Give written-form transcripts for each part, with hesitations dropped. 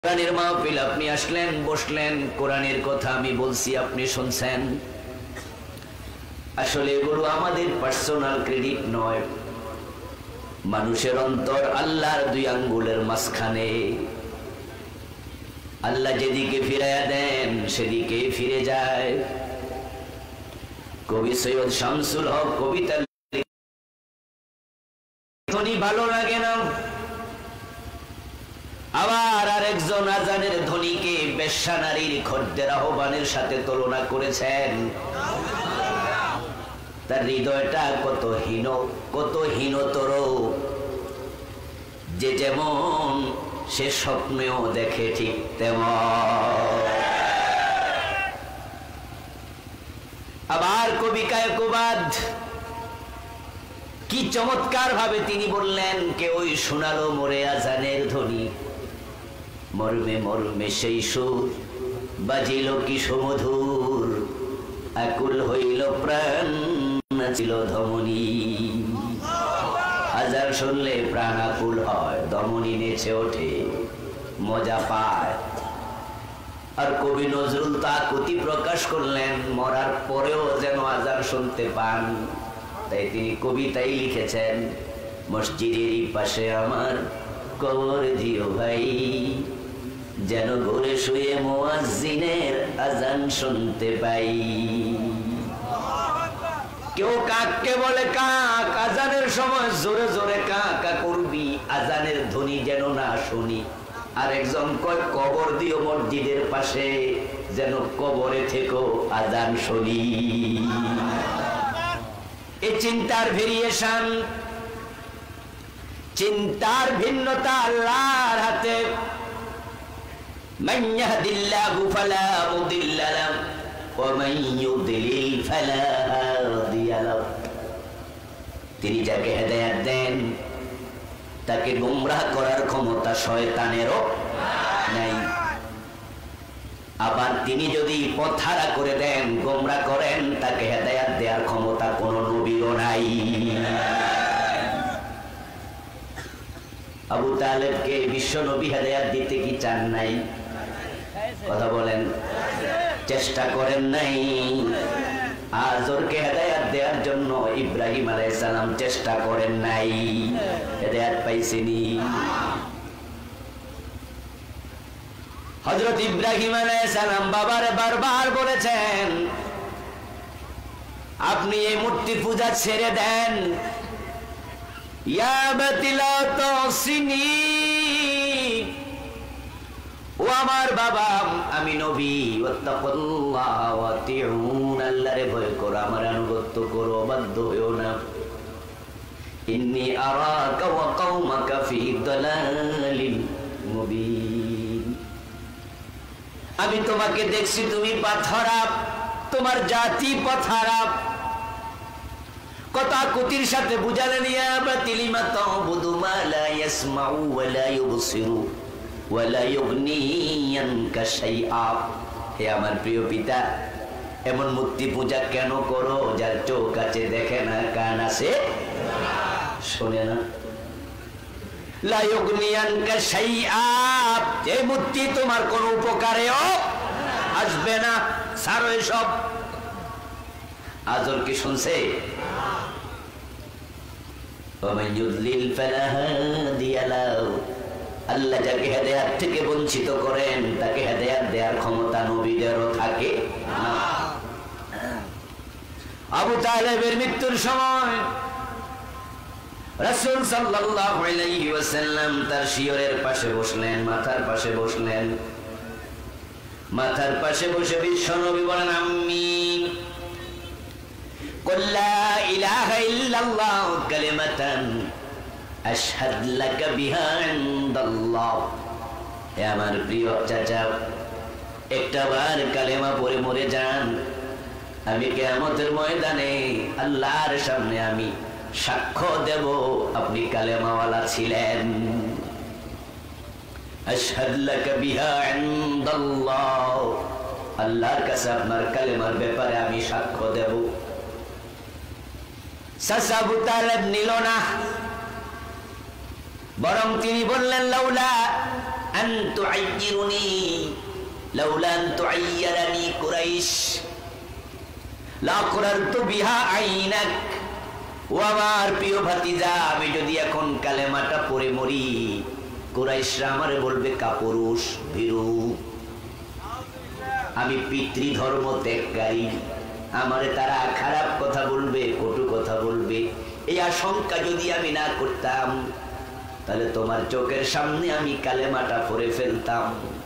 কোরআনের মাহফিল আপনি আসলেন, বসলেন, কোরআনের কথা আমি বলছি, আপনি শুনছেন। আসলে এগুলো আমাদের পার্সোনাল ক্রেডিট নয়। মানুষের অন্তর আল্লাহর দুই আঙ্গুলের মাঝখানে। আল্লাহ যেদিকে ফিরাইয়া দেন সেদিকে ফিরে যায়। কবি সৈয়দ শামসুল হক কবিতা ভালো লাগে না, আবার আরেকজন আজানের ধ্বনিকে বেশ্যা নারীর খদ্দের আহ্বানের সাথে তুলনা করেছেন। তার হৃদয়টা কত হীন, কত হীনতর, যে যেমন সে স্বপ্নেও দেখে ঠিক তেমন। আবার কবি কায়কবাদ কি চমৎকার ভাবে তিনি বললেন, কে ওই শোনালো মোরে আজানের ধ্বনি, মর্মে মর্মে সেই সুর বাজিল কি সুমধুর, আকুল হইল প্রাণ নাচিল ধমনী। আজান শুনলে প্রাণ আকুল হয়, ধমনী নেচে ওঠে, মজা পায়। আর কবি নজরুল তা আকুতি প্রকাশ করলেন, মরার পরেও যেন আজান শুনতে পান। তাই তিনি কবিতাই লিখেছেন, মসজিদের পাশে আমার কবর দিও ভাই, যেন ঘরে শুয়ে মুয়াজ্জিনের আজান শুনতে পাই। কেউ কাককে বলে কাক, আজানের সময় জোরে জোরে কাকা করবি, আজানের ধ্বনি যেন না শুনি। আর একজন কয় কবর দিও মসজিদের পাশে, যেন কবরে থেকেও আজান শুনি। এই চিন্তার ভেরিয়েশন, চিন্তার ভিন্নতা আল্লাহর হাতে। মান ইয়াহদিল্লাহু ফালা মুদিল্লা লাহু ওয়া মান ইউদ্লিল ফালা হাদিয়া লাহু। তিনি যাকে হেদায়েত দেন তাকে গোমরাহ করার ক্ষমতা শয়তানেরও নাই। আবার তিনি যদি পথহারা করে দেন, গোমরাহ করেন, তাকে হেদায়েত দেওয়ার ক্ষমতা কোন নবীরও নাই। আবু তালেবকে বিশ্ব নবী হেদায়েত দিতে কি চান নাই? কথা বলেন, চেষ্টা করেন নাই? আজরকে হেদায়েত দেওয়ার জন্য ইব্রাহিম আলাইহিস সালাম চেষ্টা করেন নাই? হেদায়েত পাইছেনি। হযরত ইব্রাহিম আলাইহিস সালাম বাবারে বারবার বলেছেন, আপনি এই মূর্তি পূজা ছেড়ে দেন। ইয়া বাতিলা তাসিনি, ও আমার বাবা, আমি নবী, ওয়াত্তাকুল্লাহ ওয়াতিউন, আল্লাহরে ভয় করো, আমার আনুগত্য করো, বাধ্য হইও না। ইন্নী আরাকা ওয়া কওমাকা ফি দালালিন মুবিন, আমি তোমাকে দেখছি তুমি পথহারা, তোমার জাতি পথহারা। কথা কুতির সাথে বুঝালেন, ইয়া বাতিলি মা তা'বুদু মা লা ইয়াসমাউ ওয়া লা ইউবসিরু ওয়া লা ইউগনি আনকা শাইআ। হে আমার প্রিয় পিতা, এমন মূর্তি পূজা কেন করো যার চোখ আছে, দেখে না, কান আছে, শোনে না? লা ইউগনি আনকা শাইআ, এই মূর্তি তোমার কোনো উপকারেও আসবে না, ছাড়ো এসব। আজর কি শুনছে? আল্লাহ যাকে হেদায়েত থেকে বঞ্চিত করেন, তাকে হেদায়েত দেওয়ার ক্ষমতা নবীদেরও থাকে না। আবু তালেবের মৃত্যুর সময় রাসূল সাল্লাল্লাহু আলাইহি ওয়াসাল্লাম তার শিয়রের পাশে বসলেন, মাথার পাশে বসলেন। মাথার পাশে বসে বিশ্বনবী বলেন, আমিন। কুল লা ইলাহা ইল্লাল্লাহ কালিমাতান আশহাদ লাকা বিহা ইনদাল্লাহ। হে আমার প্রিয় চাচা, একটাবার কালেমা পড়ে মরে যান, আমি কিয়ামতের ময়দানে আল্লাহর সামনে আমি সাক্ষ্য দেব আপনি কালেমাওয়ালা ছিলেন। আশহাদ লাকা বিহা ইনদাল্লাহ, আল্লাহর কাছে আপনার কালেমার ব্যাপারে আমি সাক্ষ্য দেব। চাচা আবু তালেব নিল না, বরং তিনি বললেন, লাউলা আন তুআইয়িরুনি লাউলা আন তুআইয়িরানি কুরাইশ লা কুরারতু বিহা আইনাক। ও আমার প্রিয় ভাতিজা, আমি যদি এখন কালেমাটা পড়ে মরি, কুরাইশরা আমারে বলবে কাপুরুষ, ভীরু, আমি পিতৃধর্ম ত্যাগকারী, আমারে তারা খারাপ কথা বলবে, কটু কথা বলবে। এই আশঙ্কা যদি আমি না করতাম, তাহলে তোমার চোখের সামনে আমি কালেমাটা পড়ে ফেলতাম।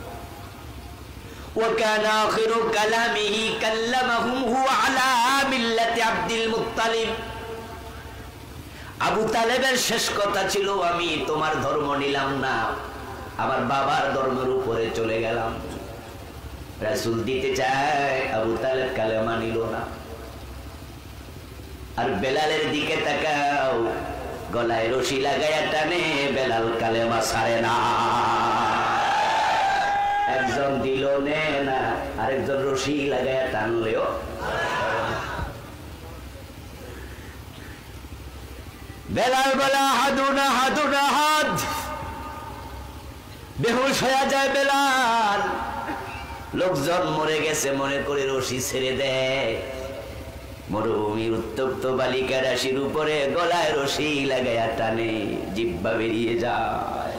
وكان آخر كلامه كلمهم هو على ملة عبد المطلب। আবু তালেবের শেষ কথা ছিল, আমি তোমার ধর্ম নিলাম না, আমার বাবার ধর্মের উপরে চলে গেলাম। রাসূল দিতে চায়, আবু তালেব কালেমা নিল না। আর বেলালের দিকে তাকাও, গলায় রশি লাগায়া টানে, বেলাল কালেমা ছাড়ে না। একজন দিল নে না, আরেকজন রশি লাগায়া টানলেও। বেলাল বলা হাদুনা হাদুনা হাদ, বেহুশ হয়ে যায় বেলাল। লোকজন মরে গেছে মনে করে রশি ছেড়ে দেয়। মরুভূমির উত্তপ্ত বালিকা রাশির উপরে গলায় রশি লাগায়া টানে, জিহ্বা বেরিয়ে যায়।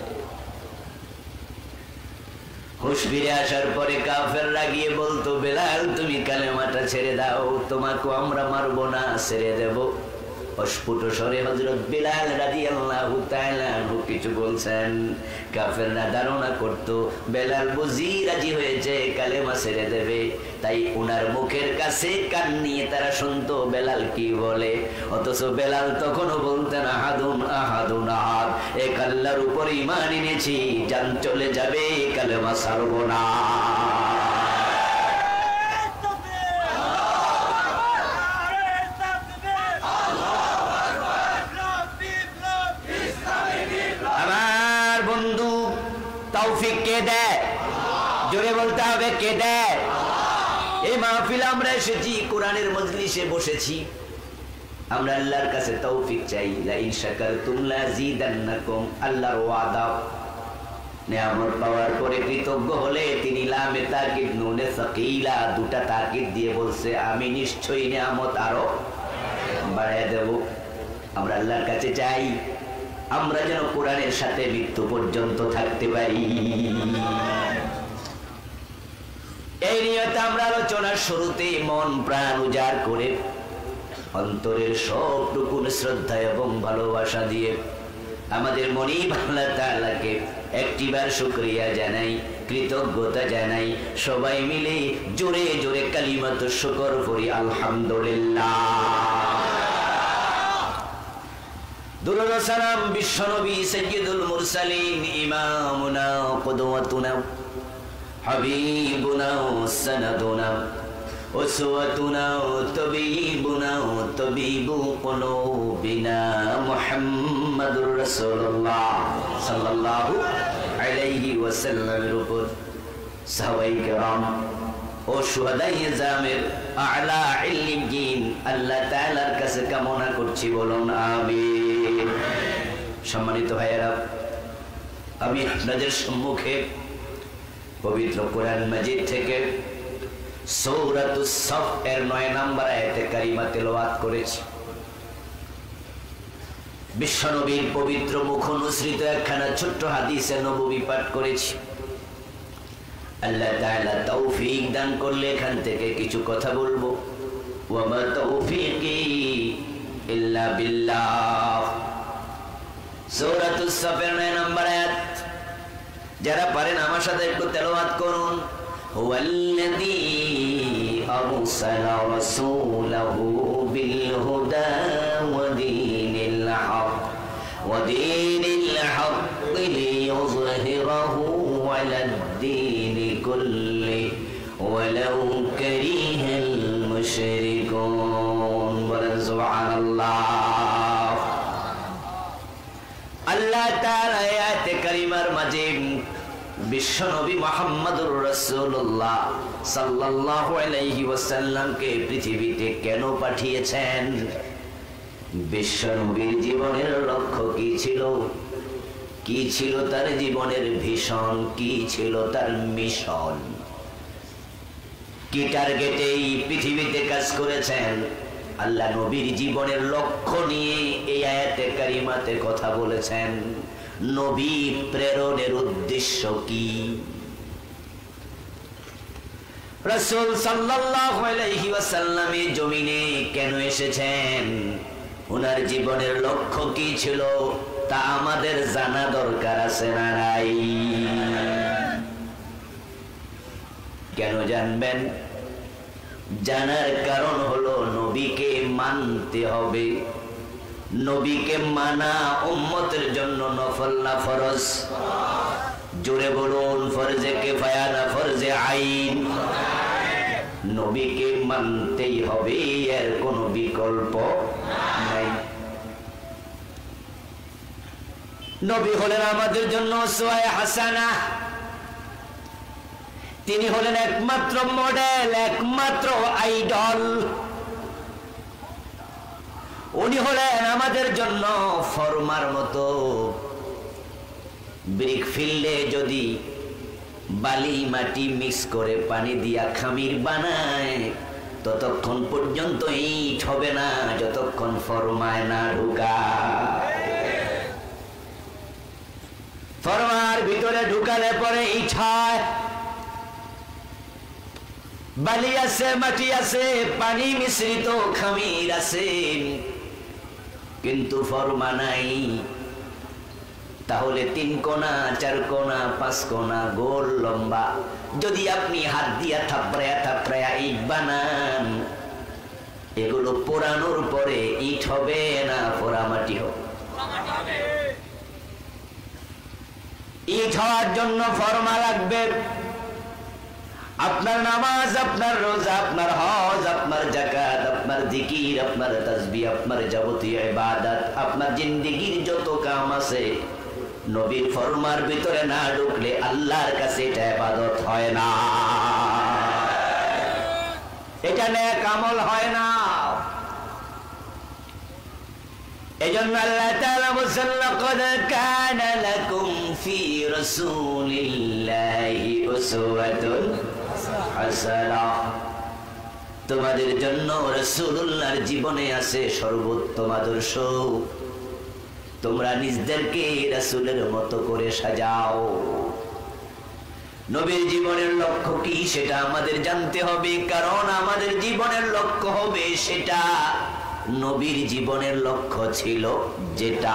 হুঁশ ফিরে আসার পরে কাফেররা গিয়ে বলতো, বেলাল তুমি কালেমাটা ছেড়ে দাও, তোমাকে আমরা মারবো না, ছেড়ে দেব। অস্ফুট স্বরে হযরত বিলাল রাদিয়াল্লাহু তাআলা আনহু কিছু বলছেন। কাফেররা ধারণা করত বেলাল বুঝি রাজি হয়েছে, কালেমা ছেড়ে দেবে, তাই উনার মুখের কাছে কান নিয়ে তারা শুনতো বেলাল কি বলে। অথচ বেলাল তখনও বলতেন আহাদুন আহাদুন আহাদ, এক আল্লাহর উপর ঈমান এনেছি, জান চলে যাবে, কালেমা ছাড়বো না। তৌফিক কে দেয়? জোরে বলতে হবে, কে দেয়? এই মাহফিলে আমরা এসেছি, কোরআনের মজলিসে বসেছি, আমরা আল্লাহর কাছে তৌফিক চাই। লা ইন শাকারতুম লাযিদান্নাকুম, আল্লাহর ওয়াদা। নিয়ামত পাওয়ার পরে কৃতজ্ঞ হলে তিনি লামে তাকিদ নুনে সাকিলা দুটা তাকিদ দিয়ে বলছে, আমি নিশ্চয়ই নিয়ামত আরো বাড়ায় দেব। আমরা আল্লাহর কাছে চাই আমরা যেন কোরআনের সাথে মৃত্যু পর্যন্ত থাকতে পারি। এই নিয়তে আমরা আলোচনার শুরুতে মন প্রাণ উজাড় করে, অন্তরের সবটুকু শ্রদ্ধা এবং ভালোবাসা দিয়ে আমাদের মনিব আল্লাহ তাআলাকে একটিবার শুকরিয়া জানাই, কৃতজ্ঞতা জানাই। সবাই মিলে জোরে জোরে কালিমাতুশ শুকর পড়ি, আলহামদুলিল্লাহ। দুরূদ ও সালাম বিশ্বনবী সাইয়্যিদুল মুরসালিন, ইমামুনা কুদওয়াতুনা হাবিবুনা সানাদুনা উসওয়াতুনা তাবিবুনা তাবিবু কুলুবিনা মুহাম্মাদুর রাসূলুল্লাহ সাল্লাল্লাহু আলাইহি ওয়াসাল্লামের উপর সাহাবায়ে কেরাম ও শুহাদায়ে জামের আ'লা ইল্লিয়িন আল্লাহ তাআলার কাছে কামনা করছি, বলুন আমিন। সম্মানিত ভাইয়েরা, আমি আপনাদের সম্মুখে পবিত্র কোরআন মাজিদ থেকে সূরাতুস সফ এর 9 নম্বর আয়াতে কারিমা তেলাওয়াত করেছি। বিশ্বনবীর পবিত্র মুখ অনুসৃত একখানা ছোট্ট হাদিসে নববী পাঠ করেছি। আল্লাহ তাআলা তৌফিক দান করলে এখান থেকে কিছু কথা বলবো। ওয়া মা তৌফিকি ইল্লা বিল্লাহ। সূরাতুস সফের 9 নম্বর আয়াত, যারা পারেন আমার সাথে একটু তেলাওয়াত করুন। হুয়াল্লাযী আরসালা রাসূলাহু বিল হুদা ওয়া দীনিল হক ওয়া দীনিল হক লিইয়ুযহিরাহু আলাদ দীনি কুল্লি ওয়ালাউ কারিহাল মুশরিকুন। বলেন সুবহানাল্লাহ। আল্লাহ তাআলা আয়াতে কারিমার মাঝে বিশ্বনবী মুহাম্মদুর রাসূলুল্লাহ সাল্লাল্লাহু আলাইহি ওয়াসাল্লামকে পৃথিবীতে কেন পাঠিয়েছেন, বিশ্বনবীর জীবনের লক্ষ্য কি ছিল, কি ছিল তার জীবনের ভিশন, কি ছিল তার মিশন, কি টার্গেটে এই পৃথিবীতে কাজ করেছেন। আল্লাহ নবীর জীবনের লক্ষ্য নিয়ে এই আয়াতে কারিমাতে কথা বলেছেন। নবী প্রেরণের উদ্দেশ্য কি? রাসূল সাল্লাল্লাহু আলাইহি ওয়াসাল্লাম এই জমিনে কেন এসেছেন, ওনার জীবনের লক্ষ্য কি ছিল, তা আমাদের জানা দরকার আছে না নাই? কেন জানবেন? জানার কারণ হলো নবীকে মানতে হবে। নবীকে মানা উম্মতের জন্য নফল না ফরজ? জোরে বলুন, ফরজে কিফায়া না ফরজে আইন? নবীকে মানতেই হবে, এর কোনো বিকল্প নাই। নবী হলেন আমাদের জন্য উসওয়ায়ে হাসানা। তিনি হলেন একমাত্র মডেল, একমাত্র আইডল। উনি হলেন আমাদের জন্য ফরমার মতো। ব্রিক ফিল্ডে যদি বালি মাটি মিক্স করে পানি দিয়া খামির বানায়, ততক্ষণ পর্যন্ত ইট হবে না যতক্ষণ ফরমায় না ঢুকায়। ফরমার ভিতরে ঢুকালে পরে ইট হয়। বালি আছে, মাটি আছে, পানি মিশ্রিত খামির আছে, কিন্তু ফরমা নাই। তাহলে 3 কোনা 4 কোনা 5 কোনা গোল লম্বা যদি আপনি হাত দিয়া থাপড়ায়া থাপড়ায়া ইট বানান, এগুলো পোড়ানোর পরে ইট হবে না পোড়া মাটি হবে? ইট হওয়ার জন্য ফরমা লাগবে। আপনার নামাজ, আপনার রোজা, আপনার হজ, আপনার যাকাত, আপনার জিকির, আপনার তাসবিহ, আপনার যাবতীয় ইবাদত, আপনার জিন্দেগীর যত কাম আছে, নবীর ফরমার ভিতরে না ঢুকলে আল্লাহর কাছে এটা ইবাদত হয় না, এটা নেক আমল হয় না। এজন্য আল্লাহ তাআলা বলেন, লাকাদ কানা লাকুম ফি রাসূলিল্লাহি উসওয়াতুন হাসানা। তোমাদের জন্য রাসূলুল্লাহর জীবনে আছে সর্বোত্তম আদর্শ। তোমরা নিজেদেরকে রাসূলের মতো করে সাজাও। নবীর জীবনের লক্ষ্য কি সেটা আমাদের জানতে হবে, কারণ আমাদের জীবনের লক্ষ্য হবে সেটা। নবীর জীবনের লক্ষ্য ছিল যেটা।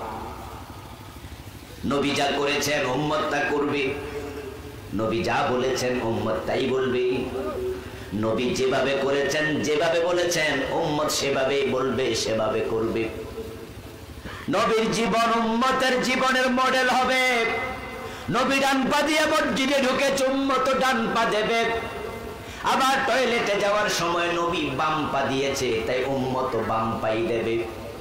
নবী যা করেছেন উম্মত তা করবে, নবী যা বলেছেন উম্মত তাই বলবে। নবী যেভাবে করেছেন, যেভাবে বলেছেন, উম্মত সেভাবেই বলবে, সেভাবে করবে। নবীর জীবন উম্মতের জীবনের মডেল হবে। নবী ডান পা দিয়ে মসজিদে ঢুকেছে, উম্মত ডান পা দেবে। আবার টয়লেটে যাওয়ার সময় নবী বাম পা দিয়েছে, তাই উম্মত বাম পাই দেবে।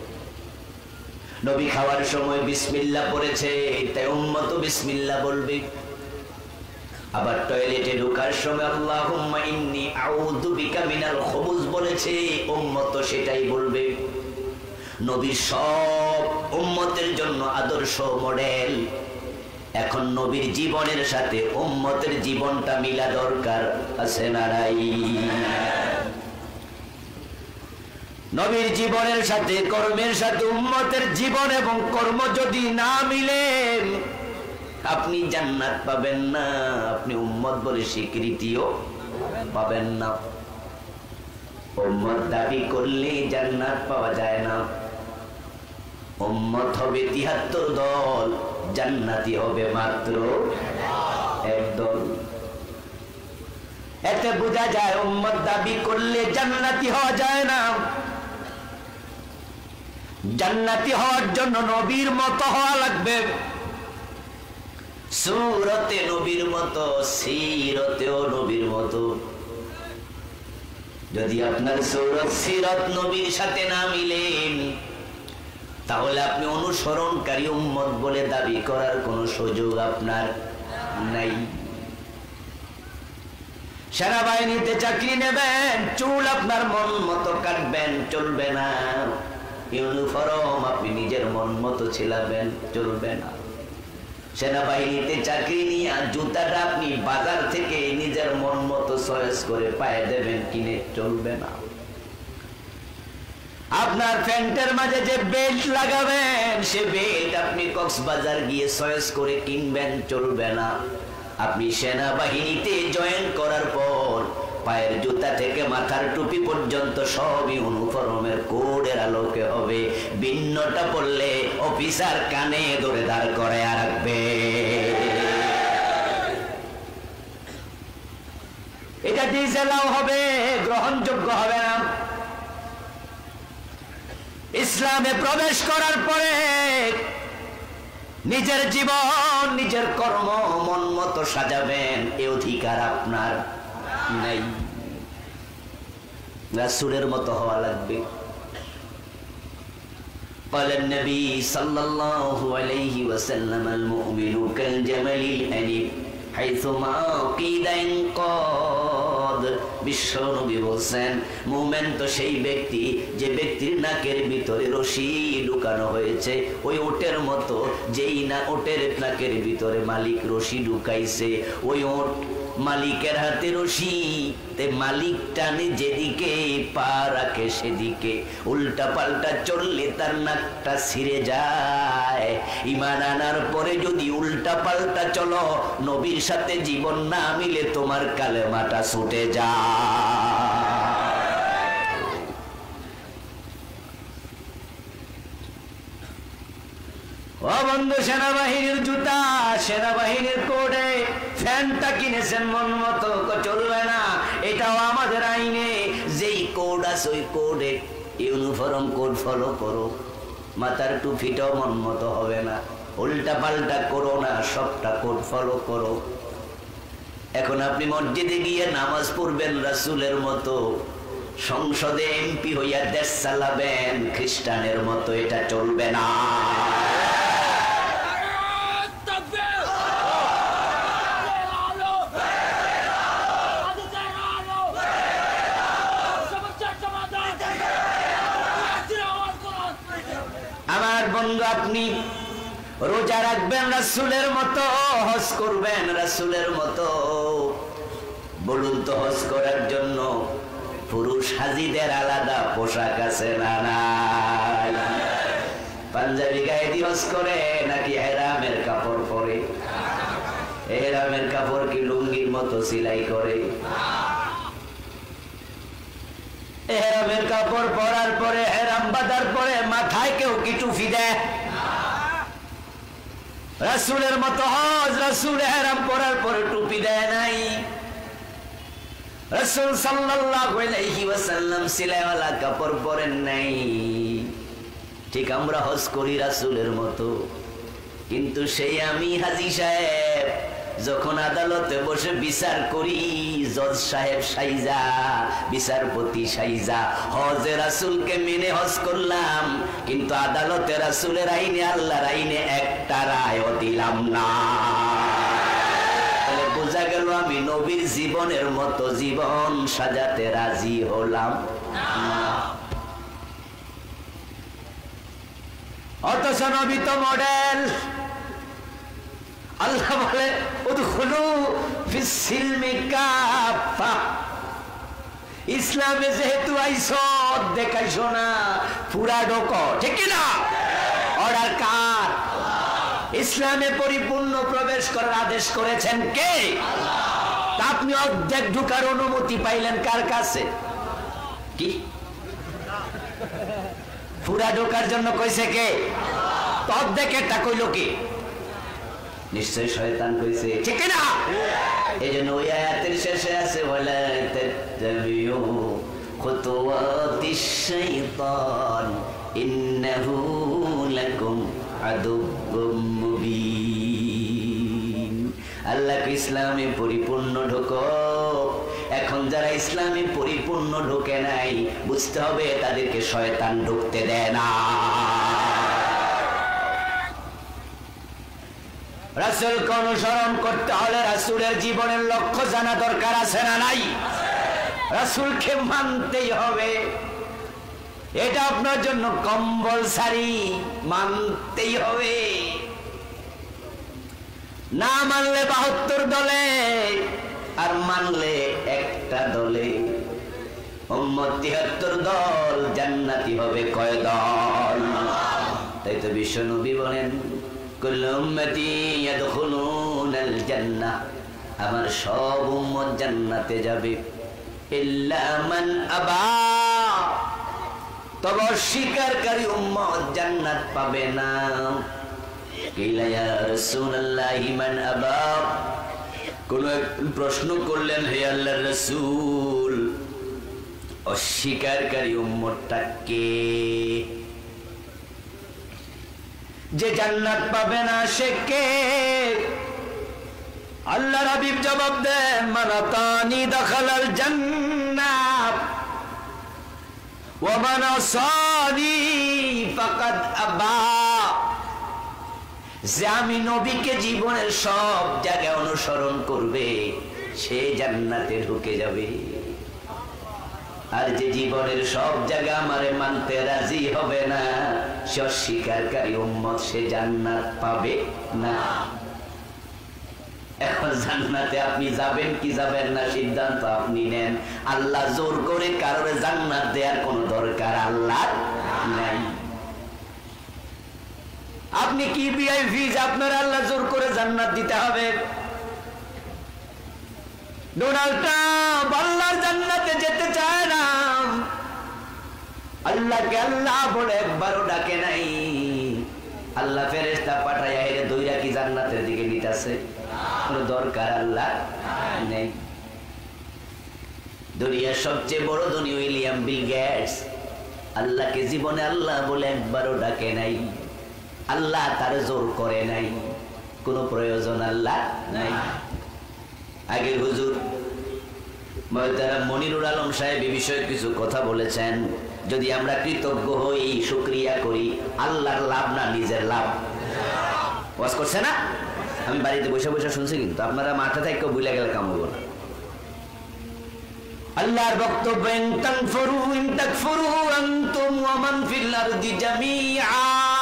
নবী খাওয়ার সময় বিসমিল্লাহ পড়েছে, তাই উম্মত বিসমিল্লাহ বলবে। আবার টয়লেটে ঢোকার সময় আল্লাহুম্মা ইন্নী আউযু বিকা মিনাল খুবুজ বলেছে, উম্মত সেটাই বলবে। নবী সব উম্মতের জন্য আদর্শ মডেল। এখন নবীর জীবনের সাথে উম্মতের জীবনটা মিলা দরকার আছে না নাই? নবীর জীবনের সাথে কর্মের সাথে উম্মতের জীবন এবং কর্ম যদি না মিলে, আপনি জান্নাত পাবেন না, আপনি উম্মত বলে স্বীকৃতিও পাবেন না। উম্মত দাবি করলে জান্নাত পাওয়া যায় না। উম্মত হবে ৭৩ দল, জান্নাতি হবে মাত্র 1 দল। এতে বোঝা যায় উম্মত দাবি করলে জান্নাতি হওয়া যায় না। জান্নাতি হওয়ার জন্য নবীর মতো হওয়া লাগবে। সূরতে নবীর মতো, সিরতেও নবীর মতো। যদি আপনার সূরত সিরত নবীর সাথে না মিলে, তাহলে আপনি অনুসরণকারী উম্মত বলে দাবি করার কোনো সুযোগ আপনার নাই। সেনাবাহিনীতে চাকরি নেবেন, চুল আপনার মন মতো কাটবেন, চলবে না। ইউনিফর্ম আপনি নিজের মন মতো ছিলাবেন, চলবে না। সেনাবাহিনীতে চাকরি নিয়ে জুতাটা আপনি বাজার থেকে নিজের মন মতো চয়েস করে পায়ে দেবেন, কিনে চলবে না। আপনার প্যান্টের মাঝে যে বেল্ট লাগাবেন সে বেল্ট আপনি কক্সবাজার গিয়ে চয়েস করে কিনবেন, চলবে না। আপনি সেনাবাহিনীতে জয়েন করার পর পায়ের জুতা থেকে মাথার টুপি পর্যন্ত সবই ইউনিফর্মের কোডের আলোকে হবে। ভিন্নটা পড়লে অফিসার কানে ধরে দাঁড় করে রাখবে। এটা ডিজেলাও হবে, গ্রহণযোগ্য হবে না। ইসলামে প্রবেশ করার পরে নিজের জীবন নিজের কর্ম মন মতো সাজাবেন, এ অধিকার আপনার নাই। রাসূলের মতো হওয়া লাগবে। قال النبي صلى الله عليه وسلم المؤمن كالجمل الأنيب حيثما قيد انقاد। বিশ্বনবী বলেন মুমিন তো সেই ব্যক্তি যে ব্যক্তির নাকের ভিতরে রশি ঢুকানো হয়েছে, ওই ওটের মতো, যেই না ওটের নাকের ভিতরে মালিক রশি ঢুকাইছে, ওই ওট মালিকের হাতে রশি, তে মালিক টানে যেদিকে পা রাখে সেদিকে, উল্টা পাল্টা চললে তার নাকটা ছিঁড়ে যায়। ঈমান আনার পরে যদি উল্টা পাল্টা চলো, নবীর সাথে জীবন না মিলে তোমার কালেমাটা ছুটে যায়। ও বন্ধু, সেনাবাহিনীর জুতা, সেনাবাহিনীর কোডে ফ্যানটা কিনেছেন মন মতো, চলবে না। এটাও আমাদের আইনে যেই কোড আছে ওই কোডে ইউনিফর্ম কোড ফলো করো। মাথার টুপিটাও মন মতো হবে না, উল্টা পাল্টা করো না, সবটা কোড ফলো করো। এখন আপনি মসজিদে গিয়ে নামাজ পড়বেন রাসূলের মতো, সংসদে এমপি হইয়া দেশ চালাবেন খ্রিস্টানের মতো, এটা চলবে না। আমার বন্ধু, আপনি রোজা রাখবেন রাসূলের মতো, হজ করবেন রাসূলের মতো। বলুন তো, হজ করার জন্য পুরুষ হাজিদের আলাদা পোশাক আছে না নাই? পাঞ্জাবি গায়ে দিয়ে হজ করে নাকি এহরামের কাপড় পরে? এহরামের কাপড় কি লুঙ্গির মতো সেলাই করে? এহরামের কাপড় পরার পরে, এহরাম বাঁধার পরে মাথায় কেউ কি টুপি দেয়? রাসূলের মতো হজ, রাসূল এহরাম পরার পরে টুপি দেয় নাই। রাসূল সাল্লাল্লাহু আলাইহি ওয়াসাল্লাম সিলাইওয়ালা কাপড় পরেন নাই। ঠিক আমরা হজ করি রাসূলের মতো, কিন্তু সেই আমি হাজী সাহেব যখন আদালতে বসে বিচার করি, জজ সাহেব সাইজা, বিচারপতি সাইজা, হজে রাসূলকে মেনে হজ করলাম, কিন্তু আদালতে রাসূলের আইনে, আল্লাহর আইনে একটা রায়ও দিলাম না। তাহলে বোঝা গেল আমি নবীর জীবনের মতো জীবন সাজাতে রাজি হলাম না। অথচ নবী তো মডেল। আল্লাহ বলে উদখুলু ফিস-সিলমি কাফা, ইসলামে যেহেতু আইছো দেখাইছো না, পুরা ঢোকো, ঠিক না? অর্ডার কার? ইসলামে পরিপূর্ণ প্রবেশ করার আদেশ করেছেন কে? তা আপনি অর্ধেক ঢোকার অনুমতি পাইলেন কার কাছে? কি পুরা ঢোকার জন্য কইছে কে? অর্ধেকেরটা কইল কে? নিশ্চয় শয়তান কইছে, ঠিক না? এজন্য ওই আয়াতের শেষে আছে ওয়ালা তাত্তাবিউ খুতুওয়াতিশ শাইতান ইন্নাহু লাকুম আদুউম মুবিন। আল্লাহ ইসলামে পরিপূর্ণ ঢোকো। এখন যারা ইসলামে পরিপূর্ণ ঢোকে নাই, বুঝতে হবে তাদেরকে শয়তান ঢুকতে দেয় না। রাসূলকে অনুসরণ করতে হলে রাসূলের জীবনের লক্ষ্য জানা দরকার আছে না নাই? রাসূলকে মানতেই হবে, এটা আপনার জন্য কম্পালসারি, মানতেই হবে। না মানলে 72 দলে, আর মানলে একটা দলে। উম্মত 73 দল, জান্নাতি হবে কয় দল? তাই তো বিশ্ব নবী বলেন কুল্লু উম্মতি ইয়াদখুলুনাল জান্নাহ, আমার সব উম্মত জান্নাতে যাবে, ইল্লা মান আবা, তবে অস্বীকারী উম্মত জান্নাত পাবে না। কিলা ইয়া রাসূলুল্লাহ মান আবা, কোন প্রশ্ন করলেন, হে আল্লাহর রাসূল, অস্বীকারী উম্মতটা কে? যে জান্নাত পাবে না সে কে? আল্লাহর হাবিব জবাব দেন, মান আতানি দাখালাল জান্নাহ ওয়া মান আসানি ফাকাদ আবা। যে আমি নবীকে জীবনের সব জায়গায় অনুসরণ করবে সে জান্নাতে ঢুকে যাবে, আর যে জীবনের সব জায়গা আমারে মানতে রাজি হবে না সে অস্বীকারী উম্মত, সে জান্নাত পাবে না। এখন জান্নাতে আপনি যাবেন কি যাবেন না সিদ্ধান্ত আপনি নেন। আল্লাহ জোর করে কারোর জান্নাত দেওয়ার কোন দরকার আল্লাহ নাই। আপনি কি ভিআইপি যে আপনার আল্লাহ জোর করে জান্নাত দিতে হবে? ডোনাল্ড ট্রাম্প আল্লাহর জান্নাতে যেতে চায় না, আল্লাহকে আল্লাহ বলে একবারও ডাকে নাই। আল্লাহ ফেরেশতা পাঠাইয়া এর দইরা কি জান্নাতের দিকে নিতেছে? কোন দরকার আল্লাহ নেই। দুনিয়ার সবচেয়ে বড় ধনী উইলিয়াম বিল গেটস আল্লাহকে জীবনে আল্লাহ বলে একবারও ডাকে নাই, আল্লাহ তার জোর করে নাই, কোন প্রয়োজন আল্লাহ নাই। আগের হুজুর মুহতারাম মনিরুল আলম সাহেব এই বিষয়ে কিছু কথা বলেছেন। যদি আমরা কৃতজ্ঞ হই, শুকরিয়া করি, আল্লাহর লাভ না নিজের লাভ? ওয়াজ করছে না? আমি বাড়িতে বসে বসে শুনছি, কিন্তু আপনারা মাথা থেকে ভুলে গেলে কাম হবো না। আল্লাহর বক্তব্য, ইন তাকফুরু ইন তাকফুরু আনতুম ওয়া মান ফিল আরদি জামিআ।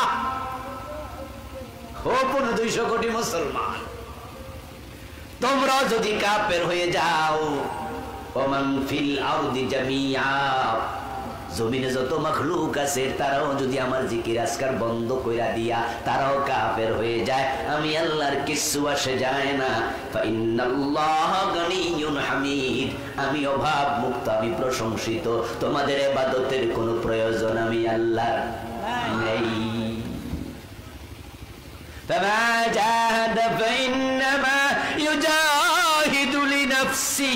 ও 200 কোটি মুসলমান, তোমরা যদি কাফের হয়ে যাও, ওয়া মান ফিল আরদি জামিআ, জমিনে যত মাখলুক আছে তারাও যদি আমার জিকির আজকার বন্ধ কইরা দিয়া তারাও কাফের হয়ে যায়, আমি আল্লাহর কিছু আসে যায় না। ফা ইন্নাল্লাহ গানিয়ুন হামিদ, আমি অভাব মুক্ত, আমি প্রশংসিত, তোমাদের ইবাদতের কোনো প্রয়োজন আমি আল্লাহর নেই। ফামা জাহাদ ফাইন্নামা ইউজাহিদু লিনাফসি,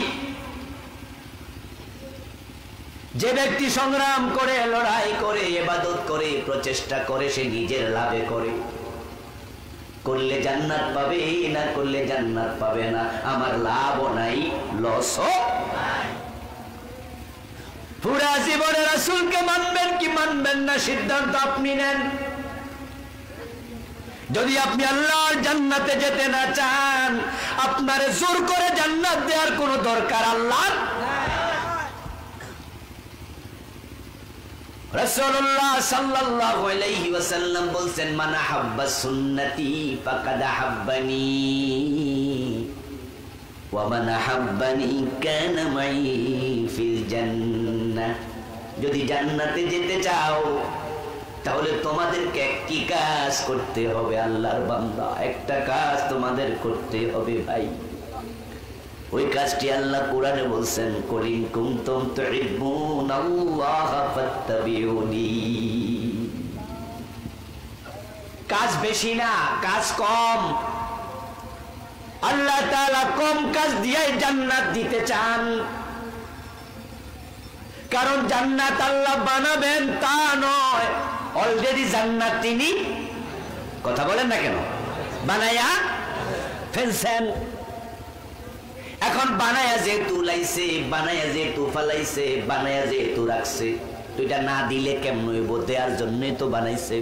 যে ব্যক্তি সংগ্রাম করে, লড়াই করে, ইবাদত করে, প্রচেষ্টা করে, সে নিজের লাভে করে। করলে জান্নাত পাবে, না করলে জান্নাত পাবে না। আমার লাভও নাই, লসও নাই। পুরা জীবনে রাসূলকে মানবেন কি মানবেন না সিদ্ধান্ত আপনি নেন। যদি আপনি আল্লাহর জান্নাতে যেতে না চান, আপনারে জোর করে জান্নাত দেওয়ার কোনো দরকার আল্লাহর নাই। রাসূলুল্লাহ সাল্লাল্লাহু আলাইহি ওয়াসাল্লাম বলেন, মান আহাব্বা সুন্নতি ফাকাদ আহাব্বানি ওয়া মান আহাব্বানি কানা মাই ফিল জান্নাহ। যদি জান্নাতে যেতে চাও তাহলে তোমাদেরকে একটি কাজ করতে হবে, আল্লাহর বান্দা, একটা কাজ তোমাদের করতে হবে ভাই। ওই কাজটি আল্লাহ কোরআনে বলছেন, কুল ইন কুনতুম তুহিব্বুনাল্লাহ ফাত্তাবিউনি। কাজ বেশি না, কাজ কম। আল্লাহ তাআলা কম কাজ দিয়ে জান্নাত দিতে চান। কারণ জান্নাত আল্লাহ বানাবেন তা নয়, অলরেডি জান্নাত তিনি, কথা বলেন না কেন, বানায়া ফেলছেন। এখন বানায়া যেহেতু লাইছে, বানায়া যেহেতু ফালাইছে, বানায়া যেহেতু রাখছে, তো এটা না দিলে কেমন হইব? দেওয়ার জন্যই তো বানাইছে।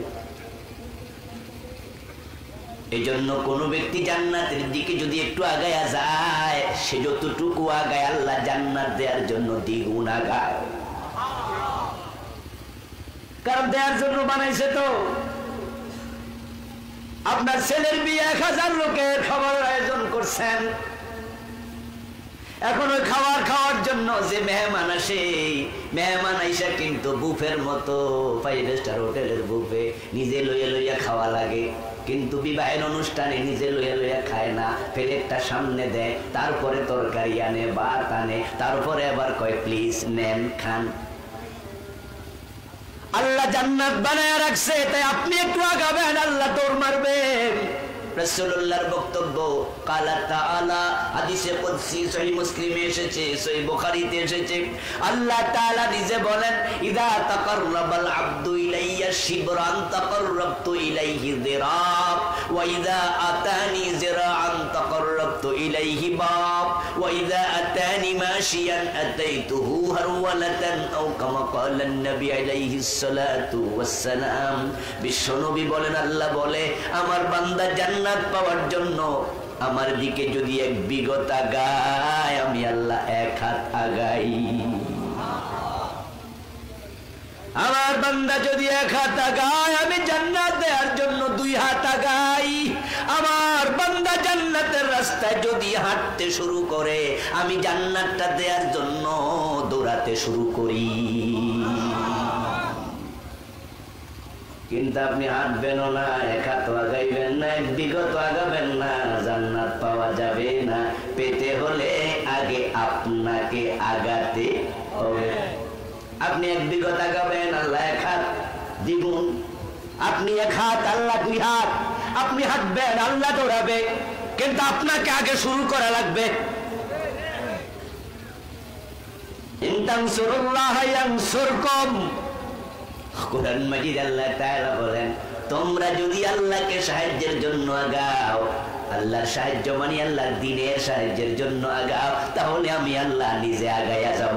এই জন্য কোন ব্যক্তি জান্নাতের দিকে যদি একটু আগায়া যায়, সে যতটুকু আগায় আল্লাহ জান্নাত দেওয়ার জন্য দ্বিগুণ আগায়। কারণ দেওয়ার জন্য বানাইছে তো। আপনার ছেলের বিয়ে 1000 লোকের খাবারের আয়োজন করছেন, এখন ওই খাওয়ার জন্য যে মেহমান আসে, মেহমান আইসা কিন্তু বুফের মতো 5 স্টার হোটেলের বুফে নিজে লইয়া খাওয়া লাগে, কিন্তু বিবাহের অনুষ্ঠানে নিজে লইয়া খায় না, প্লেটটা সামনে দেয়, তারপরে তরকারি আনে, ভাত আনে, তারপরে আবার কয় প্লিজ নেন খান। আল্লাহ জান্নাত বানায় রাখছে, তাই আপনি একটু আগাবেন, আল্লাহ দৌড় মারবেন। রাসূলুল্লাহর বক্তব্য, কালা তাআলা, হাদিসে কুদসি সহিহ মুসলিমে এসেছে, সহিহ বুখারীতে এসেছে, আল্লাহ তাআলা নিজে বলেন, ইযা তাকাররাবাল আবদু ইলাইয়া শিবরান তাকাররাবতু ইলাইহি যিরাব ওয়া ইযা আতানি যিরাআন তাকাররাবতু ইলাইহি বাব ওয়া ইযা আতানি মাশিয়ান আতাইতুহু হারওয়ালাতান আও কামা ক্বালান নবী আলাইহিস সালাতু ওয়াস সালাম। বিশ্বনবী বলেন, আল্লাহ বলে, আমার বান্দা জান্নাত পাওয়ার জন্য আমার দিকে যদি 1 বিঘত আগায়, আমি আল্লাহ 1 হাত আগাই। আমার বান্দা যদি 1 হাত আগায়, আমি জান্নাত দেওয়ার জন্য 2 হাত আগাই। আমার বান্দা জান্নাতের রাস্তায় যদি হাঁটতে শুরু করে, আমি জান্নাতটা দেওয়ার জন্য দৌড়াতে শুরু করি। কিন্তু আপনি হাঁটবেনও না, 1 হাত আগাইবেন না, 1 বিঘত আগাবেন না, জান্নাত পাওয়া যাবে না। পেতে হলে আগে আপনাকে আগাতে হবে। আপনি 1 বিঘত আগাবেন, আল্লাহ 1 হাত দ্বিগুণ। আপনি 1 হাত, আল্লাহ 2 হাত। আপনি হাঁটবেন, আল্লাহ দৌড়াবে, কিন্তু আপনাকে আগে শুরু করা লাগবে। ইন তানসুরুল্লাহ ইয়ানসুরকুম। কুরআন মাজিদ আল্লাহ তাআলা বলেন, তোমরা যদি আল্লাহকে সাহায্যের জন্য আগাও, আল্লাহর সাহায্য মানে আল্লাহর দ্বীনের সাহায্যের জন্য আগাও, তাহলে আমি আল্লাহ নিজে আগাইয়া যাব।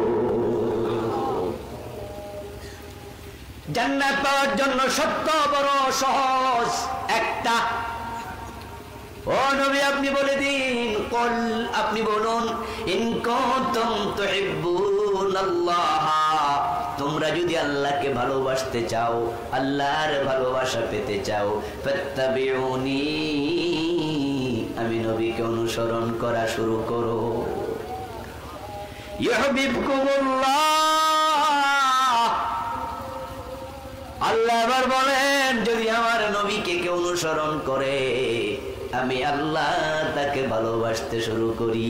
জান্নাত পাওয়ার জন্য সত্য বড় সহজ একটা। ও নবী, আপনি বলে দিন, কুল, আপনি বলুন, ইন কুনতুম তুহিব্বুনাল্লাহ, তোমরা যদি আল্লাহকে ভালোবাসতে চাও, আল্লাহর ভালোবাসা পেতে চাও, ফাত্তাবিউনি, আমি নবীকে অনুসরণ করা শুরু করো। ইউহিব্বুকুমুল্লাহ, আল্লাহ আবার বলেন, যদি আমার নবীকে কেউ অনুসরণ করে, আমি আল্লাহ তাকে ভালোবাসতে শুরু করি।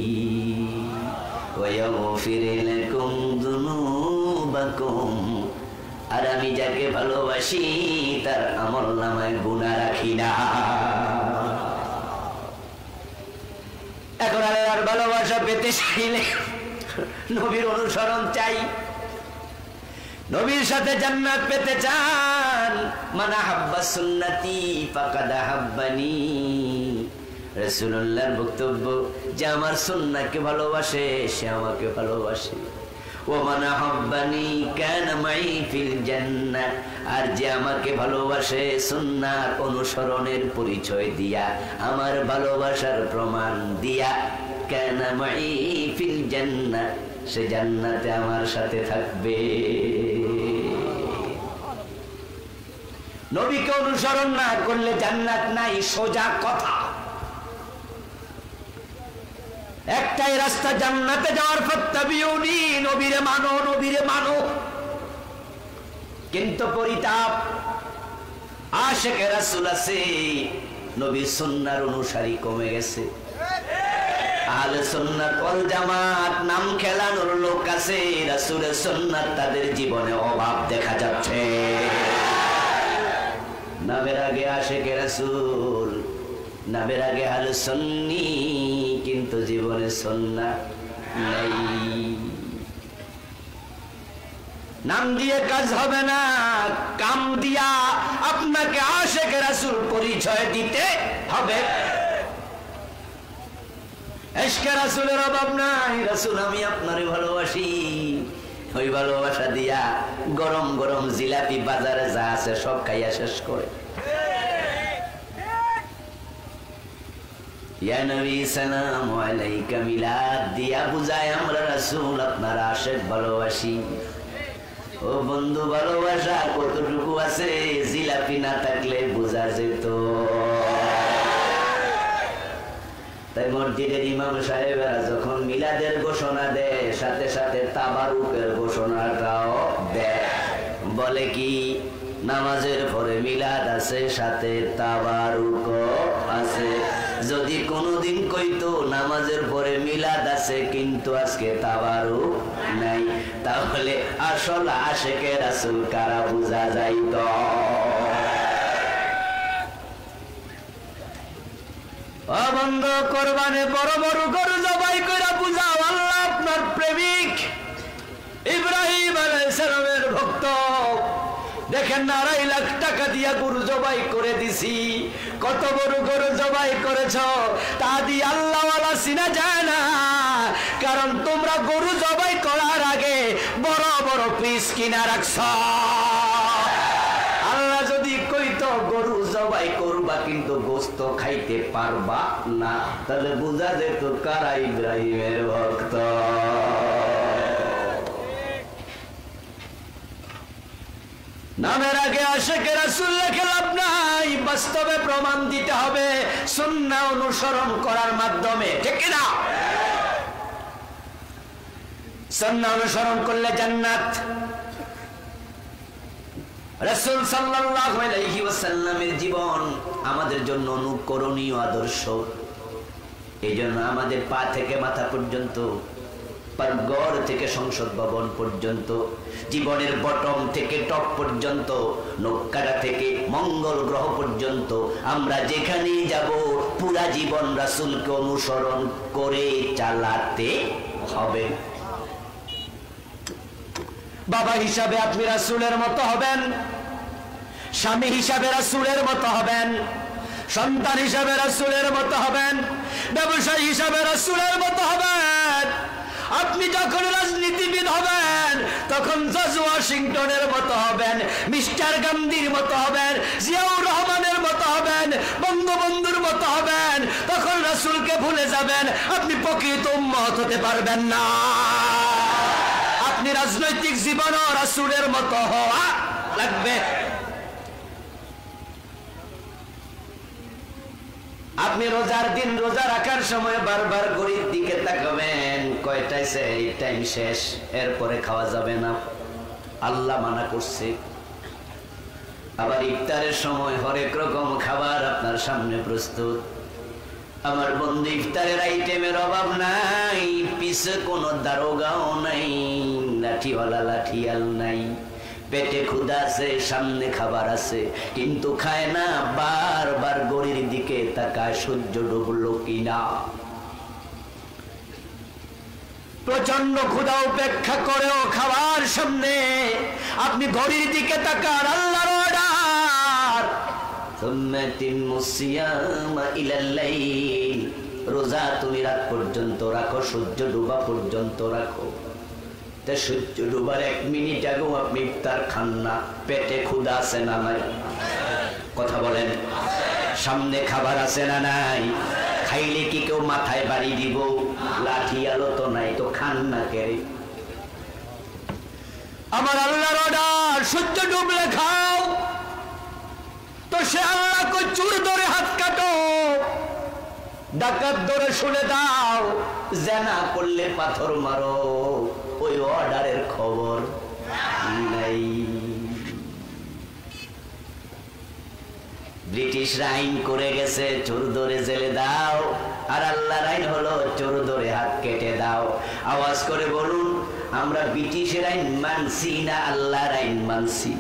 ওয়ায়াগফির লাকুম যুনুবাকুম, আর আমি যাকে ভালোবাসি তার আমলনামায় গুনাহ রাখি না। এখন আল্লাহর ভালোবাসা পেতে চাইলে নবীর অনুসরণ চাই। নবীর সাথে জান্নাত পেতে চান, মান আহাব্বা সুন্নতি ফাকাদ আহাব্বানি। রাসূলুল্লাহর বক্তব্য, যে আমার সুন্নাহকে ভালোবাসে সে আমাকে ভালোবাসে। ওয়া মান আহাব্বানি কানা মাই ফিল জান্নাহ, আর যে আমাকে ভালোবাসে সুন্নাহর অনুসরণের পরিচয় দিয়া, আমার ভালোবাসার প্রমাণ দিয়া, কানা মাই ফিল জান্নাহ, সে জান্নাতে আমার সাথে থাকবে। নবীকে অনুসরণ না করলে জান্নাত নাই, সোজা কথা। একটাই রাস্তা জান্নাতে যাওয়ার, ফাত্তাবিউনি, নবীরে মানো, নবীরে মানো। কিন্তু পরিতাপ, আশিকে রাসূল আছে, নবীর সুন্নাহর অনুসারী কমে গেছে। আহলে সুন্নাত ওয়াল জামাত নাম খেলানোর লোক আছে, রাসূলের সুন্নাত তাদের জীবনে অভাব দেখা যাচ্ছে। নামের আগে আশিকে রাসূল, নামের আগে আহলে সুন্নি, কিন্তু জীবনে সুন্নাহ নাই। নাম দিয়ে কাজ হবে না, কাম দিয়া আপনাকে আশিকে রাসূল পরিচয় দিতে হবে। ইশকে রাসূলের অভাব নাই, রাসূল আমি আপনারে ভালোবাসি, ওই ভালোবাসা দিয়া গরম গরম জিলাপি বাজারে যা আছে সব খাইয়া শেষ করে। ইয়া নবী সালামু আলাইকা মিলাদ দিয়া বুঝায় আমরা রাসূল আপনার আশিক ভালোবাসি। ও বন্ধু ভালোবাসা কতটুকু আছে জিলাপি না থাকলে বোঝা যেত। তাই মসজিদের ইমাম সাহেবরা যখন মিলাদের ঘোষণা দেয় সাথে সাথে তাবারুকের ঘোষণাটাও দেয়। বলে কি নামাজের পরে মিলাদ আছে সাথে তাবারুক আছে। যদি কোনোদিন কইতো নামাজের পরে মিলাদ আছে কিন্তু আজকে তাবারুক নাই, তাহলে আসল আশেকে রাসূল কারা বুঝা যাইত। বন্ধ কোরবানে বড় বড় গরু জবাই করে বুঝাও আল্লাহ আপনার প্রেমিক ইব্রাহিম আলাইহিস সালামের ভক্ত। দেখেন না 2.5 লাখ টাকা দিয়া গরু জবাই করে দিছি। কত বড় গরু জবাই করেছ তা দিয়ে আল্লাহওয়ালা চিনা যায় না, কারণ তোমরা গরু জবাই করার আগে বড় বড় পিস কিনা রাখছ। আল্লাহ যদি কইতো গরু জবাই করবা কিন্তু গোস্ত খাইতে পারবা না, তাহলে বুঝা যেত কারা ইব্রাহিমের ভক্ত। নামের আগে আশিকে রাসূল লেখে লাভ নাই, বাস্তবে প্রমাণ দিতে হবে সুন্নাহ অনুসরণ করার মাধ্যমে, ঠিক কি না? সুন্নাহ অনুসরণ করলে জান্নাত। রাসূল সাল্লাল্লাহু আলাইহি ওয়াসাল্লামের জীবন আমাদের জন্য অনুকরণীয় আদর্শ। এইজন্য আমাদের পা থেকে মাথা পর্যন্ত, গড় থেকে সংসদ ভবন পর্যন্ত, জীবনের বটম থেকে টপ পর্যন্ত, নক্কারা থেকে মঙ্গল গ্রহ পর্যন্ত আমরা যেখানেই যাব পুরা জীবন রাসূলকে অনুসরণ করে চালাতে হবে। বাবা হিসাবে আপনি রাসূলের মতো হবেন, স্বামী হিসাবে রাসূলের মতো হবেন, সন্তান হিসাবে রাসূলের মতো হবেন, ব্যবসায়ী হিসাবে রাসূলের মতো হবেন। আপনি যখন রাজনীতিবিদ হবেন তখন জর্জ ওয়াশিংটনের মতো হবেন, মিস্টার গান্ধীর মতো হবেন, জিয়াউর রহমানের মতো হবেন, বঙ্গবন্ধুর মতো হবেন। তখন রাসূলকে ভুলে যাবেন, আপনি প্রকৃত উম্মত হতে পারবেন না। আপনি রাজনৈতিক জীবনও রাসূলের মতো হওয়া লাগবে। আপনি রোজার দিন রোজা রাখার সময় বারবার ঘড়ির দিকে তাকাবেন, কয়টায় সেই টাইম শেষ, এরপরে খাওয়া যাবে না, আল্লাহ মানা করছে। আবার ইফতারের সময় হরেক রকম খাবার আপনার সামনে প্রস্তুত। আমার বন্ধু ইফতারের আইটেমের অভাব নাই, পিছে কোনো দারোগাও নাই, লাঠিওয়ালা লাঠিয়াল নাই। পেটে ক্ষুধা আছে, সামনে খাবার আছে, কিন্তু খায় না, বারবার ঘড়ির দিকে তাকায় সূর্য ডুবলো কিনা। প্রচন্ড ক্ষুধা উপেক্ষা করেও খাবার সামনে আপনি ঘড়ির দিকে তাকান, আল্লাহর অর্ডার রোজা তুমি রাত পর্যন্ত রাখো, সূর্য ডুবা পর্যন্ত রাখো। সূর্য ডুবার 1 মিনিট আগেও আপনি ইফতার খান না, পেটে ক্ষুধা আছে না নাই? কথা বলেন, সামনে খাবার আছে না নাই? খাইলে কি কেউ মাথায় বাড়ি দিব? লাঠি আলো তো নাই, তো খান না কেরে? আমার আল্লাহর অর্ডার, সূর্য ডুবলে খাও। তো সে আল্লাহ কই চুর ধরে হাত কাটো, ডাকাত ধরে শুনে দাও, জানা করলে পাথর মারো, ওই অর্ডারের খবর নাই। ব্রিটিশরা আইন করে গেছে চোর ধরে জেলে দাও, আর আল্লাহর আইন হলো চোর ধরে হাত কেটে দাও। আওয়াজ করে বলুন, আমরা ব্রিটিশের আইন মানছি না আল্লাহর আইন মানছি?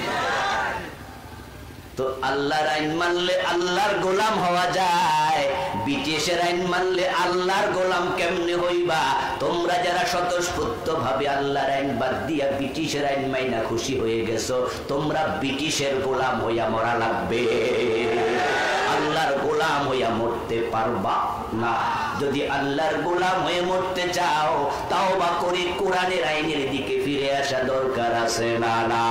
তো আল্লাহর আইন মানলে আল্লাহর গোলাম হওয়া যায়, ব্রিটিশের আইন মানলে আল্লাহর গোলাম কেমনে হইবা? তোমরা যারা স্বতঃস্ফূর্ত ভাবে আল্লাহর আইন বাদ দিয়া ব্রিটিশের আইন মাইনা খুশি হয়ে গেছো, তোমরা ব্রিটিশের গোলাম হইয়া মরা লাগবে, আল্লাহর গোলাম হইয়া মরতে পারবা না। যদি আল্লাহর গোলাম হয়ে মরতে চাও, তাওবা করে কোরআনের আইনের দিকে ফিরে আসা দরকার আছে না? না,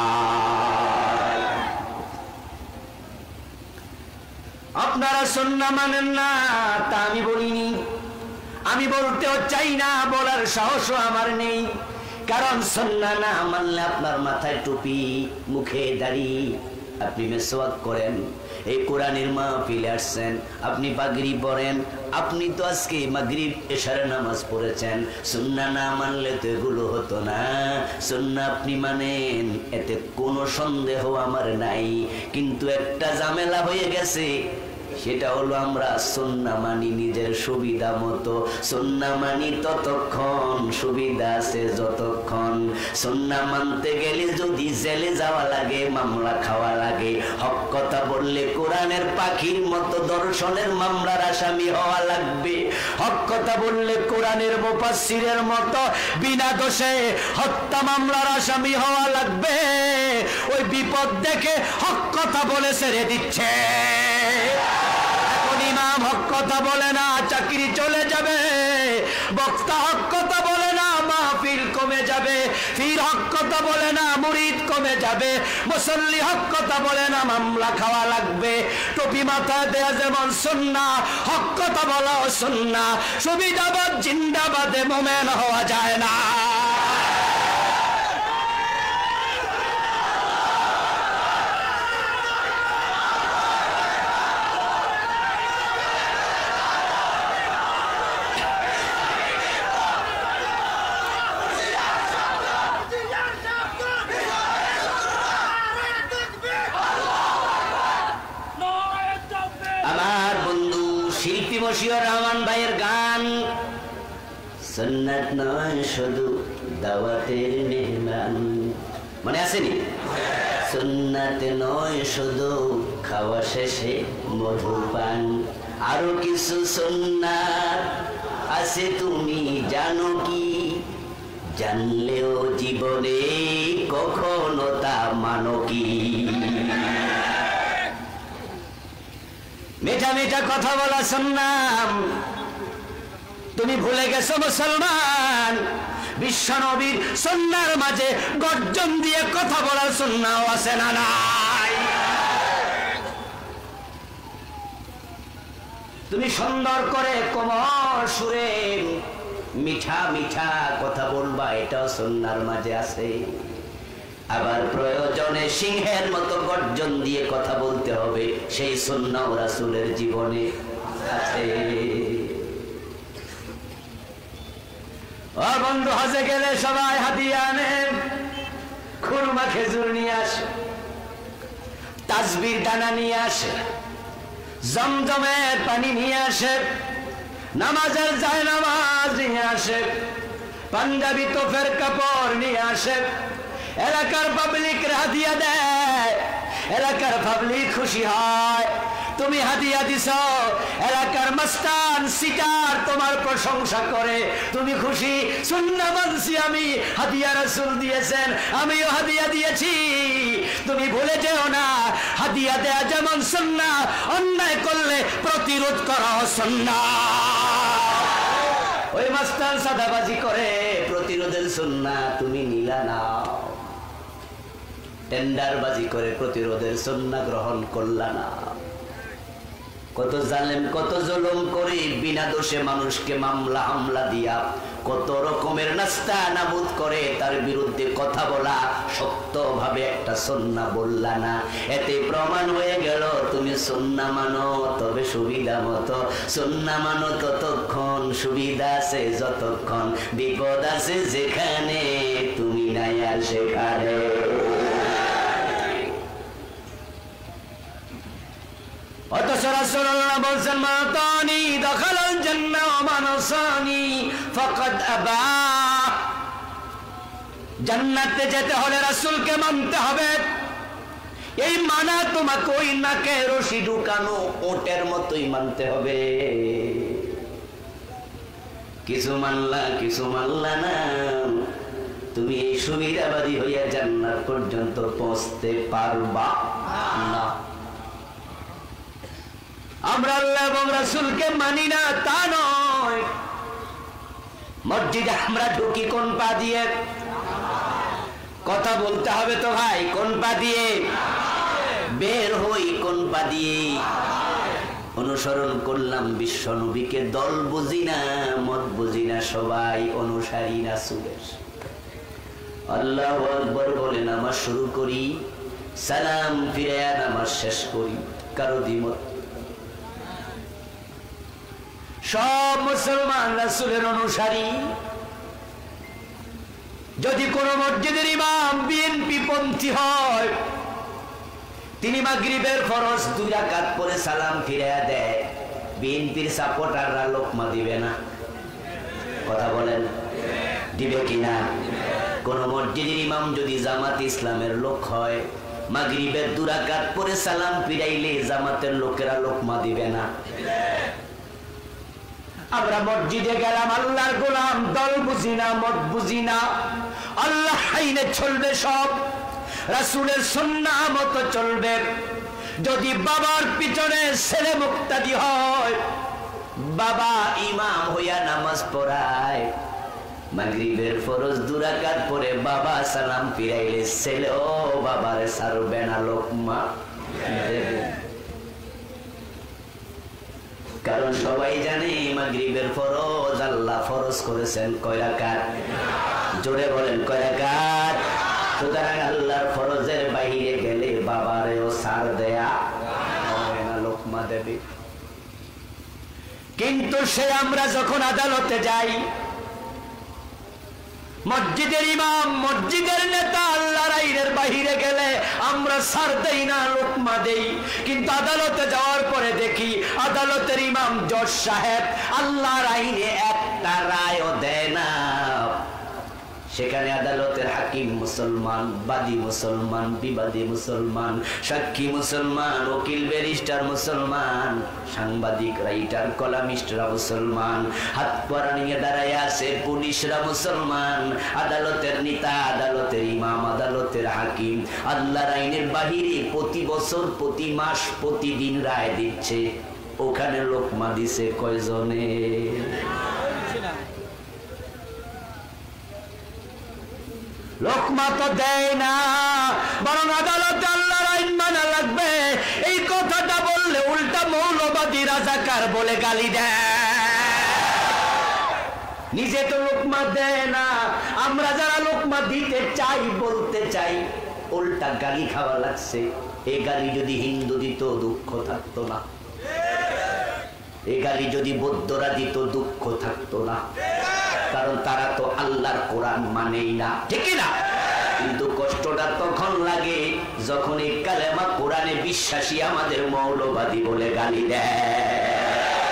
আপনারা সুন্নাহ মানেন না তা আমি বলিনি, আমি বলতেও চাই না, বলার সাহসও আমার নেই। কারণ সুন্নাহ না মানলে আপনার মাথায় টুপি, মুখে দাড়ি, আপনি মেসওয়াক করেন, এই কোরআনের মাহফিলে আসছেন, আপনি পাগড়ি পরেন, আপনি তো আজকে মাগরিব এশার নামাজ পড়েছেন, সুন্নাহ না মানলে তো এগুলো হতো না। সুন্নাহ আপনি মানেন, এতে কোনো সন্দেহ আমার নাই, কিন্তু একটা ঝামেলা হয়ে গেছে, সেটা হলো আমরা সুন্নাহ মানি নিজের সুবিধা মতো। সুন্নাহ মানি ততক্ষণ, সুবিধা আছে যতক্ষণ। সুন্নাহ মানতে গেলে যদি জেলে যাওয়া লাগে, মামলা খাওয়া লাগে, হক কথা বললে কোরআনের পাখির মতো দর্শনের মামলার আসামি হওয়া লাগবে। হক কথা বললে কোরআনের মুফাসসিরের মতো বিনা দোষে হত্যা মামলার আসামি হওয়া লাগবে। ওই বিপদ দেখে হক কথা বলে ছেড়ে দিচ্ছে। ইমাম হক কথা বলে না, চাকরি চলে যাবে। বক্তা হক কথা বলে না, মাহফিল কমে যাবে। পীর হক কথা বলে না, মুরিদ কমে যাবে। মুসল্লি হক কথা বলে না, মামলা খাওয়া লাগবে। টুপি মাথায় দেয়া যেমন সুন্নাহ, হক কথা বলাও সুন্নাহ। সুবিধাবাদ জিন্দাবাদে মোমেন হওয়া যায় না। মশিউর রহমান ভাইয়ের গান, সুন্নাত নয় শুধু দাওয়াতের মেহমান, মনে আসেনি? সুন্নাত নয় শুধু খাওয়া শেষে মধুপান, আরো কিছু সুন্নাত আছে তুমি জানো কি? জানলেও জীবনে কখনো তা মানো কি? মিঠা মিঠা কথা বলা সুন্নাহ। তুমি ভুলে গেছো মুসলমান, বিশ্ব নবীর সুন্নাহর মাঝে গর্জন দিয়ে কথা বলার সুন্নাহ আছে না নাই? তুমি সুন্দর করে কোমল সুরে মিঠা মিঠা কথা বলবা, এটাও সুন্নাহর মাঝে আছে। আবার প্রয়োজনে সিংহের মতো গর্জন দিয়ে কথা বলতে হবে, সেই সুন্নাহ রাসূলের জীবনে আছে। ও বন্ধু, হজে গেলে সবাই হাদিয়া আনে, খুরমা খেজুর নিয়ে আসে, তাসবির দানা নিয়ে আসে, জমজমের পানি নিয়ে আসে, নামাজের জায়নামাজ নিয়ে আসে, পাঞ্জাবি তোফের কাপড় নিয়ে আসে। এলাকার পাবলিক হাদিয়া দেয়, এলাকার পাবলিক খুশি হয়। তুমি হাদিয়া দিছ, এলাকার মাস্তান সিটার তোমার প্রশংসা করে, তুমি খুশি। সুন্নাহ মানছি আমি, হাদিয়া রাসূল দিয়েছেন, আমিও হাদিয়া দিয়েছি। তুমি ভুলে যেও না, হাদিয়া দেয়া যেমন সুন্নাহ, অন্যায় করলে প্রতিরোধ করা সুন্নাহ। ওই মাস্তান সাদাবাজি করে, প্রতিরোধের সুন্নাহ তুমি নিলা না। টেন্ডারবাজি করে প্রতিরোধের সুন্নাহ গ্রহণ করলা না। কত জালেম, কত জুলুম করে বিনা দোষে মানুষকে মামলা হামলা দিয়া কত রকমের নাস্তা নাবুদ করে, তার বিরুদ্ধে কথা বলা সত্যভাবে একটা সুন্নাহ বললা না। এতে প্রমাণ হয়ে গেল তুমি সুন্নাহ মানো, তবে সুবিধা মতো। সুন্নাহ মানো ততক্ষণ, সুবিধা আছে যতক্ষণ, বিপদ আছে যেখানে, তুমি নাই আর সেখানে। অথচ রাসূলুল্লাহ বলেন, মাতানি দাখালাল জান্নাহ ওয়া মানাসানি ফাকাদ আবা। জান্নাতে যেতে হলে রাসূলকে মানতে হবে। এই মানা তোমাকে ওই নাকে রশি ঢুকানো ওটের মতোই মানতে হবে। কিছু মানলা, কিছু মানলা না, তুমি এই সুবিধাবাদী হইয়া জান্নাত পর্যন্ত পৌঁছতে পারবা না। আমরা আল্লাহ এবং রাসূলকে মানি না তা নয়, মসজিদে আমরা ঢুকি কোন পা দিয়ে? কথা বলতে হবে তো ভাই, কোন পা দিয়ে? বের হই কোন পা দিয়ে? অনুসরণ করলাম বিশ্ব নবীকে, দল বুঝি না, মত বুঝি না, সবাই অনুসারী রাসূলের। আল্লাহু আকবার বলে নামাজ শুরু করি, সালাম ফিরায়া নামাজ শেষ করি, কারো দ্বিমত? সব মুসলমান রাসূলের অনুসারী। যদি কোন মসজিদের ইমাম বিএনপি পন্থী হয়, তিনি মাগরিবের ফরজ 2 রাকাত পরে সালাম ফিরায়া দেয়, বিএনপির সাপোর্টাররা লোকমা দিবে না? কথা বলেন, দিবে কিনা? কোন মসজিদের ইমাম যদি জামাত ইসলামের লোক হয়, মাগরিবের 2 রাকাত পরে সালাম ফিরাইলে জামাতের লোকেরা লোকমা দিবে না? আমরা মসজিদে গেলাম, আল্লাহর গোলাম, দল বুঝি না, মত বুঝি না, আল্লাহ আইনে চলবে, সব রাসূলের সুন্নাহ মতো চলবে। যদি বাবার পিছনে ছেলে মুক্তাদি হয়, বাবা ইমাম হইয়া নামাজ পড়ায়, মাগরিবের ফরজ 2 রাকাত পরে বাবা সালাম ফিরাইলে ছেলেও বাবারে ছাড়বে না, লোকমা দেবে। কারণ সবাই জানে মাগরিবের ফরজ আল্লাহ ফরজ করেছেন কয় রাকাত? জোরে বলেন, কয় রাকাত? সুতরাং আল্লাহর ফরজের বাইরে গেলে বাবারেও ছাড় দেয়া হবে না, লোকমা দেবে। কিন্তু সে আমরা যখন আদালতে যাই, মসজিদের ইমাম, মসজিদের নেতা আল্লাহর আইনের বাহিরে গেলে আমরা ছাড় দেই না, লোকমা দেই। কিন্তু আদালতে যাওয়ার পরে দেখি আদালতের ইমাম জজ সাহেব আল্লাহর আইনে একটা রায়ও দেয় না। সেখানে আদালতের হাকিম মুসলমান, বাদী মুসলমান, বিবাদী মুসলমান, সাক্ষী মুসলমান, উকিল ব্যারিস্টার মুসলমান, সাংবাদিক, রাইটার, কলামিস্টরা মুসলমান, হাত পরা নিয়ে দাঁড়ায় আছে পুলিশরা মুসলমান। আদালতের নেতা, আদালতের ইমাম, আদালতের হাকিম আল্লাহর আইনের বাহিরে প্রতি বছর, প্রতি মাস, প্রতিদিন রায় দিচ্ছে। ওখানে লোকমা দিছে কয়জনে? লোকমা তো দেয় না, বরং আদালতে আল্লাহর আইন মানা লাগবে এই কথাটা বললে উল্টা মৌলবাদী রাজাকার বলে গালি দেয়। নিজে তো লোকমা দেয় না, আমরা যারা লোকমা দিতে চাই, বলতে চাই, উল্টা গালি খাওয়া লাগছে। এই গালি যদি হিন্দু দিত দুঃখ থাকতো না, এই গালি যদি বৌদ্ধরা দিত দুঃখ থাকতো না, কারণ তারা তো আল্লাহর কোরআন মানেই না, ঠিক না? কিন্তু কষ্টটা তখন লাগে যখন এই কালেমা কোরআনে বিশ্বাসী আমাদের মৌলবাদী বলে গালি দেয়।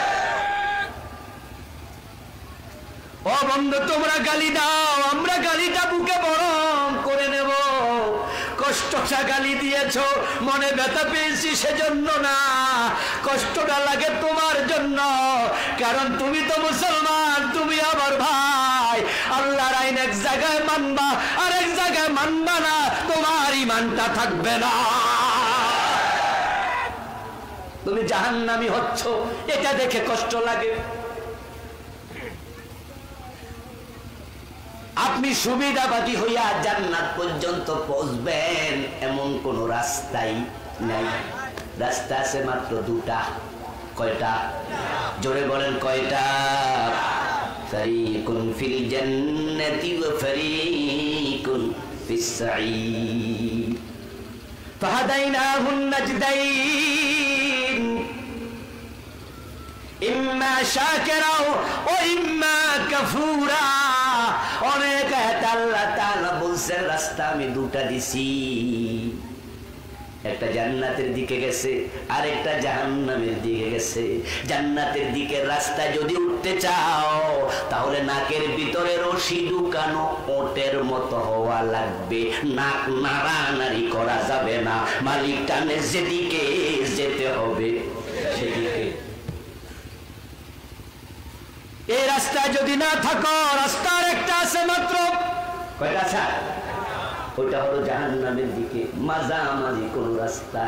ও বন্ধু, তোমরা গালি দাও, আমরা গালিটা বুকে বরং করে নেব। কষ্টটা গালি দিয়েছ, মনে ব্যথা পেয়েছি সেজন্য না, কষ্টটা লাগে তোমার জন্য, কারণ তুমি তো মুসলমান, তুমি আমার ভাই। আল্লাহর আইন এক জায়গায় মানবা, আর এক জায়গায় মানবা না, তোমার ঈমানটা থাকবে না, তুমি জাহান্নামী হচ্ছ, এটা দেখে কষ্ট লাগে। আপনি সুবিধাবাদী হইয়া জান্নাত পর্যন্ত পৌঁছবেন এমন কোন রাস্তাই নাই। রাস্তা আছে মাত্র 2টা। কয়টা? জোরে বলেন, কয়টা? ফারিকুন ফিল জান্নাতি ওয়া ফারিকুন ফিস সাঈর ফাহাদাইনাহুন নাজদাইন ইম্মা শাকিরা ওয়া ইম্মা কাফুরা। অনেক আয়াত আল্লাহ তাআলা বলছেন রাস্তা আমি 2টা দিছি, একটা জান্নাতের দিকে গেছে, আর একটা জাহান্নামের দিকে গেছে। জান্নাতের দিকে রাস্তা যদি উঠতে চাও, তাহলে নাকের ভিতরে রশি ঢুকানো ওটের মতো হওয়া লাগবে, নাক নাড়ানাড়ি করা যাবে না, মালিক টানে যেদিকে যেতে হবে সেদিকে। এই রাস্তায় যদি না থাকো, রাস্তার একটা আছে মাত্র, কয়টা আছে? ওইটা হলো জাহান্নামের দিকে, মাঝামাঝি কোন রাস্তা।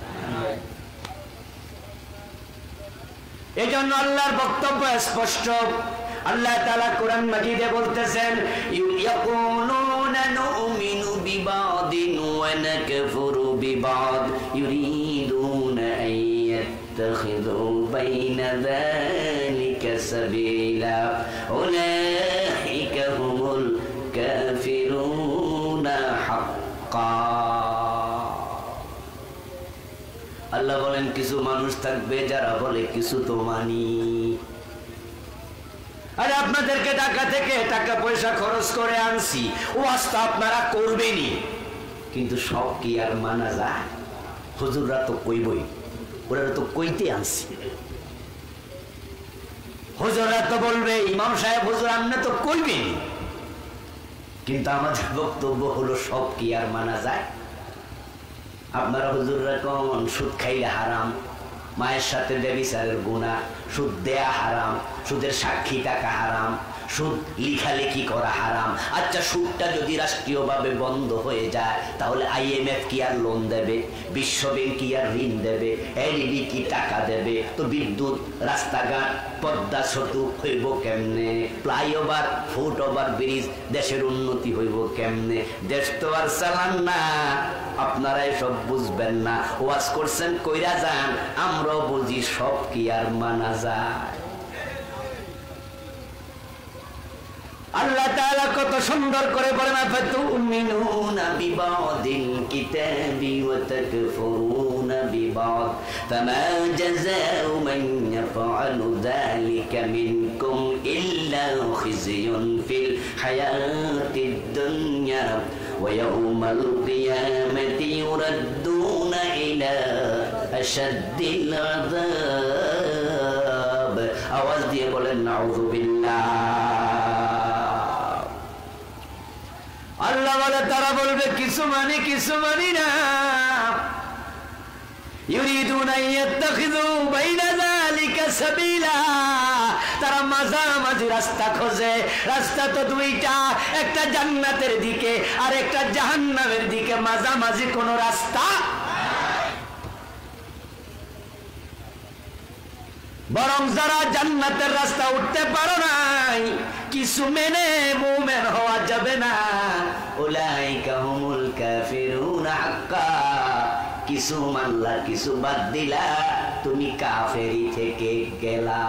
এই জন্য আল্লাহর বক্তব্য স্পষ্ট। আল্লাহ তাআলা কোরআন মাজিদে বলতেছেন, ইয়াকুলুনা নুমিনু বিবাদিন ওয়া নাকফুরু বিবাদ ইউরিদুনা আন ইয়াত্তাখিযু বাইনা যালিকা সাবিলা উলাইকা হুমুল কাফিরুন আল্লাহ বলেন কিছু মানুষ থাকবে যারা বলে কিছু তো মানি। আরে আপনাদেরকে টাকা থেকে টাকা পয়সা খরচ করে আনছি, ওয়াজ তো আপনারা করবেনই, কিন্তু সব কি আর মানা যায়? হুজুররা তো কইবই, ওরা তো কইতে আনছি। হুজুররা তো বলবে ইমাম সাহেব হুজুর আপনি তো কইবেন, কিন্তু আমাদের বক্তব্য হলো সব কি আর মানা যায়? আপনারা হুজুররা কোন সুদ খাইলে হারাম, মায়ের সাথে ব্যভিচারের গুনাহ, সুদ দেয়া হারাম, সুদের সাক্ষী টাকা হারাম, সুদ লিখালেখি করা হারাম। আচ্ছা সুদটা যদি রাষ্ট্রীয়ভাবে বন্ধ হয়ে যায় তাহলে IMF কি আর লোন দেবে? বিশ্ব ব্যাংক কি আর ঋণ দেবে? এলইডি কি টাকা দেবে? তো বিদ্যুৎ, রাস্তাঘাট, পদ্মা সেতু হইব কেমনে? ফ্লাইওভার, ফুটওভার ব্রিজ, দেশের উন্নতি হইব কেমনে? দেশ তো আর চালান না, আপনারা এসব বুঝবেন না। ওয়াজ করছেন কইরা যান, আমরাও বুঝি সব কি আর মানা যায়? আল্লাহ তাআলা কত সুন্দর করে বলেন আফাতুমিনুনা বিবাদিল কিতাবি ওয়া তাকফুরুনা বিবাদ ফামা জাযাউ মান ইয়াফআলু যালিকা মিনকুম ইল্লা খিzyun ফিল হায়াতিদ দুনিয়া ওয়া ইয়াউমাল কিয়ামাতি ইউরাদ্দুনা ইলা আশাদ্দিল আযাব। আওয়াজ দিয়ে বলেন নাউযু বিল্লাহ। আল্লাহ বলে তারা বলবে কিছু মানি কিছু মানি না। ইউরিদুনা ইয়াত্তাখিযু বাইনা যালিকা সাবিলা, তারা মাঝামাঝি রাস্তা খোঁজে। রাস্তা তো দুইটা, একটা জান্নাতের দিকে আর একটা জাহান্নামের দিকে, মাঝামাঝি কোন রাস্তা। বরং যারা জান্নাতের রাস্তা উঠতে পারো নাই, কিছু মেনে মুমিন হওয়া যাবে না। উলাইকা হুমুল কাফিরুনা হাক্কা, কিছু মানলা কিছু বাদ দিলা, তুমি কাফেরি থেকে গেলা।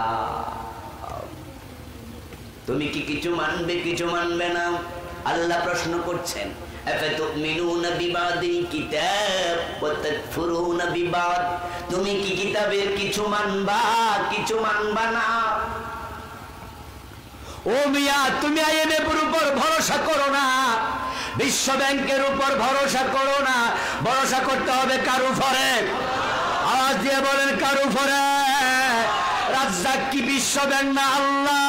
তুমি কি কিছু মানবে কিছু মানবে না? আল্লাহ প্রশ্ন করছেন আফাতুমিনুনা বিবাদিল কিতাব ওয়া তাকফুরুনা বিবাদ, তুমি কি কিতাবের কিছু মানবা কিছু মানবা না? ও মিয়া, তুমি IMF এর উপর ভরসা করো না, বিশ্ব ব্যাংকের উপর ভরসা করো না। ভরসা করতে হবে কার উপরে? আওয়াজ দিয়ে বলেন কার উপরে? রাজ্জাক কি বিশ্ব ব্যাংক না আল্লাহ?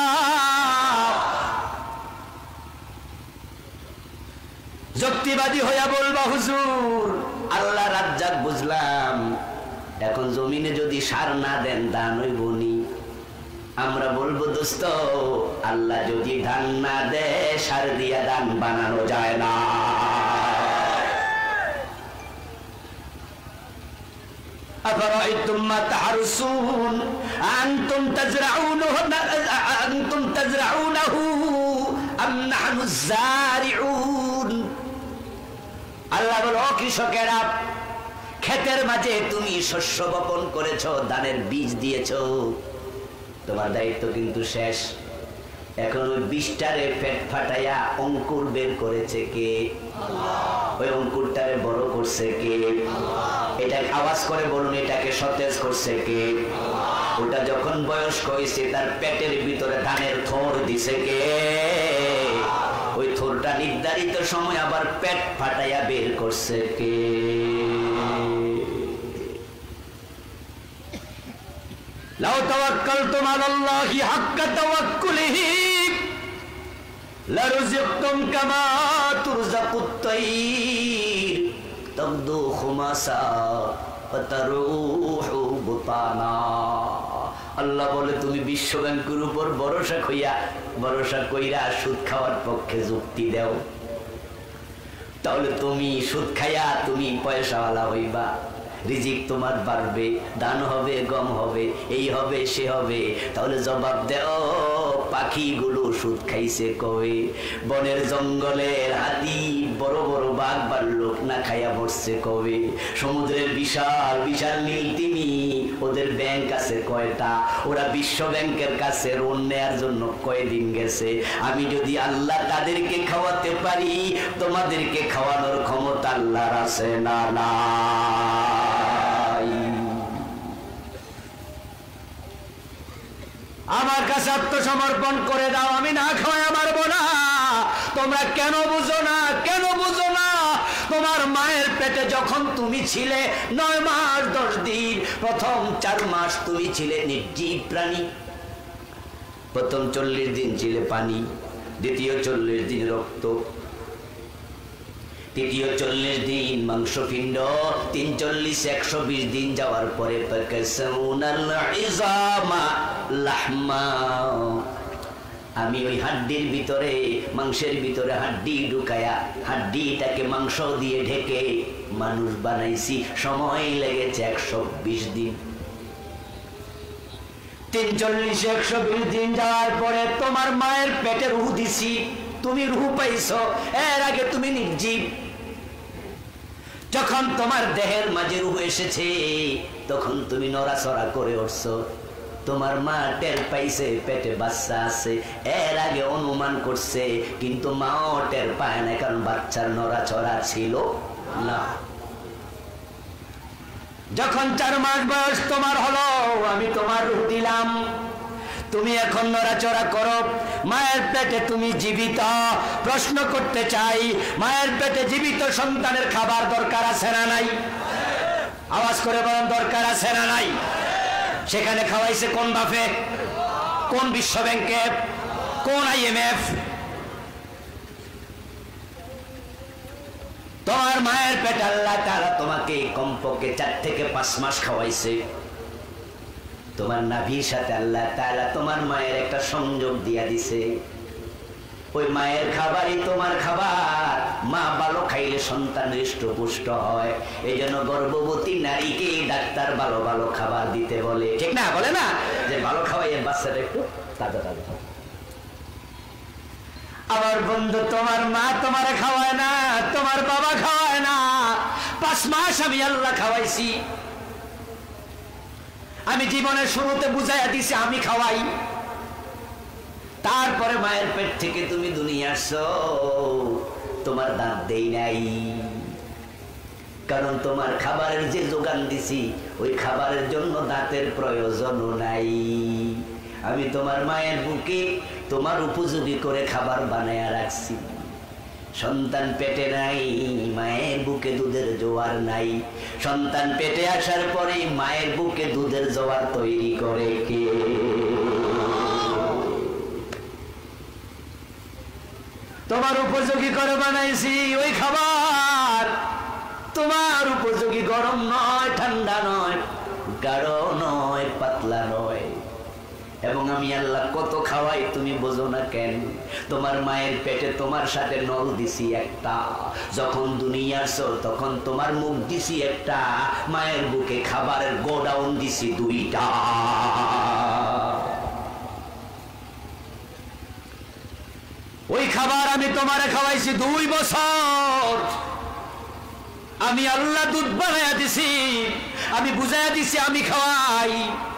যুক্তিবাদী হইয়া বলবা হুজুর আল্লাহ রাজ্জাক বুঝলাম, এখন জমিনে যদি সার না দেন ধান হইবনি। আমরা বলবো দোস্ত আল্লাহ যদি ধান না দেয় সার দিয়া ধান বানানো যায় না। আফরাআইতুম মা তাহরুসুন আনতুম তাজরাউনাহু আম নাহনুজ যারিউন। আল্লাহ বলে ও কৃষকেরা, ক্ষেতের মাঝে তুমি শস্য বপন করেছো, ধানের বীজ দিয়েছো, তোমার দায়িত্ব কিন্তু শেষ। এখন ওই বীজটারে পেট ফাটাইয়া অঙ্কুর বের করেছে কে? আল্লাহ। ওই অঙ্কুরটারে বড় করছে কে? আল্লাহ। এটা আওয়াজ করে বলুন, এটাকে সতেজ করছে কে? আল্লাহ। ওটা যখন বয়স্ক হয়েছে তার পেটের ভিতরে ধানের থোর দিছে কে? ওই থোরটা নির্ধারিত সময় আবার পেট ফাটাইয়া বের করছে কে? লাউ তাওয়াক্কালতুম আলাল্লাহি হাক্কা তাওয়াক্কুলিহি লারুযিকতুম কামা তুরযাকুত তাইর তাগদু খুমাসা ওয়া তারুহু বুতানা। আল্লাহ বলে তুমি বিশ্ব ব্যাংকের উপর ভরসা কইরা সুদ খাওয়ার পক্ষে যুক্তি দাও, তাহলে তুমি সুদ খাইয়া তুমি পয়সাওয়ালা হইবা, রিজিক তোমার বাড়বে, ধান হবে, গম হবে, এই হবে সে হবে। তাহলে জবাব দেও পাখিগুলো সুদ খাইছে কবে? বনের জঙ্গলের হাতি, বড় বড় বাঘ ভাল্লুক না খাইয়া মরছে কবে? সমুদ্রের বিশাল বিশাল নীল তিমি, ওদের ব্যাংক আছে কয়টা? ওরা বিশ্ব ব্যাংকের কাছে ঋণ নেয়ার জন্য কয়দিন গেছে? আমি যদি আল্লাহ তাদেরকে খাওয়াতে পারি, তোমাদেরকে খাওয়ানোর ক্ষমতা আল্লাহর আছে না? না। আমার কাছে আত্মসমর্পণ করে দাও, আমি না খাওয়া মারবো না। তোমরা কেন বুঝো না, কেন বুঝো না? তোমার মায়ের পেটে যখন তুমি ছিলে 9 মাস 10 দিন, প্রথম 4 মাস তুমি ছিলে নির্জীব প্রাণী। প্রথম 40 দিন ছিলে পানি, দ্বিতীয় 40 দিন রক্ত, তৃতীয় 40 দিন মাংসপিণ্ড, 3 40 120 দিন যাওয়ার পরে আমি ওই হাড্ডির ভিতরে, মাংসের ভিতরে হাড্ডি ঢুকায়া হাড্ডিটাকে মাংস দিয়ে ঢেকে মানুষ বানাইছি। সময় লেগেছে 120 দিন। 3 40 120 দিন যাওয়ার পরে তোমার মায়ের পেটে রূহ দিছি, তুমি রূহ পাইছো। এর আগে তুমি নির্জীব। যখন তোমার দেহের মাঝে রূহ এসেছে তখন তুমি নড়াচড়া করে উঠছো। তোমার মা টের পাইছে পেটে বাচ্চা আছে, এর আগে অনুমান করছে, কিন্তু মাও টের পায় না, কারণ বাচ্চার নড়াচড়া ছিল না। যখন 4 মাস বয়স তোমার হলো, আমি তোমার রূহ দিলাম, তুমি এখন নড়াচড়া করো। মায়ের পেটে তুমি জীবিত। প্রশ্ন করতে চাই, মায়ের পেটে জীবিত সন্তানের খাবার দরকার আছে না নাই? আওয়াজ করে বলেন, দরকার আছে না নাই? সেখানে খাওয়াইছে কোন বাফে, কোন বিশ্ব ব্যাংকে, কোন IMF? তোমার মায়ের পেটে আল্লাহ তাআলা তোমাকে কমপক্ষে 4 থেকে 5 মাস খাওয়াইছে। তোমার নাভির সাথে আল্লাহ তাআলা তোমার মায়ের একটা সংযোগ দিয়া দিছে। ওই মায়ের খাবারই তোমার খাবার। মা ভালো খাইলে সন্তান হৃষ্টপুষ্ট হয়। এই জন্য গর্ভবতী নারীকে ডাক্তার ভালো ভালো খাবার দিতে বলে, ঠিক না? বলে না যে ভালো খাওয়াইয়ের বাচ্চাটা একটু তাজা তাজা। আমার বন্ধু, তোমার মা তোমার খাওয়ায় না, তোমার বাবা খাওয়ায় না। 5 মাস আমি আল্লাহ খাওয়াইছি। আমি জীবনের শুরুতে বুঝাইয়া দিছি আমি খাওয়াই। তারপরে মায়ের পেট থেকে তুমি দুনিয়া আসছো, তোমার দাঁত দেই নাই, কারণ তোমার খাবারের যে যোগান দিছি ওই খাবারের জন্য দাঁতের প্রয়োজনও নাই। আমি তোমার মায়ের বুকে তোমার উপযোগী করে খাবার বানায়া রাখছি। সন্তান পেটে নাই, মায়ের বুকে দুধের জোয়ার নাই। সন্তান পেটে আসার পরে মায়ের বুকে দুধের জোয়ার তৈরি করে কে? তোমার উপযোগী করে বানাইছি ওই খাবার। তোমার উপযোগী গরম নয়, ঠান্ডা নয়, গাঢ় নয়, পাতলা নয়। এবং আমি আল্লাহ কত খাওয়াই তুমি বোঝো না কেন? তোমার মায়ের পেটে তোমার সাথে নল দিছি একটা, যখন দুনিয়া আসো তখন তোমার মুখ দিছি একটা, মায়ের বুকে খাবারের গোডাউন দিছি 2টা। ওই খাবার আমি তোমারে খাওয়াইছি 2 বছর। আমি আল্লাহ দুধ বানাইয়া দিছি, আমি বুঝাইয়া দিছি আমি খাওয়াই।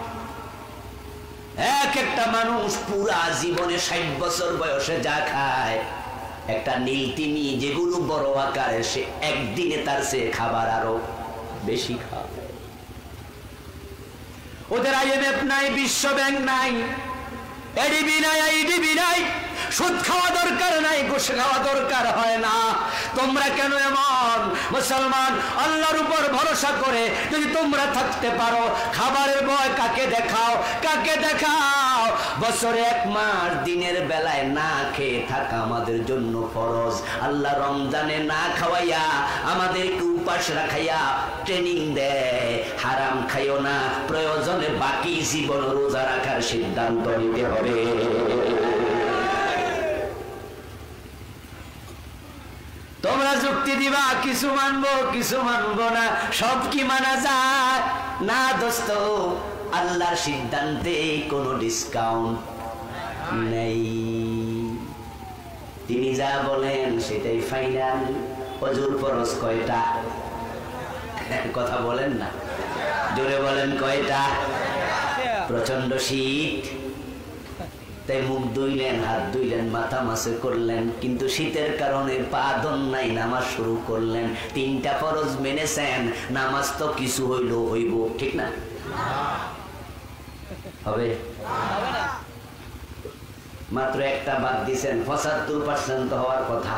এক একটা মানুষ পুরা জীবনে 60 বছর বয়সে যা খায়, একটা নীলতিমি যেগুলো বড় আকারে, সে একদিনে তার সে খাবার আরো বেশি খায়। ওদের IMF নাই, বিশ্ব ব্যাংক নাই, ADB নাই, IDB নাই। সুদ খাওয়া দরকার নাই, ঘুষ খাওয়া দরকার হয় না। তোমরা কেন এমন? মুসলমান, আল্লাহর উপর ভরসা করে যদি তোমরা থাকতে পারো, খাবারের ভয় কাকে দেখাও, কাকে দেখাও? বছরে 1 মাস দিনের বেলায় না খেয়ে থাকা আমাদের জন্য ফরজ। আল্লাহ রমজানে না খাওয়াইয়া আমাদেরকে উপাস রাখাইয়া ট্রেনিং দেয়, হারাম খাইও না, প্রয়োজনে বাকি জীবন রোজা রাখার সিদ্ধান্ত নিতে হবে। তোমরা যুক্তি দিবা কিছু মানবো কিছু মানবো না, সব কি মানা যায় না? দোস্ত, আল্লাহর সিদ্ধান্তে কোনো ডিসকাউন্ট নেই। তিনি যা বলেন সেটাই ফাইনাল। ওজুর ফরজ কয়টা? কথা বলেন না, জোরে বলেন কয়টা? প্রচন্ড শীত, তাই মুখ ধুইলেন, হাত ধুইলেন, মাথা মাসে করলেন, কিন্তু শীতের কারণে পা ধন নাই, নামাজ শুরু করলেন। 3টা ফরজ মেনেছেন, নামাজ তো কিছু হইল হইব, ঠিক না? হবে? মাত্র একটা বাদ দিয়েছেন, 75% হওয়ার কথা।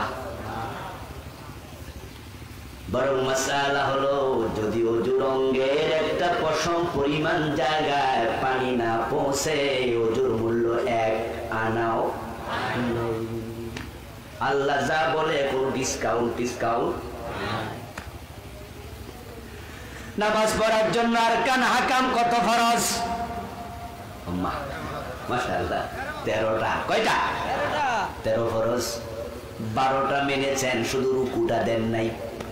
বরং মাসআলা হলো যদি ওযুর অঙ্গের একটা পশম পরিমাণ জায়গায় পানি না পৌঁছে ওযুর মূল্য 1 আনাও। আল্লাহ যা বলে কোনো ডিসকাউন্ট। নামাজ পড়ার জন্য আরকান হাকাম কত ফরজ? মাশাআল্লাহ 13টা। কয়টা? 13 ফরজ। 12টা মেনেছেন, শুধু রুকুটা দেন নাই।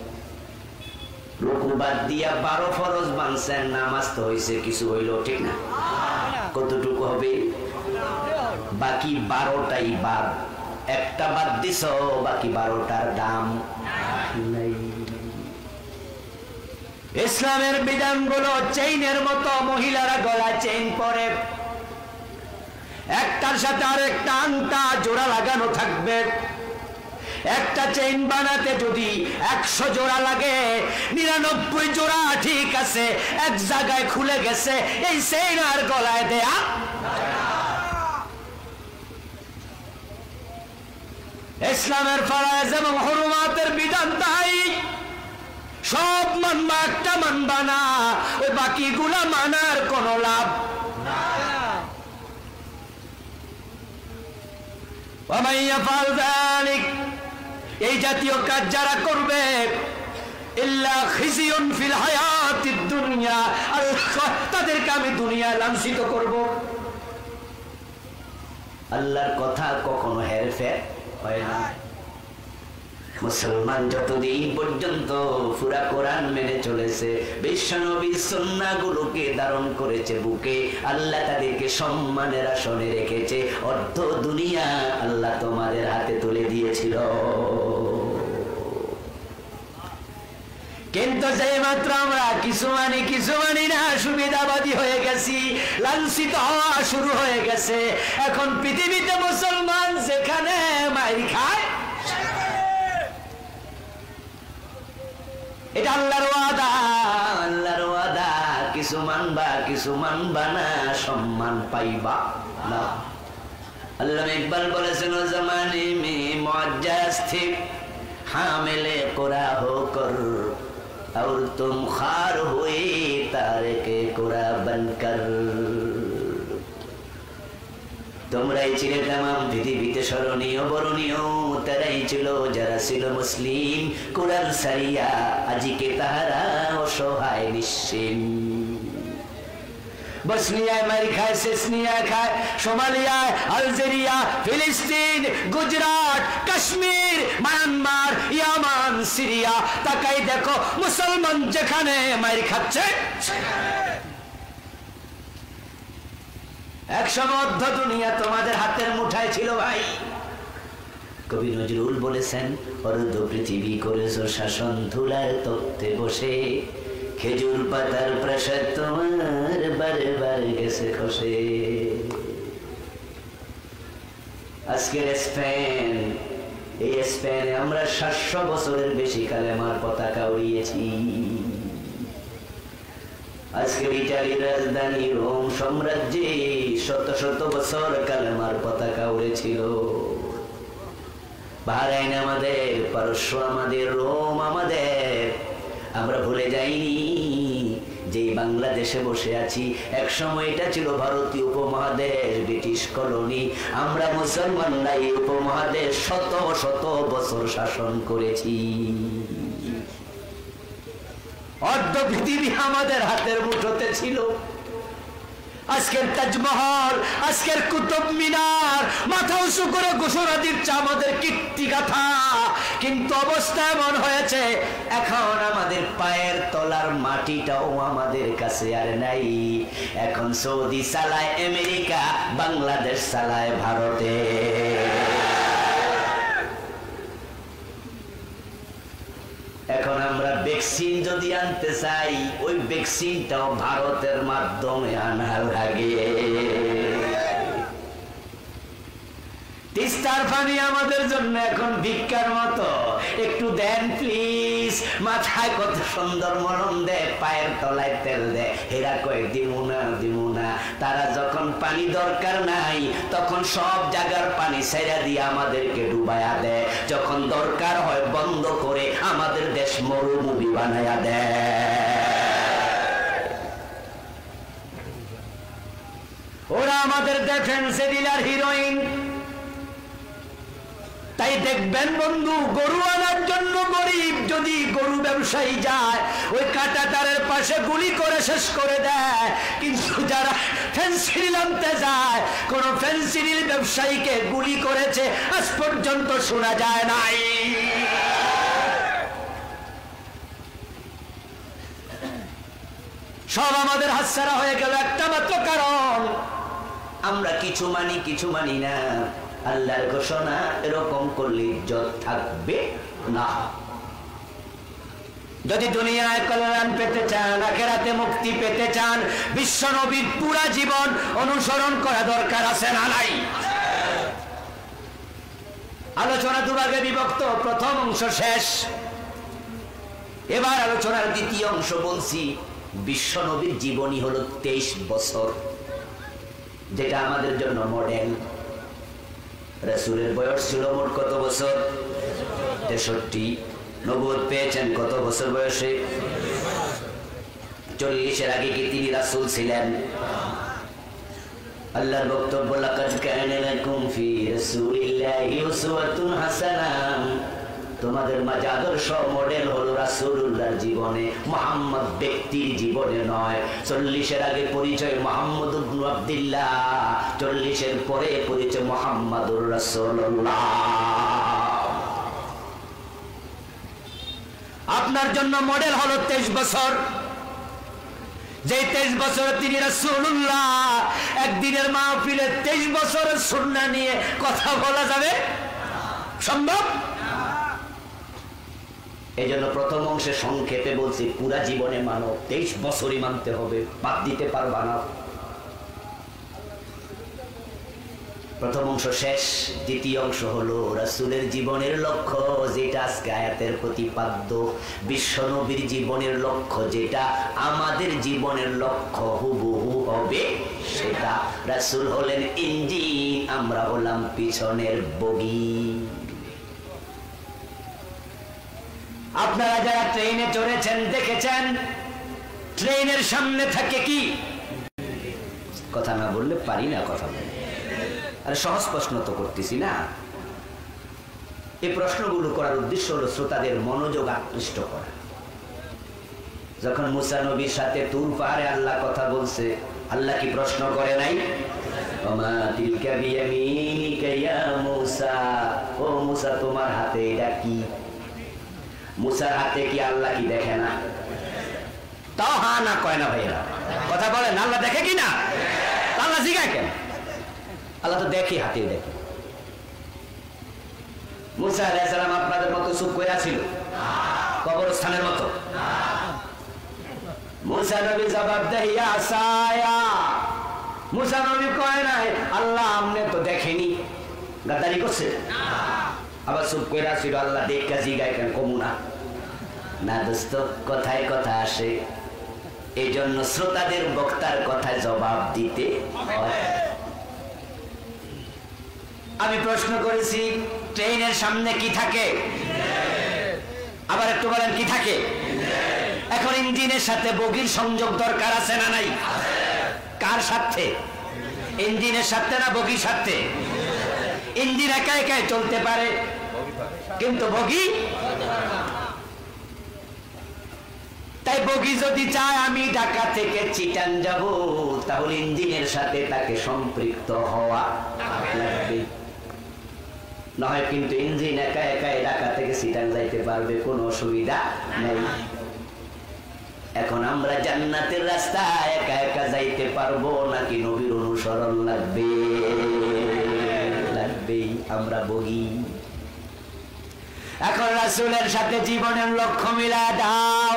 রুকু বাদ দিয়া 12 ফরজ মানছেন, নামাজ তো হইছে, কিছু হইল, ঠিক না? কতটুকু হবে? বাকি 12টাই বাদ। একটা বাদ দিছ, বাকি 12টার দাম নাই। ইসলামের বিধানগুলো চেইনের মতো, মহিলারা গলা চেইন পরে, একটার সাথে আরেকটা আংটা জোড়া লাগানো থাকবে। একটা চেইন বানাতে যদি 100 জোড়া লাগে, 99 জোড়া ঠিক আছে, এক জায়গায় খুলে গেছে, এই চেইন আর গলায় দেয়া। ইসলামের ফরজ এবং হুরমাতের বিধান তাই, সব মানবা, একটা মানবা না, ওই বাকিগুলা মানার কোন লাভ না। ওয়ামান ইয়াফআল যালিক, এই জাতীয় কাজ যারা করবে, ইল্লা খিজিয়ুন ফিল হায়াতিদ দুনিয়া, তাদেরকে আমি দুনিয়ায় লাঞ্ছিত করব। আল্লাহর কথা কখনো হেরফের হয় না। মুসলমান যতদিন পর্যন্ত পুরা কোরআন মেনে চলেছে, বিশ্বনবীর সুন্নাহগুলোকে ধারণ করেছে বুকে, আল্লাহ তাদেরকে সম্মানের আসনে রেখেছে। অর্ধ দুনিয়া আল্লাহ তোমাদের হাতে তুলে দিয়েছিল। কিন্তু যেই মাত্র আমরা কিছু মানি না, সুবিধাবাদী হয়ে গেছি, লাঞ্ছিত হওয়া শুরু হয়ে গেছে। এখন পৃথিবীতে মুসলমান যেখানে মাইর খায়, এটা আল্লাহর ওয়াদা। কিছু মানবা না, সম্মান পাইবা না। আল্লামা ইকবাল বলেছেন, ও জামানে মে মুআজ্জাজ থে হামিলে কোরা হোকর, और तुम खार हुए तारके कोरा बनकर। তোমরাই ছিলে তামাম পৃথিবীতে স্মরণীয় বরণীয়, তারাই ছিল যারা ছিল মুসলিম কোরআন সারিয়া, আজিকে তাহারা অসহায় নিশ্চিম। বসনিয়ায় মারি খায়, চেচনিয়ায় খায়, সোমালিয়ায়, আলজেরিয়া, ফিলিস্তিন, গুজরাট, কাশ্মীর, মায়ানমার, ইয়ামান, সিরিয়া, তাকাই দেখো মুসলমান যেখানে মারি খাচ্ছে। একসময় অর্ধ দুনিয়া তোমাদের হাতের মুঠায় ছিল ভাই। কবি নজরুল বলেছেন, অর্ধ পৃথিবী করেছো শাসন, ধুলার তত্ত্বে বসে, খেজুর পাতার প্রাসাদ তোমার বারবার গেছে খসে। আজকের স্পেন, এই স্পেনে আমরা 700 বছরের বেশি কালেমার পতাকা উড়িয়েছি। আজকের ইটালির রাজধানী রোম সাম্রাজ্যে শত শত বছর কালেমার পতাকা উড়েছিল। বাহরাইন আমাদের, পারস্য আমাদের, রোম আমাদের। আমরা ভুলে যাইনি যে বাংলাদেশে বসে আছি, এক সময় এটা ছিল ভারতীয় উপমহাদেশ, ব্রিটিশ কলোনি। আমরা মুসলমানরা এই উপমহাদেশ শত শত বছর শাসন করেছি। অর্ধ পৃথিবী আমাদের হাতের মুঠোতে ছিল। আজকের তাজমহল, আজকের কুতুব মিনার, মাথা উঁচু করে ঘোষণা দিচ্ছে আমাদের কীর্তি গাথা। কিন্তু অবস্থা এমন হয়েছে, এখন আমাদের পায়ের তলার মাটিটাও আমাদের কাছে আর নাই। এখন সৌদি চালায় আমেরিকা, বাংলাদেশ চালায় ভারতে। এখন আমরা ভ্যাকসিন যদি আনতে চাই, ওই ভ্যাকসিনটাও ভারতের মাধ্যমে আনা লাগে। তিস্তার পানি আমাদের জন্য এখন ভিক্ষার মতো, একটু দেন প্লিজ। হাদিস, মাথায় কত সুন্দর মলম দেয়, পায়ের তলায় তেল দেয়। এরা কয় দিমু না। তারা যখন পানি দরকার নাই তখন সব জায়গার পানি ছেড়ে দিয়ে আমাদেরকে ডুবায়া দেয়, যখন দরকার হয় বন্ধ করে আমাদের দেশ মরুভূমি বানায়া দেয়। ওরা আমাদের ডিফেন্সে ডিলার, হিরোইন। তাই দেখবেন বন্ধু, গরু আনার জন্য গরিব যদি গরু ব্যবসায়ী যায়, ওই কাঁটা তারের পাশে গুলি করে শেষ করে দেয়। কিন্তু যারা ফেন্সিডিল আনতে যায়, কোন ফেন্সিডিল ব্যবসায়ীকে গুলি করেছে আজ পর্যন্ত শোনা যায় নাই। সব আমাদের হাতছাড়া হয়ে গেল একটা মাত্র কারণ, আমরা কিছু মানি না। আল্লাহর ঘোষণা, এরকম করলে ইজ্জত থাকবে না। যদি দুনিয়ায় কল্যাণ পেতে চান, আখিরাতে মুক্তি পেতে চান, বিশ্ব নবীর পুরা জীবন অনুসরণ করা দরকার আছে না নাই? আলোচনা দুভাগে বিভক্ত, প্রথম অংশ শেষ, এবার আলোচনার দ্বিতীয় অংশ বলছি। বিশ্ব নবীর জীবনী হলো 23 বছর, যেটা আমাদের জন্য মডেল। রাসূলের বয়স ছিল মোট কত বছর? 63। নবুয়ত পেয়েছেন কত বছর বয়সে? 40-এর আগে কি তিনি রাসূল ছিলেন? আল্লাহর বক্তব্য, লাকাদ কানা লাকুম ফি রাসূলিল্লাহি উসওয়াতুন হাসানাহ। তোমাদের মাঝে আদর্শ মডেল হলো রাসূলুল্লাহর জীবনে, মুহাম্মদ ব্যক্তির জীবনে নয়। 40-এর আগে পরিচয় মুহাম্মদ ইবনে আব্দুল্লাহ, 40-এর পরে পরিচয় মুহাম্মাদুর রাসূলুল্লাহ। আপনার জন্য মডেল হলো 23 বছর। যে 23 বছর তিনি রাসূলুল্লাহ, একদিনের মাহফিলে 23 বছরের সুন্নাহ নিয়ে কথা বলা যাবে? সম্ভব? এই জন্য প্রথম অংশে সংক্ষেপে বলছি, পুরা জীবনে মানো, 23 বছরই মানতে হবে, বাদ দিতে পারবা না। প্রথম অংশ শেষ, দ্বিতীয় অংশ হলো রাসূলের জীবনের লক্ষ্য, যেটা আজকে আয়াতের প্রতিপাদ্য। বিশ্ব নবীর জীবনের লক্ষ্য যেটা আমাদের জীবনের লক্ষ্য হুবহু হবে সেটা। রাসূল হলেন ইঞ্জিন, আমরা হলাম পিছনের বগি। আপনারা যারা ট্রেনে চড়েছেন দেখেছেন, ট্রেনের সামনে থাকে কি? কথা না বললে পারি না কথা বলতে। আরে সহজ প্রশ্ন তো করতেছি না। এই প্রশ্নগুলো করার উদ্দেশ্য হলো শ্রোতাদের মনোযোগ আকৃষ্ট করা। যখন মুসা নবীর সাথে তুর পাহাড়ে আল্লাহ কথা বলছে, আল্লাহ কি প্রশ্ন করে নাই? ওমা তিলকা বিয়ামিনিকা ইয়া মুসা, ও মুসা তোমার হাতে এটা কি? মুসার হাতে কি আল্লাহ কি দেখে না? তাও হ্যাঁ না কয় না ভাইরা, কথা বলেন। আল্লাহ দেখে কি না? আল্লাহ জিজ্ঞাসা কেন? আল্লাহ তো দেখে, হাতে দেখে। মুসা আলাইহিস সালাম আপনাদের মতো চুপ কইরা ছিল? কবরস্থানের মতো? মুসা নবী জবাব দেয় ইয়া সায়া। মুসা নবী কয় নাই আল্লাহ আমনে তো দেখেনি, গাদ্দারি করছে? আবার চুপ কইরা ছিল, আল্লাহ দেখা জিগায় কেন কমু না? না দোস্ত, কথায় কথা আসে। এই জন্য শ্রোতাদের বক্তার কথায় জবাব দিতে হয়। আমি প্রশ্ন করেছি, ট্রেনের সামনে কি থাকে? আবার একটু বলেন, কি থাকে? এখন ইঞ্জিনের সাথে বগির সংযোগ দরকার আছে না নাই? কার সাথে? ইঞ্জিনের সাথে না বগির সাথে? ইঞ্জিন একা একাই চলতে পারে, কিন্তু বগি। তাই বগি যদি চায় আমি ঢাকা থেকে চিটাং যাব, তাহলে ইঞ্জিনের সাথে তাকে সম্পৃক্ত হওয়া লাগবে। নয় কিন্তু ইঞ্জিন একা একাই ঢাকা থেকে চিটাং যাইতে পারবে, কোনো অসুবিধা নেই। এখন আমরা জান্নাতের রাস্তা একা একা যাইতে পারবো নাকি নবীর অনুসরণ লাগবে? লাগবেই, আমরা বগি। এখন রাসূলের সাথে জীবনের লক্ষ্য মিলা দাও।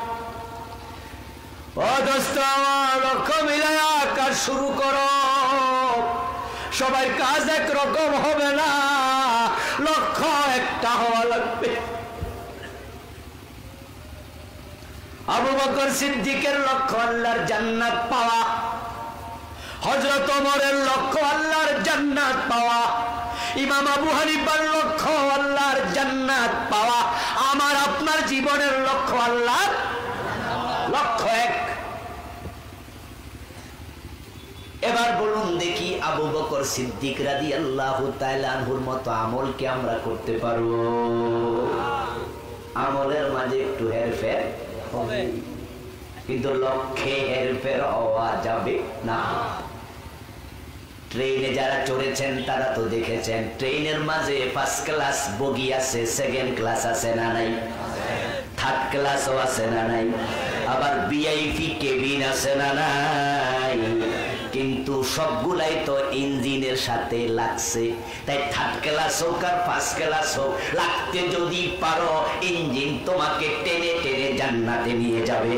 ও দোস্ত, লক্ষ্য মিলায়া কাজ শুরু করো। সবাই কাজ একরকম হবে না, লক্ষ্য একটা হওয়া লাগবে। আবু বকর সিদ্দিকের লক্ষ্য আল্লাহর জান্নাত পাওয়া, হযরত ওমরের লক্ষ্য আল্লাহর জান্নাত পাওয়া, ইমাম আবু হানিফার লক্ষ্য আল্লাহর জান্নাত পাওয়া। আমার আপনার জীবনের লক্ষ্য আল্লাহর লক্ষ্য এক। এবার বলুন দেখি, আবু বকর সিদ্দিক রাদিয়াল্লাহু তাআলা আনহুর মতো আমল কি আমরা করতে পারবো? আমলের মাঝে একটু হেরফের হবে, কিন্তু লক্ষ্যে হেরফের হওয়া যাবে না। ট্রেনে যারা চড়েছেন তারা তো দেখেছেন, ট্রেনের মাঝে ফার্স্ট ক্লাস বগি আছে, সেকেন্ড ক্লাস আছে না নাই? থার্ড ক্লাসও আছে না নাই? আবার ভিআইপি কেবিন আছে না নাই? কিন্তু সবগুলাই তো ইঞ্জিনের সাথে লাগছে। তাই থার্ড ক্লাস হোক আর ফার্স্ট ক্লাস হোক, লাগতে যদি পারো ইঞ্জিন তোমাকে টেনে টেনে জান্নাতে নিয়ে যাবে।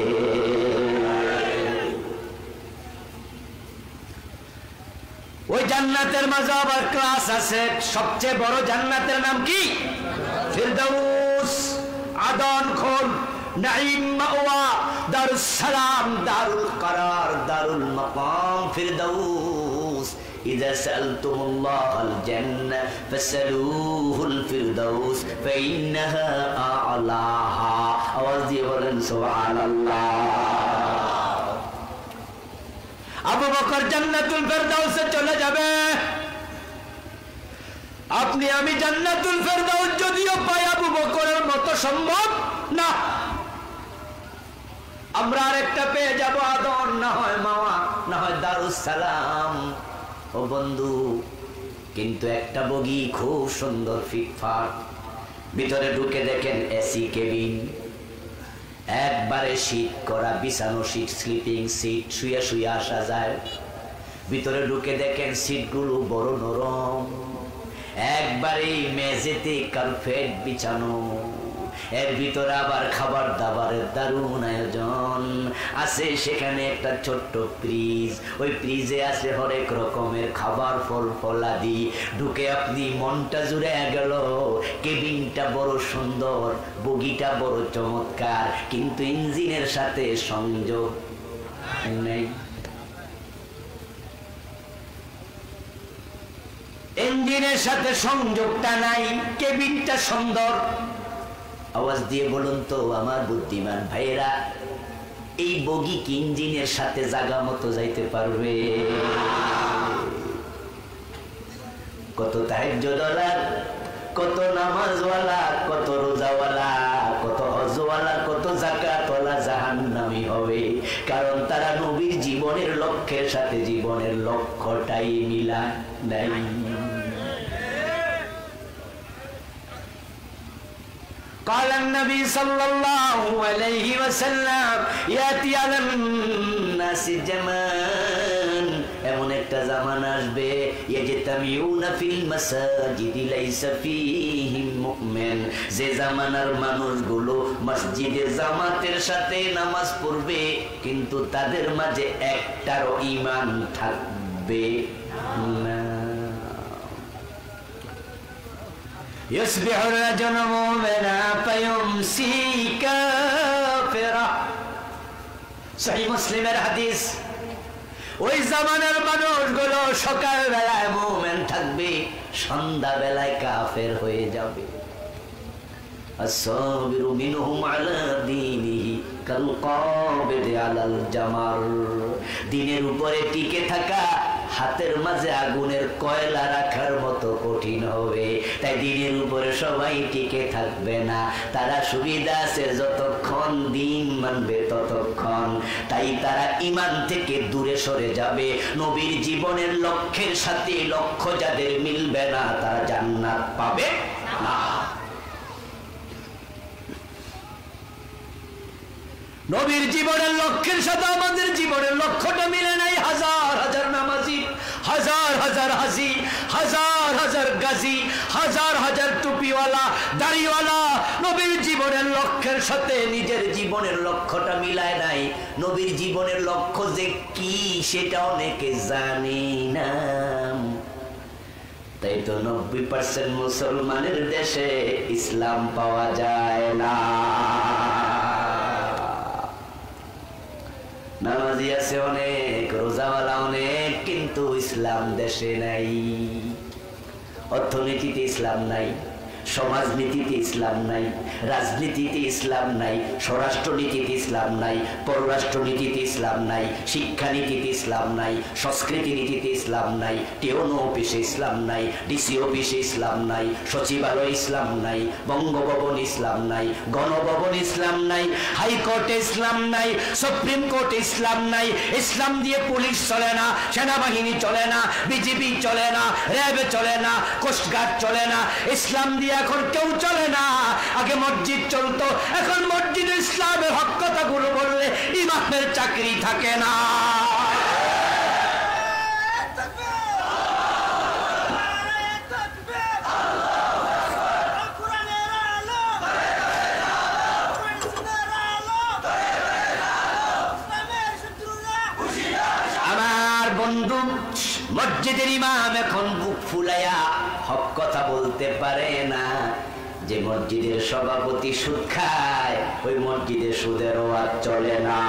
ওই জান্নাতের মাঝে আবার ক্লাস আছে। সবচেয়ে বড় জান্নাতের নাম কি? ফিরদাউস, আদন খুল, নাঈম মাওয়া, দারুস সালাম, দারুল করার, দারুল মাকাম, ফিরদাউস। ইযা সালতুমুল্লাহাল জান্নাহ ফাসআলুহুল ফিরদাউস ফাইন্নাহা আ'লাহা। আওয়াজ দিয়ে বলেন সুবহানাল্লাহ। আবু বকর জান্নাতুল ফিরদাউসে চলে যাবে। আপনি আমি জান্নাতুল ফিরদাউস যদিও পাই, আবু বকরের মতো সম্ভব না। আমরা আরেকটা পেয়ে যাব, আদন, না হয় মাওয়া, না হয় দারুস সালাম। ও বন্ধু, কিন্তু একটা বগি খুব সুন্দর ফিটফাট, ভিতরে ঢুকে দেখেন এসি কেবিন, একবারে শীত করা বিছানো সিট, স্লিপিং সিট, শুয়ে শুয়ে আসা যায়। ভিতরে ঢুকে দেখেন সিটগুলো বড় নরম, একবারে মেঝেতে কার্পেট বিছানো, এর ভিতরে আবার খাবার দাবারের দারুণ আয়োজন আছে। সেখানে একটা ছোট্ট ফ্রিজ, ওই ফ্রিজে আছে হরেক রকমের খাবার, ফল ফলাদি। ঢুকে আপনি মনটা জুড়ে গেল। কেবিনটা বড় সুন্দর, বগিটা বড় চমৎকার, কিন্তু ইঞ্জিনের সাথে সংযোগ নেই। ইঞ্জিনের সাথে সংযোগটা নাই, কেবিনটা সুন্দর। আওয়াজ দিয়ে বলুন তো আমার বুদ্ধিমান ভাইয়েরা, এই বগি কি ইঞ্জিনের সাথে জায়গা মতো যাইতে পারবে? কত তাহাজ্জুদওয়ালা, কত নামাজওয়ালা, কত রোজাওয়ালা, কত হজওয়ালা, কত যাকাতওয়ালা জাহান্নামী হবে, কারণ তারা নবীর জীবনের লক্ষ্যের সাথে জীবনের লক্ষ্যটাই মিলায় নাই। قال النبي صلى الله عليه وسلم ياتي على الناس زمان, এমন একটা জামানা আসবে, ইয়াজতামিউনা ফিল মাসাজিদি লাইসা ফীহিম মুমিন, যে জামানার মানুষগুলো মসজিদে জামাতের সাথে নামাজ পড়বে, কিন্তু তাদের মাঝে একটারও ঈমান থাকবে না। يصبح الرجل مؤمنا فيمسي كافرا, সহিহ মুসলিমের হাদিস। ওই জামানার মানুষগুলো সকাল বেলায় মুমিন থাকবে, সন্ধ্যা বেলায় কাফের হয়ে যাবে। আসসাবিরু মিনহুম আলা দীনিহি কাল কাবিদি আলাল জামার, দিনের উপরে টিকে থাকা হাতের মাঝে আগুনের কয়লা রাখার মতো কঠিন হবে। তাই দিনের উপরে সবাই টিকে থাকবে না, তারা সুবিধা আছে যতক্ষণ দিন মানবে ততক্ষণ। তাই তারা ঈমান থেকে দূরে সরে যাবে। নবীর জীবনের লক্ষ্যের সাথে লক্ষ্য যাদের মিলবে না, তারা জান্নাত পাবে না। নবীর জীবনের লক্ষ্যের সাথে আমাদের জীবনের লক্ষ্যটা মিলে নাই। হাজার হাজার নামাজি, হাজার হাজার হাজি, হাজার হাজার গাজী, হাজার হাজার টুপিওয়ালা, দাড়িওয়ালা, নবীর জীবনের লক্ষ্যের সাথে নিজের জীবনের লক্ষ্যটা মিলায় নাই। নবীর জীবনের লক্ষ্য যে কি সেটা অনেকে জানে না। তাই তো 90% মুসলমানের দেশে ইসলাম পাওয়া যায় না। নামাজি আছে অনেক, রোজাওয়ালা অনেক, কিন্তু ইসলাম দেশে নাই। অর্থনীতিতে ইসলাম নাই, সমাজনীতিতে ইসলাম নাই, রাজনীতিতে ইসলাম নাই, স্বরাষ্ট্রনীতিতে ইসলাম নাই, পররাষ্ট্রনীতিতে ইসলাম নাই, শিক্ষানীতিতে ইসলাম নাই, সংস্কৃতি নীতিতে ইসলাম নাই, টিওনো অফিসে ইসলাম নাই, ডিসি অফিসে ইসলাম নাই, সচিবালয় ইসলাম নাই, বঙ্গভবন ইসলাম নাই, গণভবন ইসলাম নাই, হাইকোর্টে ইসলাম নাই, সুপ্রিম কোর্টে ইসলাম নাই। ইসলাম দিয়ে পুলিশ চলে না, সেনাবাহিনী চলে না, বিজিবি চলে না, র্যাব চলে না, কোস্টগার্ড চলে না। ইসলাম দিয়ে এখন কেউ চলে না। আগে মসজিদ চলতো, এখন মসজিদ ইসলামের হক কথাগুলো বললে ইমামের চাকরি থাকে না। আমার বন্ধু, মসজিদের ইমাম এখন বুক ফুলাইয়া হক কথা বলতে পারে না। যে মসজিদের সভাপতি সুদ খায়, ওই মসজিদে সুদের ওয়াজ চলে না।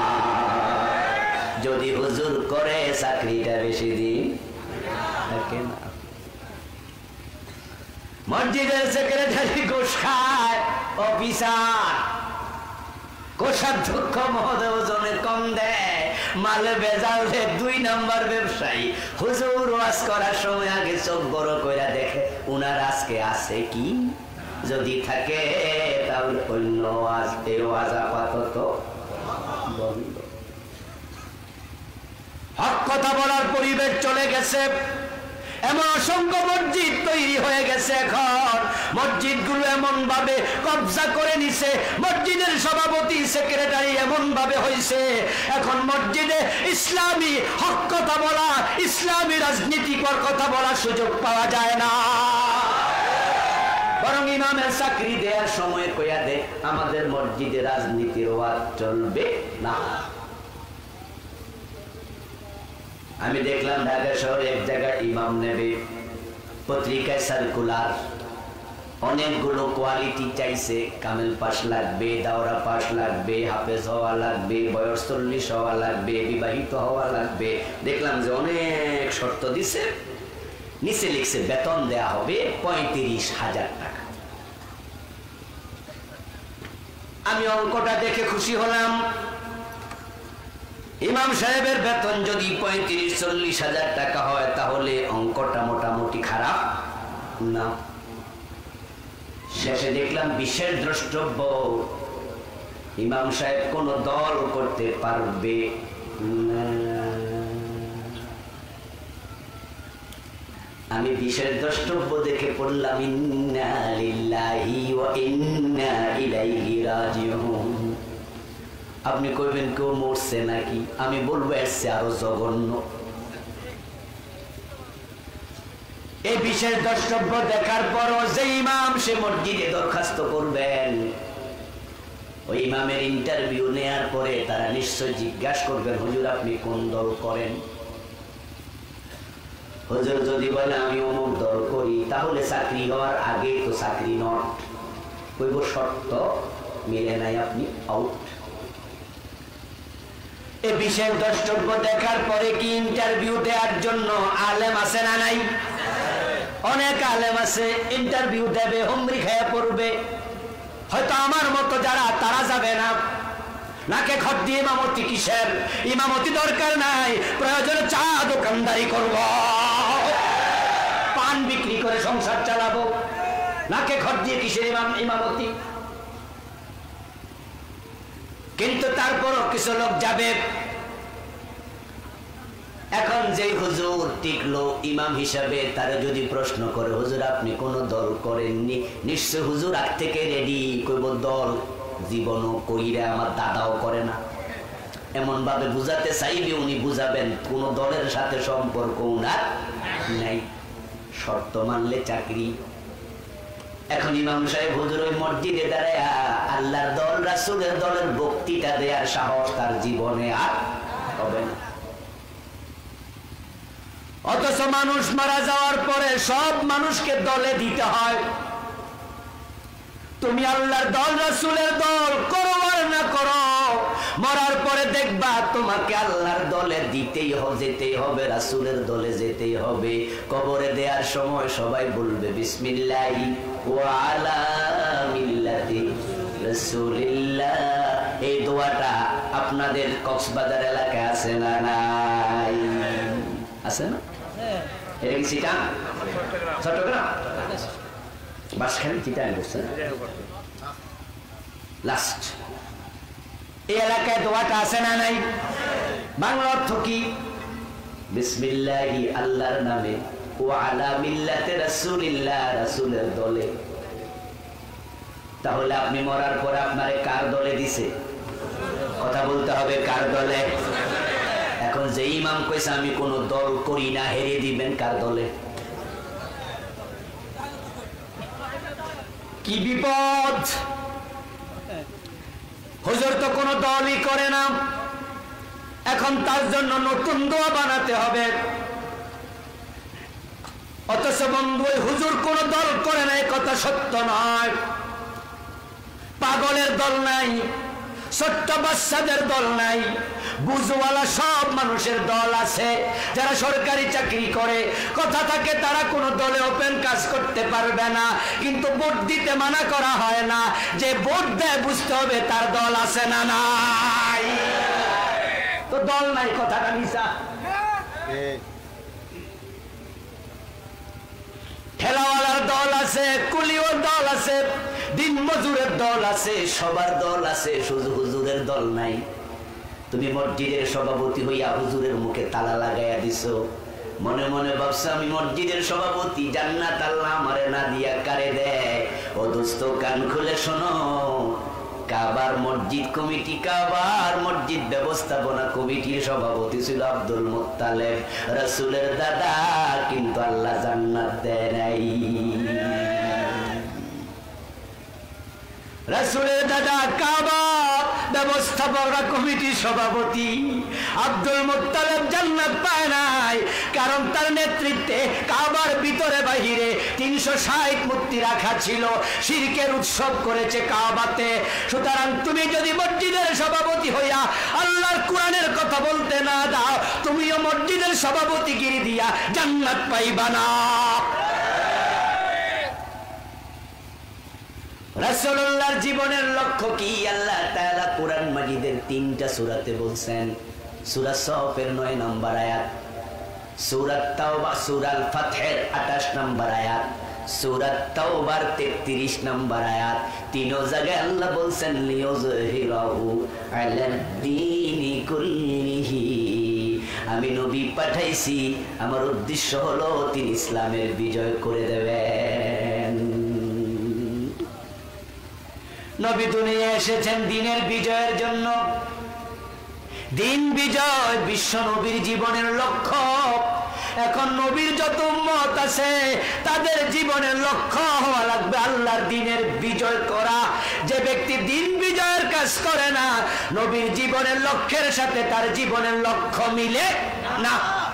যদি হুজুর করে, চাকরিটা বেশি দিন থাকে না। মসজিদের সেক্রেটারি ঘুষ খায়, অফিসার কোষাধ্যক্ষ মহোদয় ওজনে কম দেয়, মালে ভেজাল দেয়, 2 নাম্বার ব্যবসায়ী। হুজুর ওয়াজ করার সময় আগে চোখ বড় কইরা দেখে উনার আজকে আছে কি, যদি থাকে তাহলে অন্য ওয়াজ, এই ওয়াজ আপাতত বন্ধ। হক কথা বলার পরিবেশ চলে গেছে। এমন অসংখ্য মসজিদ তৈরি হয়ে গেছে। এখন মসজিদ গুলো এমন ভাবে কবজা করে নিছে, মসজিদের সভাপতি সেক্রেটারি এমন ভাবে হয়েছে, এখন মসজিদে ইসলামী হক কথা বলা, ইসলামী রাজনীতিকর কথা বলার সুযোগ পাওয়া যায় না। বরং ইমামের চাকরি দেওয়ার সময় কইয়া দে, আমাদের মসজিদে রাজনীতির ওয়াজ চলবে না। আমি দেখলাম ঢাকা শহরে এক জায়গায় ইমাম নেবে, পত্রিকায় সার্কুলার, অনেকগুলো কোয়ালিটি চাইছে। কামেল পাস লাগবে, দাওরা পাস লাগবে, হাফেজ হওয়া লাগবে, বয়স 40 হওয়া লাগবে, বিবাহিত হওয়া লাগবে। দেখলাম যে অনেক শর্ত দিছে, নিচে লিখছে বেতন দেয়া হবে 35,000 টাকা। আমি অঙ্কটা দেখে খুশি হলাম। ইমাম সাহেবের বেতন যদি 35-40,000 টাকা হয়, তাহলে অঙ্কটা মোটামুটি খারাপ না। শেষে দেখলাম বিশেষ দ্রষ্টব্য, ইমাম সাহেব কোন দল করতে পারবে না। আমি বিশেষ দ্রষ্টব্য দেখে পড়লাম ইন্না লিল্লাহি ওয়া ইন্না ইলাইহি রাজিউন। আপনি কইবেন কেউ মরছে নাকি? আমি বলবো এসছে আরো জঘন্য। এই বিশেষ দ্রষ্টব্য দেখার পরও যে ইমাম সে মসজিদে দরখাস্ত করবেন, ওই ইমামের ইন্টারভিউ নেয়ার পরে তারা নিশ্চয় জিজ্ঞাসা করবেন, হুজুর আপনি কোন দল করেন? হুজুর যদি বলে আমি অমুক দল করি, তাহলে চাকরি হওয়ার আগে তো চাকরি নট। কইব শর্ত মিলে নাই, আপনি আউট। এই বিশেষ দ্রষ্টব্য দেখার পরে কি ইন্টারভিউ দেওয়ার জন্য আলেম আছে না নাই? অনেক আলেম আছে, ইন্টারভিউ দেবে, হুমরি খেয়ে পড়বে। হয়তো আমার মতো যারা, তারা যাবে না। নাকে খত দিয়ে ইমামতি কিসের? ইমামতি দরকার নাই, প্রয়োজনে চা দোকানদারি করব, পান বিক্রি করে সংসার চালাবো। নাকে খত দিয়ে কিসের ইমামতি? কিন্তু তারপরও কিছু লোক যাবে। এখন যে হুজুর টিকলো ইমাম হিসাবে, তারা যদি প্রশ্ন করে হুজুর আপনি কোন দল করেননি, নিশ্চয় হুজুর আগ থেকে রেডি কইব দল জীবনও কইরা আমার দাদাও করে না। এমন ভাবে বুঝাতে চাইবে, উনি বুঝাবেন কোন দলের সাথে সম্পর্ক উনার নাই, শর্ত মানলে চাকরি। এখন ইমাম সাহেব হুজুর ওই মসজিদে দাঁড়ায় আল্লাহর দল রাসূলের দলের বক্তৃতা দেওয়ার সাহস তার জীবনে আর হবে না। অথচ মানুষ মারা যাওয়ার পরে সব মানুষকে দলে দিতে হয়। তুমি আল্লাহর দল রাসূলের দল করো আর না করো, মরার পরে দেখবা তোমাকে আল্লাহর দলে দিতেই হবে, যেতেই হবে, রাসূলের দলে যেতেই হবে। কবরে দেওয়ার সময় সবাই বলবে বিসমিল্লাহি ওয়া আলা মিল্লাতি রাসূলিল্লাহ। এই দোয়াটা আপনাদের কক্সবাজার এলাকায় আছে না নাই? আছে না? এটা কি চিটাং? চট্টগ্রাম? বাঁশখালী চিটাং বলছেন লাস্ট। এই এলাকায় দোয়াটা আছে না নাই? বাংলা অর্থ কি? বিসমিল্লাহি আল্লাহর নামে, ওয়া আলা মিল্লাতি রাসূলিল্লাহ রাসূলের দলে। তাহলে আপনি মরার পর আপনারে কার দলে দিছে? কথা বলতে হবে, কার দলে? এখন যে ইমাম কইছে আমি কোন দল করি না, হেরে দিবেন কার দলে? কি বিপদ! হুজুর তো কোন দলই করে না, এখন তার জন্য নতুন দোয়া বানাতে হবে। অথচ বন্ধু, হুজুর কোন দল করে না, কথা সত্য নয়। পাগলের দল নাই, ছোট্ট বাচ্চাদের দল নাই, বুঝওয়ালা সব মানুষের দল আছে। যারা সরকারি চাকরি করে, কথা থাকে তারা কোনো দলে ওপেন কাজ করতে পারবে না, কিন্তু ভোট দিতে মানা করা হয় না। যে ভোট দেয় বুঝতে হবে তার দল আছে না নাই। তো দল নাই, কথাটা মিছা। ঠেলাওয়ালার দল আছে, কুলিওর দল আছে, দিন মজুরের দল আছে, সবার দল আছে, শুধু হুজুরের দল নাই। তুমি মসজিদের সভাপতি হইয়া হুজুরের মুখে তালা লাগাইয়া দিছো, মনে মনে ভাবছো আমি মসজিদের সভাপতি, জান্নাত আল্লাহ আমারে না দিয়া কারে দেয়। ও দোস্ত, কান খুলে শোনো, কাবার মসজিদ কমিটি, কাবার মসজিদ ব্যবস্থাপনা কমিটির সভাপতি ছিল আব্দুল মুত্তালেব, রাসূলের দাদা, কিন্তু আল্লাহ জান্নাত দেয় নাই। রাসূলের দাদা কাবা ব্যবস্থাপনা কমিটির সভাপতি, আব্দুল মুত্তালিব জান্নাত পায় নাই, কারণ তার নেতৃত্বে কাবার ভিতরে বাহিরে 360 মূর্তি রাখা ছিল, শিরকের উৎসব করেছে কাবাতে। সুতরাং তুমি যদি মসজিদের সভাপতি হইয়া আল্লাহর কোরআনের কথা বলতে না দাও, তুমিও মসজিদের সভাপতিগিরি দিয়া জান্নাত পাইবা না। রাসূলুল্লাহর জীবনের লক্ষ্য কি? আল্লাহ তাআলা কোরআন মাজিদের 3টা সূরাতে বলছেন। সূরা সফের 9 নম্বর আয়াত, সূরা তাওবা, সূরা আল ফাতহের 28 নম্বর আয়াত, সূরা তাওবার 33 নম্বর আয়াত। তিনও জায়গায় আল্লাহ বলছেন লিইয়ুযহিরাহু আলাদ-দীনি কুল্লিহি। আমি নবী পাঠাইছি, আমার উদ্দেশ্য হলো তিনি ইসলামের বিজয় করে দেবেন। নবী দুনিয়ায় এসেছেন দিনের বিজয়ের জন্য। দিন বিজয় বিশ্ব নবীর জীবনের লক্ষ্য। এখন নবীর যত উম্মত আছে তাদের জীবনের লক্ষ্য হওয়া লাগবে আল্লাহর দিনের বিজয় করা। যে ব্যক্তি দিন বিজয়ের কাজ করে না, নবীর জীবনের লক্ষ্যের সাথে তার জীবনের লক্ষ্য মিলে না।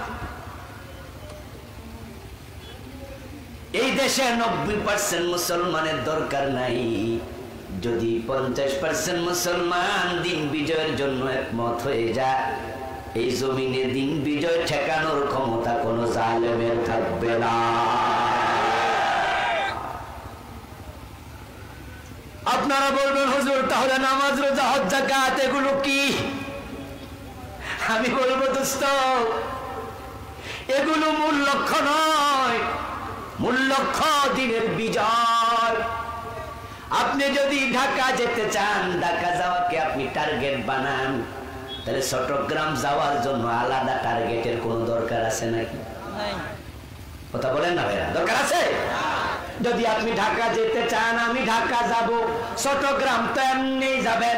এই দেশে 90% মুসলমানের দরকার নাই। যদি 50% মুসলমান দিন বিজয়ের জন্য একমত হয়ে যায়, এই জমিনে দিন বিজয় ঠেকানোর ক্ষমতা কোন জালেমের থাকবে না। আপনারা বলবেন হুজুর তাহলে নামাজ, রোজা, হজ, যাকাত এগুলো কি? আমি বলবো দোস্ত, এগুলো মূল লক্ষ্য নয়। মূল লক্ষ্য দিনের বিজয়। আপনি যদি ঢাকা যেতে চান, ঢাকা যাওয়াকে আপনি টার্গেট বানান, তাহলে চট্টগ্রাম যাওয়ার জন্য আলাদা টার্গেটের কোন দরকার আছে নাকি? কথা বলেন না ভাইরা, দরকার আছে? যদি আপনি ঢাকা যেতে চান, আমি ঢাকা যাব, চট্টগ্রাম তো এমনি যাবেন।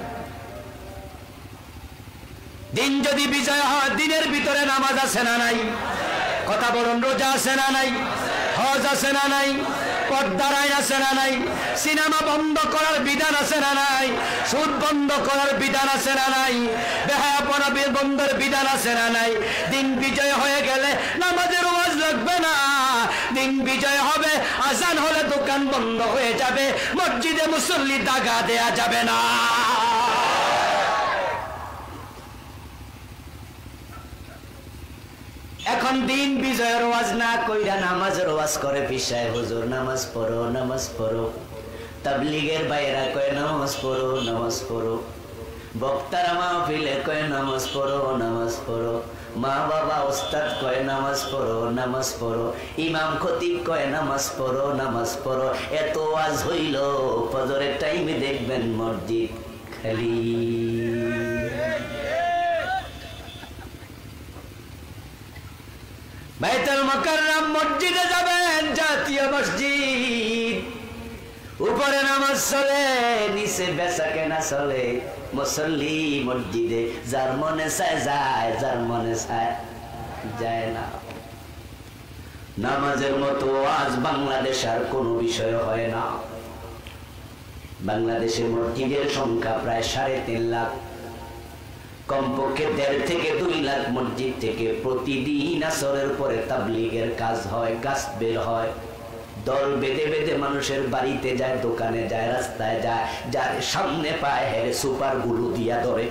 দিন যদি বিজয় হয়, দিনের ভিতরে নামাজ আছে না নাই? কথা বলুন, রোজা আছে না নাই? হজ আছে না নাই? পর্দার আইন আছে না নাই? সিনেমা বন্ধ করার বিধান আছে না নাই? সুদ বন্ধ করার বিধান আছে না নাই? বেহায়াপনা বন্ধের বিধান আছে না নাই? দিন বিজয় হয়ে গেলে নামাজের ওয়াজ লাগবে না। দিন বিজয় হবে, আজান হলে দোকান বন্ধ হয়ে যাবে, মসজিদে মুসল্লি দাগা দেয়া যাবে না। এখন দিন বিজয়ের ওয়াজ না কইরা নামাজের ওয়াজ করে পিসায় হুজুর নামাজ পড়ো নামাজ পড়ো। তাবলীগের বাইরা কয় নামাজ পড়ো নামাজ পড়ো। বক্তারা মাহফিলে কয় নামাজ পড়ো নামাজ পড়ো। মা বাবা ওস্তাদ কয় নামাজ পড়ো নামাজ পড়ো। ইমাম খতিব কয় নামাজ পড়ো নামাজ পড়ো। এত ওয়াজ হইল ফজরের টাইমে দেখবেন মসজিদ খালি। বাইতুল মুকাররম মসজিদে যাবেন, জাতীয় মসজিদ, উপরে নামাজ চলে, নিচে বেচা কেনা চলে। মুসল্লি মসজিদে যার মনে চায় যায়, যার মনে চায় যায় না। নামাজের মতো আজ বাংলাদেশ আর কোন বিষয় হয় না। বাংলাদেশের মসজিদের সংখ্যা প্রায় 3.5 লাখ, কমপক্ষে 1.5 থেকে 2 লাখ মসজিদ থেকে প্রতিদিন আসরের পরে তাবলীগের কাজ হয়, গাছ বের হয়, দল বেঁধে বেঁধে মানুষের বাড়িতে যায়, দোকানে যায়, রাস্তায় যায়, যার সামনে পায় হেরে সুপার গুলো দিয়া ধরে।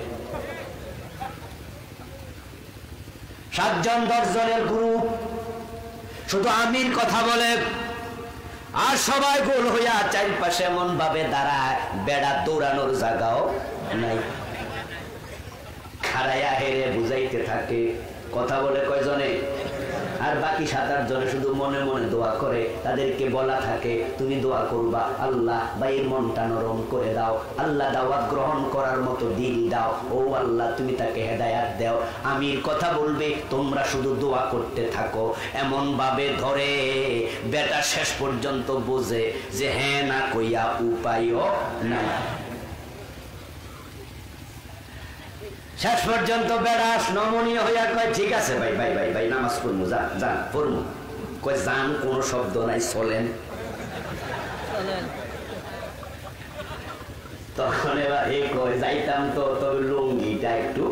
7 জন 10 জনের গ্রুপ, শুধু আমির কথা বলে আর সবাই গোল হইয়া চারপাশে এমন ভাবে দাঁড়ায় বেড়া দৌড়ানোর জায়গাও নাই। খাড়াইয়া হেরে বুঝাইতে থাকে, কথা বলে কয়জনে, আর বাকি 7-8 জনে শুধু মনে মনে দোয়া করে। তাদেরকে বলা থাকে তুমি দোয়া করবা, আল্লাহ ভাইয়ের মনটা নরম করে দাও, আল্লাহ দাওয়াত গ্রহণ করার মতো দিল দাও, ও আল্লাহ তুমি তাকে হেদায়াত দাও। আমির কথা বলবে, তোমরা শুধু দোয়া করতে থাকো। এমন ভাবে ধরে বেটা শেষ পর্যন্ত বোঝে যে হ্যাঁ না কইয়া উপায়ও নাই। শেষ পর্যন্ত বেড়াস নমনীয় হইয়া কয় ঠিক আছে ভাই ভাই ভাই ভাই নামাজ পড়বো, যান যান পড়বো। কয় যান কোন শব্দ নাই, চলেন। তখন এবার এ কয় যাইতাম তো, তবে লুঙ্গিটা একটু,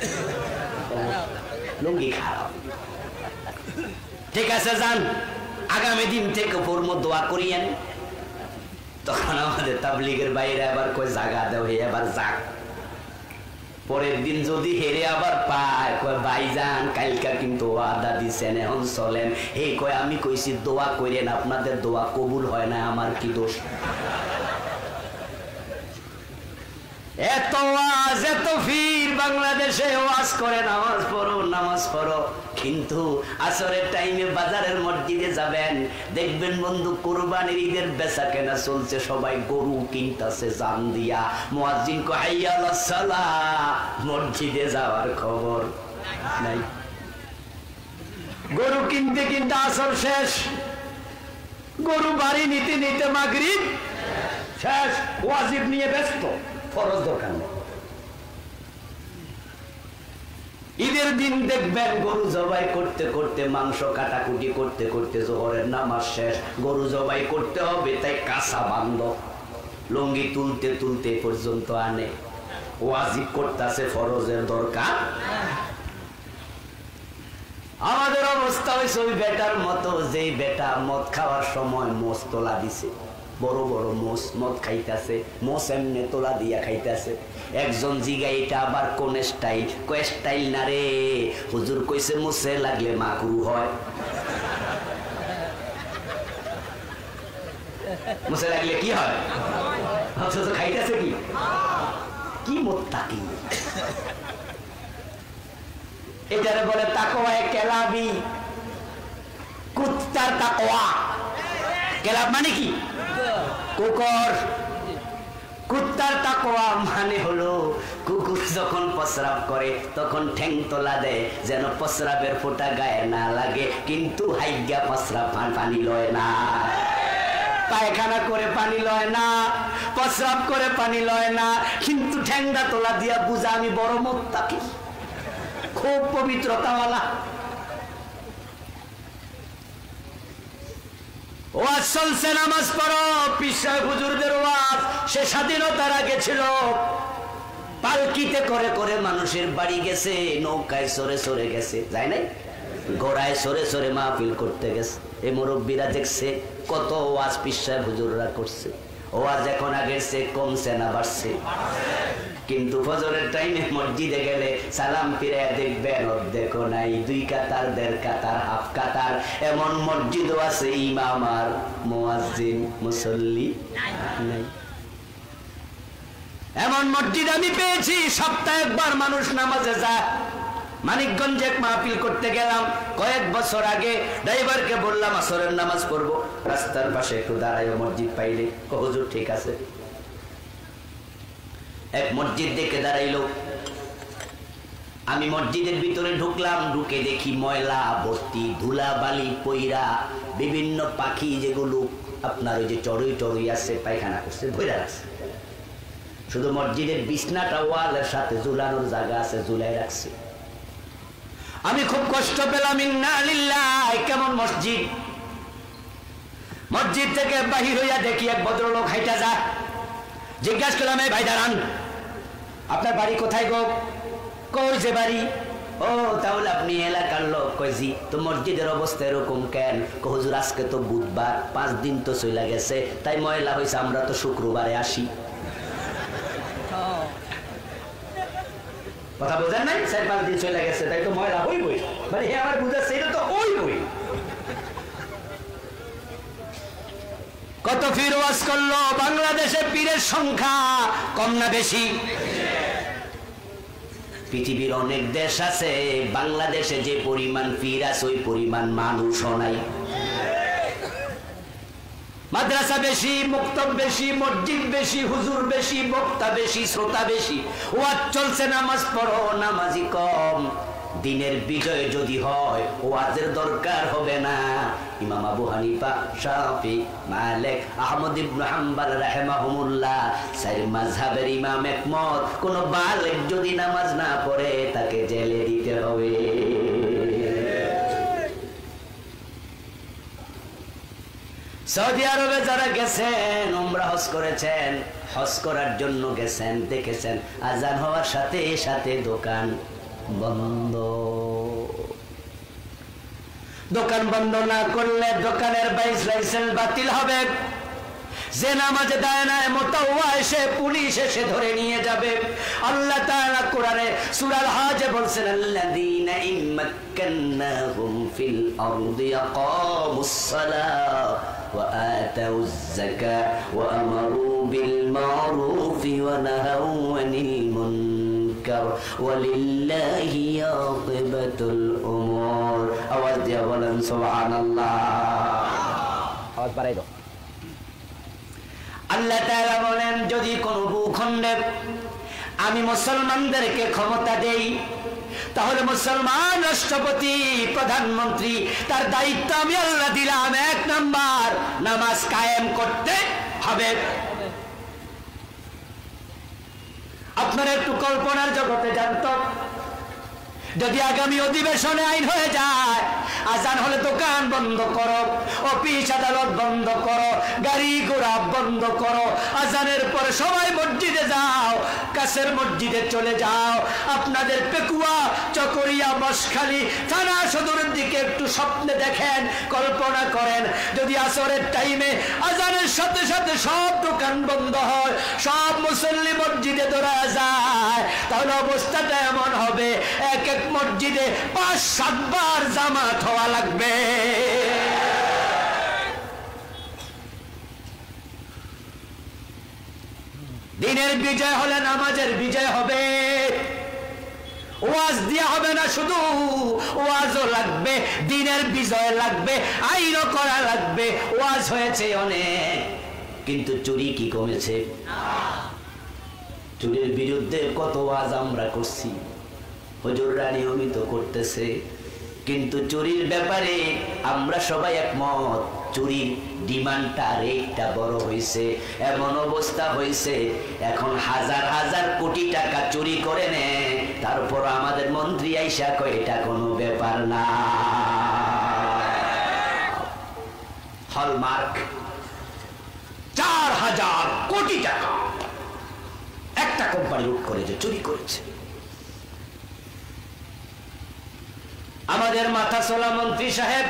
লুঙ্গি খারাপ। ঠিক আছে যান, আগামী দিন থেকে পড়বো, দোয়া করিয়েন। তখন আমাদের তাবলীগের বাইরে আবার কয় জাগা দেও, এবার যাক। পরের দিন যদি হেরে আবার পায়, কয় ভাইজান কালকা কিন্তু ওয়াদা দিছেন, এখন চলেন। এই কয় আমি কইছি দোয়া করেন, আপনাদের দোয়া কবুল হয় না, আমার কি দোষ? এত ওয়াজ এত ফির বাংলাদেশে ওয়াজ করে নামাজ পড়ো নামাজ পড়ো, কিন্তু আসরের টাইমে বাজারের মসজিদে যাবেন, দেখবেন বন্ধু কুরবানির ঈদের বেচা কেনা চলছে, সবাই গরু কিনতেছে জান দিয়া। মুয়াজ্জিন কয় হাইয়া আলাস সালাহ, মসজিদে যাওয়ার খবর নাই। গরু কিনতে কিনতে আসর শেষ, গরু বাড়ি নিতে নিতে মাগরিব শেষ, ওয়াজিব নিয়ে ব্যস্ত, ফরজ দরকার নেই। ঈদের দিন দেখবেন গরু জবাই করতে করতে, মাংস কাটাকুটি করতে করতে জোহরের নামাজ শেষ, গরু জবাই করতে হবে তাই কাঁচা বান্ধ, লুঙ্গি তুলতে তুলতে পর্যন্ত আনে। ওয়াজিব করতেছে, ফরজের দরকার। আমাদের অবস্থা হয়েছে ওই বেটার মতো, যেই বেটা মদ খাওয়ার সময় মোষ তোলা দিছে, বড় বড় মোষ মদ খাইতেছে, মোষ এমনি তোলা দিয়া খাইতেছে। একজন জিগা এটা আবার কোন স্টাইল? কয় স্টাইল না রে হুজুর, কইছে মুছে লাগলে মাকরু হয়। মুছে লাগলে কি হয়? অথচ খাইতেছে কি? কি মোত্তাকি! এটারে বলে তাকওয়া কেলাবি, কুত্তার তাকওয়া। কেলাব মানে কি? কুকুর। কুত্তার তাকওয়া মানে হলো কুকুর যখন প্রস্রাব করে তখন ঠ্যাং তোলা দেয় যেন প্রস্রাবের ফোঁটা গায়ে না লাগে, কিন্তু হাইগা প্রস্রাব পানি লয় না, পায়খানা করে পানি লয় না, প্রস্রাব করে পানি লয় না, কিন্তু ঠ্যাংটা তোলা দিয়া বুঝা আমি বড় মুত্তাকি, খুব পবিত্রতাওয়ালা। ওয়াজ চলছে, নামাজ পড়ো, পীর সাহেব হুজুরদের ওয়াজ। সে স্বাধীনতার আগে ছিল, পালকিতে করে করে মানুষের বাড়ি গেছে, নৌকায় সরে সরে গেছে, যায় নাই, ঘোড়ায় সরে সরে মাহফিল করতে গেছে। এই মুরব্বীরা দেখছে কত ওয়াজ পীর সাহেব হুজুররা করছে। ওয়াজ এখন আগের চেয়ে কমছে না বাড়ছে? কিন্তু ফজরের টাইমে মসজিদে গেলে সালাম ফিরে দেখবেন দেখো নাই, 2 কাতার 1.5 কাতার হাফ কাতার, এমন মসজিদও আছে ইমাম আর মুয়াজ্জিন মুসল্লি নাই। এমন মসজিদ আমি পেয়েছি সপ্তাহে একবার মানুষ নামাজে যায়। মানিকগঞ্জে এক মাহফিল করতে গেলাম কয়েক বছর আগে, ড্রাইভারকে বললাম আসরের নামাজ পড়বো, রাস্তার পাশে একটু দাঁড়ায় মসজিদ পাইলে, হুজুর ঠিক আছে। এক মসজিদ দেখে দাঁড়াইলো, আমি মসজিদের ভিতরে ঢুকলাম, ঢুকে দেখি ময়লা ভর্তি, ধুলা বালি পইরা, বিভিন্ন পাখি যেগুলো আপনার ওই যে চড়ুই টড়ুই আছে পায়খানা করছে ভইরা রাখছে। শুধু মসজিদের বিছনাটা ওয়ালের সাথে ঝুলানোর জায়গা আছে, ঝুলাই রাখছে। আমি খুব কষ্ট পেলাম, ইন্না লিল্লাহ, কেমন মসজিদ। মসজিদ থেকে বাহির হইয়া দেখি এক ভদ্রলোক হাইটা যায়। জিজ্ঞাসা করলাম, এই ভাই দাঁড়ান, আপনার বাড়ি কোথায় গো? কই যে বাড়ি? ও তাহলে আপনি এলাকার লোক? কইছি। তো মসজিদের অবস্থা এরকম কেন? হুজুর আজকে তো বুধবার, 5 দিন তো চলে গেছে, তাই ময়লা হয়েছে, আমরা তো শুক্রবারে আসি। কথা বোঝেন নাই? 4-5 দিন চলে গেছে, তাই তো ময়লা হইবই। মানে হে আমার বুঝাচ্ছে এটা তো হইবই। কত পীর ওয়াজ করলো, বাংলাদেশে পীরের সংখ্যা কম না বেশি? পৃথিবীর অনেক দেশ আছে, বাংলাদেশে যে পরিমাণ পীর আছে ওই পরিমাণ মানুষও নাই। মাদ্রাসা বেশি, মুক্তব বেশি, মসজিদ বেশি, হুজুর বেশি, বক্তা বেশি, শ্রোতা বেশি, ওয়াজ চলছে, নামাজ পড়ো, নামাজি কম। দিনের বিজয় যদি হয় ওয়াজের দরকার হবে না। ইমাম আবু হানিফা, শাফি, মালিক, আহমদ ইবনে হাম্বল রাহিমাহুমুল্লাহ 4 মাযহাবের ইমাম একমত, কোন বালেগ যদি নামাজ না পড়ে তাকে জেলে দিতে হবে। সৌদি আরবে যারা গেছেন, উমরা হজ করেছেন, হজ করার জন্য গেছেন, দেখেছেন আজান হওয়ার সাথে সাথে দোকান বন্ধ। দোকান বন্ধ না করলে দোকানের লাইসেন্স বাতিল হবে। যে নামাজে দায় না মোতাওয়া এসে পুলিশ এসে ধরে নিয়ে যাবে। আল্লাহ তাআলা কোরআনে সূরা আল-হাজে বলছেন, আল্লাযীনা ইম্মাক্কান্নাহুম ফিল আরদি ইয়াকামুস সালাহ ওয়া আতাউয যাকাত ওয়া আমারু বিল মারুফি ওয়া নাহাউ আনিল মুনকার ওয়ালিল্লাহি আকিবাতুল উমুর। আওয়াজ দিয়ে বলেন সুবহানাল্লাহ। আওয়াজ বাড়াই দাও। আল্লাহ তাআলা বলেন, যদি কোন ভূখণ্ডে আমি মুসলমানদেরকে ক্ষমতা দেই, তাহলে মুসলমান রাষ্ট্রপতি, প্রধানমন্ত্রী, তার দায়িত্ব আমি আল্লাহ দিলাম 1 নাম্বার নামাজ কায়েম করতে হবে। আপনারা একটু কল্পনার জগতে জানতো, যদি আগামী অধিবেশনে আইন হয়ে যায়, আজান হলে দোকান বন্ধ করো, অফিস আদালত বন্ধ করো, গাড়ি ঘোড়া বন্ধ করো, আজানের পরে সবাই মসজিদে যাও, কাছের মসজিদে চলে যাও। আপনাদের পেকুয়া, চকরিয়া, মশখালী, থানা সদরের দিকে একটু স্বপ্নে দেখেন, কল্পনা করেন, যদি আসরের টাইমে আজানের সাথে সাথে সব দোকান বন্ধ হয়, সব মুসল্লি মসজিদে দৌড়া যায়, তাহলে অবস্থাটা এমন হবে, এক এক মসজিদে 5-7 বার জামাত হওয়া লাগবে। দিনের বিজয় হলে নামাজের বিজয় হবে। ওয়াজ দিয়া হবে না, শুধু ওয়াজও লাগবে, দিনের বিজয় লাগবে, আইনও করা লাগবে। ওয়াজ হয়েছে অনেক, কিন্তু চুরি কি কমেছে? চুরির বিরুদ্ধে কত ওয়াজ আমরা করছি, হুজুররা নিয়মিত করতেছে, কিন্তু চুরির ব্যাপারে আমরা সবাই একমত। চুরির ডিমান্ডটা, রেটটা বড় হয়েছে, এমন অবস্থা হয়েছে এখন হাজার হাজার কোটি টাকা চুরি করে নেয়, তারপর আমাদের মন্ত্রী আইসা কয় এটা কোনো ব্যাপার না। হলমার্ক 4000 কোটি টাকা একটা কোম্পানি লুট করেছে, চুরি করেছে। আমাদের মাথা চলা মন্ত্রী সাহেব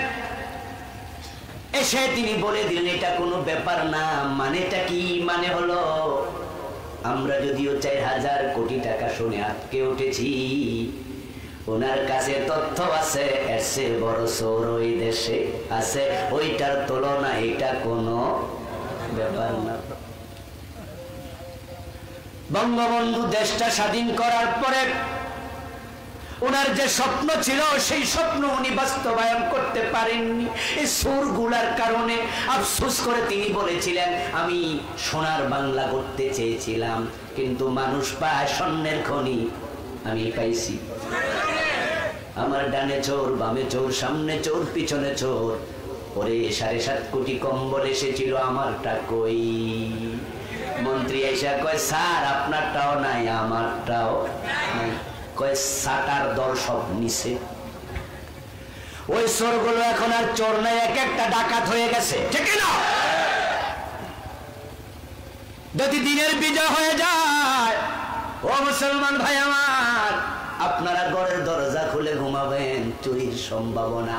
এসে তিনি বলে দিলেন এটা কোনো ব্যাপার না। মানেটা কি? মানে হলো আমরা যদিও 4000 কোটি টাকা শুনে আটকে উঠেছি, ওনার কাছে তথ্য আছে এর চেয়ে বড় চোর ওই দেশে আছে, ওইটার তুলনা এটা কোনো ব্যাপার না। বঙ্গবন্ধু দেশটা স্বাধীন করার পরে ওনার যে স্বপ্ন ছিল সেই স্বপ্ন উনি বাস্তবায়ন করতে পারেননি এই চোরগুলার কারণে। আফসোস করে তিনি বলেছিলেন, আমি সোনার বাংলা করতে চেয়েছিলাম, কিন্তু মানুষ পায় স্বর্ণের খনি, আমি পাইছি। আমার ডানে চোর, বামে চোর, সামনে চোর, পিছনে চোর। ওরে 7.5 কোটি কম্বল এসেছিল, আমারটা কই? মন্ত্রী এসে কয়, স্যার আপনারটাও নাই, আমারটাও নাই। কয় সাটার দল সব নিছে। ওই চোরগুলো এখন আর চোর নাই, এক একটা ডাকাত হয়ে গেছে, ঠিক না? যদি দিনের বিজয় হয়ে যায়, ও মুসলমান ভাই আমার, আপনারা ঘরের দরজা খুলে ঘুমাবেন, চুরির সম্ভাবনা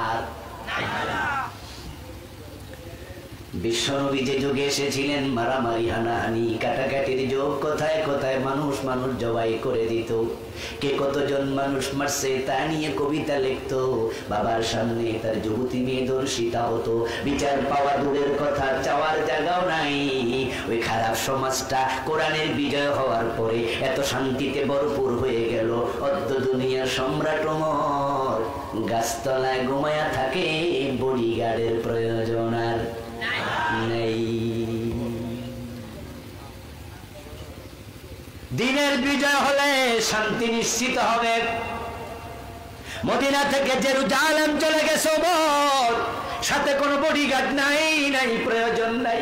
বিশ্বনবী যে যুগে এসেছিলেন মারামারি হানাহানি কাটাকাটির যুগ, কোথায় কোথায় মানুষ মানুষ জবাই করে দিত, কে কতজন মানুষ মারছে তা নিয়ে কবিতা লিখতো, বাবার সামনে তার যুবতী মেয়ে দর্শিতা হতো, বিচার পাওয়া দূরের কথা, চাওয়ার জায়গাও নাই। ওই খারাপ সমাজটা কোরআনের বিজয় হওয়ার পরে এত শান্তিতে ভরপুর হয়ে গেল। অদ্য দুনিয়ার সম্রাট ওমর গাছতলায় ঘুমায়া থাকে, বডিগার্ডের প্রয়োজন আর নেই। দিনের বিজয় হলে শান্তি নিশ্চিত হবে। মদিনা থেকে জেরুজালেম চলে গেছে ওমর, সাথে কোনো বডিগার্ড নাই, নাই প্রয়োজন নাই।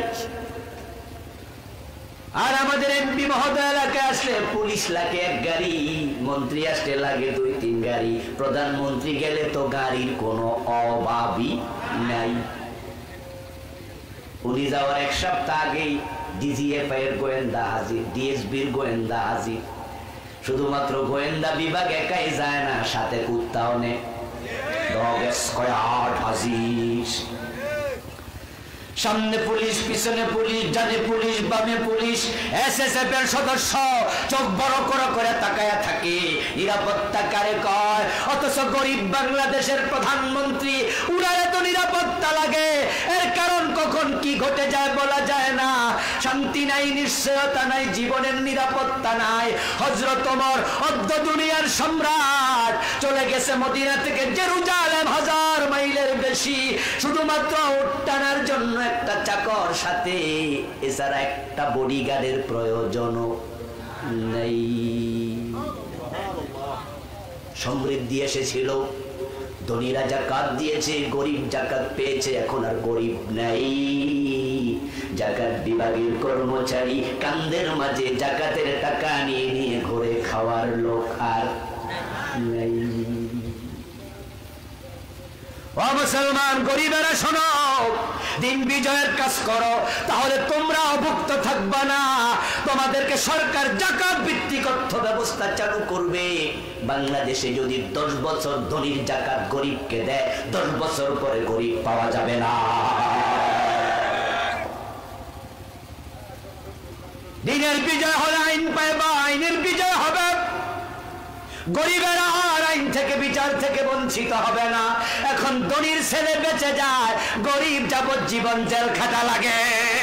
আর আমাদের এমপি মহোদয় এলাকায় আসলে পুলিশ লাগে 1 গাড়ি, মন্ত্রী আসলে লাগে 2-3 গাড়ি, প্রধানমন্ত্রী গেলে তো গাড়ির কোনো অভাবই নাই। উনি যাওয়ার 1 সপ্তাহ আগেই ডিজিএফআই এর গোয়েন্দা হাজির, ডিএসবির গোয়েন্দা হাজির। শুধুমাত্র গোয়েন্দা বিভাগ একাই যায় না, সাথে কুত্তাও নেই, ডগ স্কোয়াড হাজির। সামনে পুলিশ, পিছনে পুলিশ, ডানে পুলিশ, বামে পুলিশ, এসএসএফ এর সদস্য চোখ বড় করে তাকায়া থাকে, নিরাপত্তা কারে কয়? অথচ গরিব বাংলাদেশের প্রধানমন্ত্রী, উনার এত নিরাপত্তা লাগে, এর কারণ কখন কি ঘটে যায় বলা যায় না। শান্তি নাই, নিশ্চয়তা নাই, জীবনের নিরাপত্তা নাই। হযরত ওমর অদ্য দুনিয়ার সম্রাট চলে গেছে মদিনা থেকে জেরুজালেম, 1000 মাইলের বেশি, শুধুমাত্র উট টানার জন্য একটা চাকর সাথে, এছাড়া একটা বডিগার্ডের প্রয়োজনও নেই। সমৃদ্ধি এসেছিল, ধনীরা জাকাত দিয়েছে, গরিব জাকাত পেয়েছে, এখন আর গরিব নাই। জাকাত বিভাগের কর্মচারী কান্দের মাঝে জাকাতের টাকা নিয়ে নিয়ে ঘুরে খাওয়ার লোক আর নাই। ও মুসলমান গরিবেরা শোনো, দিন বিজয়ের কাজ করো, তাহলে তোমরা অভুক্ত থাকবা না। তোমাদেরকে সরকার জাকাত ভিত্তিক অর্থ ব্যবস্থা চালু করবে। বাংলাদেশে যদি 10 বছর ধনীর জাকাত গরিবকে দেয়, 10 বছর পরে গরিব পাওয়া যাবে না। দিনের বিজয় হলে আইন পাইবা, আইনের বিজয় হবে। গরিবেরা আর আইন থেকে, বিচার থেকে বঞ্চিত হবে না। এখন ধনীর ছেলে বেঁচে যায়, গরিব যাবজ্জীবন জেল খাটা লাগে।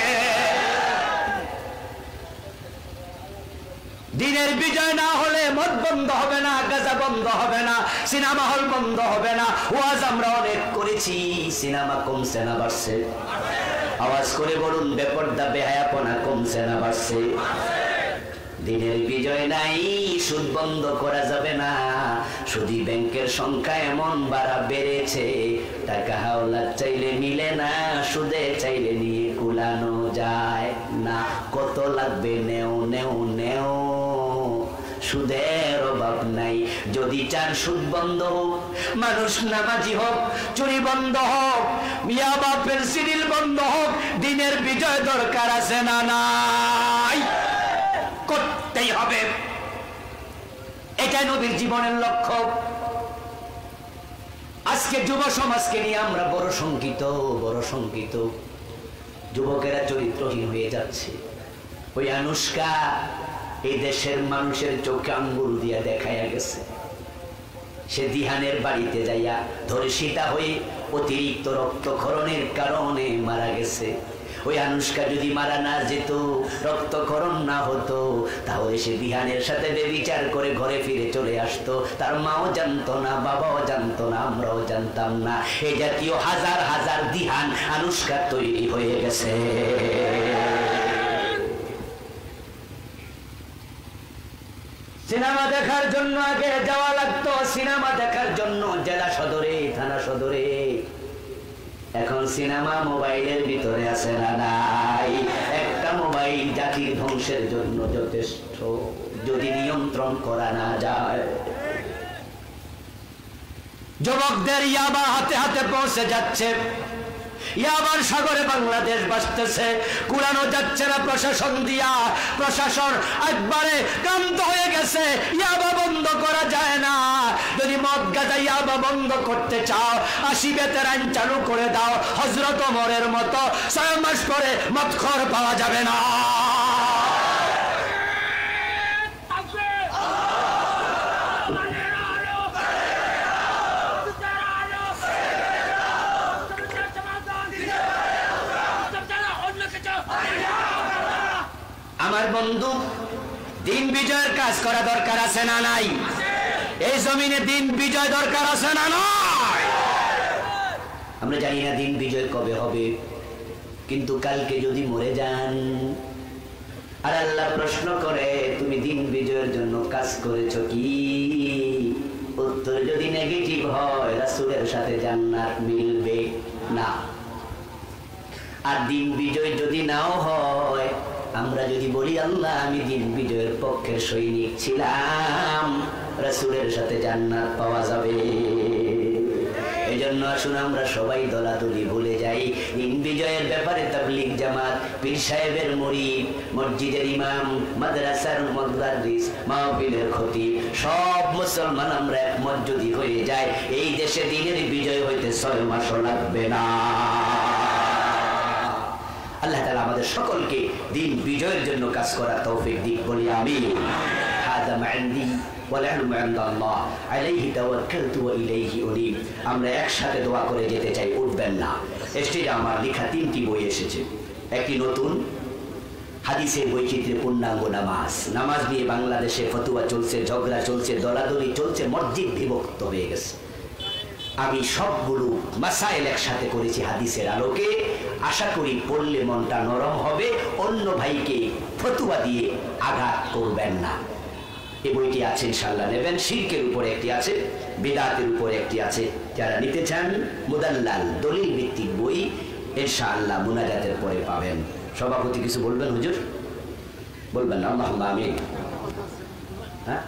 দিনের বিজয় না হলে মদ বন্ধ হবে না, গাঁজা বন্ধ হবে না, সিনেমা হল বন্ধ হবে না। ওয়াজ আমরা অনেক করেছি, সিনেমা কমছে না বাড়ছে? আওয়াজ করে বলুন, বেপরদা বেহায়াপনা কমছে না বাড়ছে? দিনের বিজয় নাই, সুদ বন্ধ করা যাবে না। সুদী ব্যাংকের সংখ্যা এমন বেড়েছে, টাকা হাওলাত চাইলে মিলে না, সুদে চাইলে নিয়ে কুলানো যায় না। কত লাগবে নেও নেও নেও, সুদের অভাব নাই। যদি চান সুদ বন্ধ হোক, মানুষ নামাজি হোক, চুরি বন্ধ হোক, মিয়া বাপের সিরিল বন্ধ হোক, দিনের বিজয় দরকার আছে না নাই? করতেই হবে। এটাই নবীর জীবনের লক্ষ্য। আজকে যুব সমাজকে নিয়ে আমরা বড় শঙ্কিত। যুবকেরা চরিত্রহীন হয়ে যাচ্ছে। ওই আনুষ্কা এই দেশের মানুষের চোখে আঙ্গুল দিয়া দেখাইয়া গেছে। সে দিহানের বাড়িতে যাইয়া ধর্ষিতা হয়ে অতিরিক্ত রক্তক্ষরণের কারণে মারা গেছে। ওই আনুষ্কা যদি মারা না যেত, রক্তক্ষরণ না হতো, তাহলে সে দিহানের সাথে ব্যভিচার করে ঘরে ফিরে চলে আসতো। তার মাও জানতো না, বাবাও জানতো না, আমরাও জানতাম না। এই জাতীয় হাজার হাজার দিহান আনুষ্কা তৈরি হয়ে গেছে। সিনেমা দেখার জন্য আগে যাওয়া লাগতো, সিনেমা দেখার জন্য জেলা সদরে, থানা সদরে। এখন সিনেমা মোবাইলের ভিতরে আছে না নাই? একটা মোবাইল জাতির ধ্বংসের জন্য যথেষ্ট, যদি নিয়ন্ত্রণ করা না যায়। যুবকদের ইয়াবা হাতে হাতে পৌঁছে যাচ্ছে, ইয়াবার সাগরে বাংলাদেশ বাঁচতেছে, কুড়ানো যাচ্ছে না প্রশাসন দিয়া। প্রশাসন একবারে ক্লান্ত হয়ে গেছে, ইয়াবা বন্ধ করা যায় না। যদি মদ গাঁজা ইয়াবা বন্ধ করতে চাও, 80 বেতের আইন চালু করে দাও। হযরত ওমরের মতো 6 মাস পরে মদখোর পাওয়া যাবে না। আমার বন্ধু, দিন বিজয়ের কাজ করা দরকার আছে না নাই? এই জমিনে দিন বিজয় দরকার আছে না নাই? আমরা জানি না দিন বিজয় কবে হবে, কিন্তু কালকে যদি মরে যান আর আল্লাহ প্রশ্ন করে তুমি দিন বিজয়ের জন্য কাজ করেছো কি, উত্তর যদি নেগেটিভ হয়, রাসূলের সাথে জান্নাত মিলবে না। আর দিন বিজয় যদি নাও হয়, আমরা যদি বলি আল্লাহ আমি দিন বিজয়ের পক্ষের সৈনিক ছিলাম, রাসূলের সাথে জান্নাত পাওয়া যাবে। এই জন্য আসুন আমরা সবাই দলাদলি ভুলে যাই। দিন বিজয়ের ব্যাপারে তাবলীগ জামাত, পীর সাহেবের মুরিদ, মসজিদের ইমাম, মাদ্রাসার মুদাররিস, মাহফিলের খতিব, সব মুসলমান আমরা একমত যদি হয়ে যায়, এই দেশে দিনের বিজয় হইতে 6 মাসও লাগবে না। আল্লাহ তাআলা আমাদের সকলকে দিন বিজয়ের জন্য কাজ করার তৌফিক দিক বলি আমিন। হাদা মা ইনদি ওয়াল ইলমু ইনদাল্লাহ আলাইহি তাওয়াক্কালতু ওয়া ইলাইহি উনীব। আমরা একসাথে দোয়া করে যেতে চাই, উঠবেন না। স্টেজে আমার লেখা 3টি বই এসেছে। একটি নতুন হাদিসের বৈচিত্র্যে পূর্ণাঙ্গ নামাজ। নামাজ নিয়ে বাংলাদেশে ফতোয়া চলছে, ঝগড়া চলছে, দলাদলি চলছে, মসজিদ বিভক্ত হয়ে গেছে। আমি সবগুলো মাসাইল একসাথে করেছি হাদিসের আলোকে। আশা করি পড়লে মনটা নরম হবে, অন্য ভাইকে ফতোয়া দিয়ে আঘাত করবেন না। এই বইটি আছে, ইনশাআল্লাহ নেবেন। শিরকের উপরে একটি আছে, বিদআতের উপরে একটি আছে। যারা নিতে চান মুদাল্লাল দলিল ভিত্তিক বই ইনশাআল্লাহ মুনাজাতের পরে পাবেন। সভাপতি কিছু বলবেন হুজুর? বলবেন না? আল্লাহুম্মা আমিন। হ্যাঁ,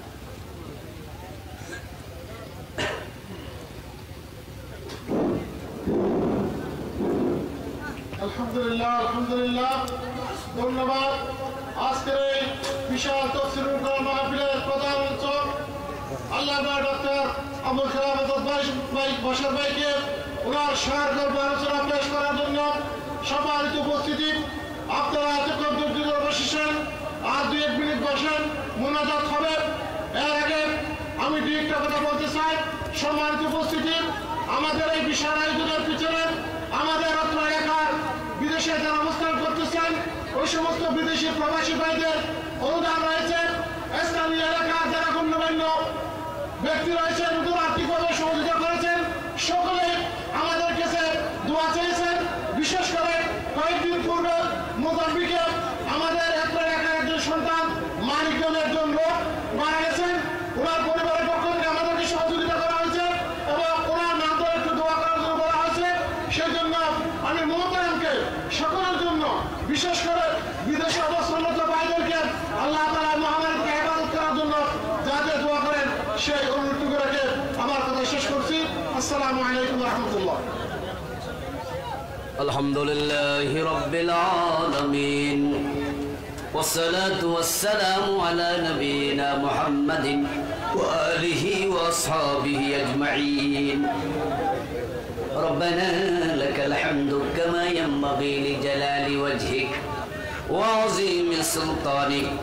আলহামদুলিল্লাহ, আলহামদুলিল্লাহ, ধন্যবাদ। আজকের এই বিশাল তাফসীরুল কোরআন মাহফিলের প্রধান আলোচক আল্লামা ডক্টর আবুল কালাম আজাদ ভাই বশর ভাইকে ওনার সারগর্ভ আলোচনা পেশ করার জন্য সম্মানিত উপস্থিতি। আপনারা এতক্ষণ ধৈর্য বসেছেন, আর 2-1 মিনিট বসেন, মোনাজাত হবে। এর আগে আমি একটা কথা বলতে চাই। সম্মানিত উপস্থিতি, আমাদের এই বিশাল আয়োজনের পিছনে আমাদের অত্র এলাকার বিদেশে যারা অবস্থান করতেছেন, ওই সমস্ত বিদেশি প্রবাসী ভাইদের অনুদান রয়েছে। স্থানীয় এলাকার যারা গণ্যমান্য ব্যক্তি রয়েছেন, আর্থিকভাবে সহযোগিতা করেছেন, সকলে আমাদের কাছে দোয়া চেয়েছেন। বিশেষ করে কয়েকদিন পূর্বে মোজাম্বিকে আমাদের এত্র এলাকার একজন সন্তান মানিকজনের জন্য মারা গেছেন। ওনার পরিবারের পক্ষ থেকে আমাদেরকে সহযোগিতা করা হয়েছে এবং ওনার নাম ধরে একটু দোয়া করার জন্য বলা হয়েছে। সেই জন্য আমি মোহতারামকে সকলের জন্য, বিশেষ করে বিদেশে অবস্থানরত ভাইদেরকে আল্লাহ তাআলা মহামারীকে হেফাজত করার জন্য যাতে দোয়া করেন, সেই অনুরোধ করে আমার কথা শেষ করছি। আসসালামু আলাইকুম ওয়া রাহমাতুল্লাহ। আলহামদুলিল্লাহি রাব্বিল আলামিন والصلاة والسلام على نبينا محمد وآله وأصحابه أجمعين. ربنا لك الحمد كما ينبغي لجلال وجهك وعظيم سلطانك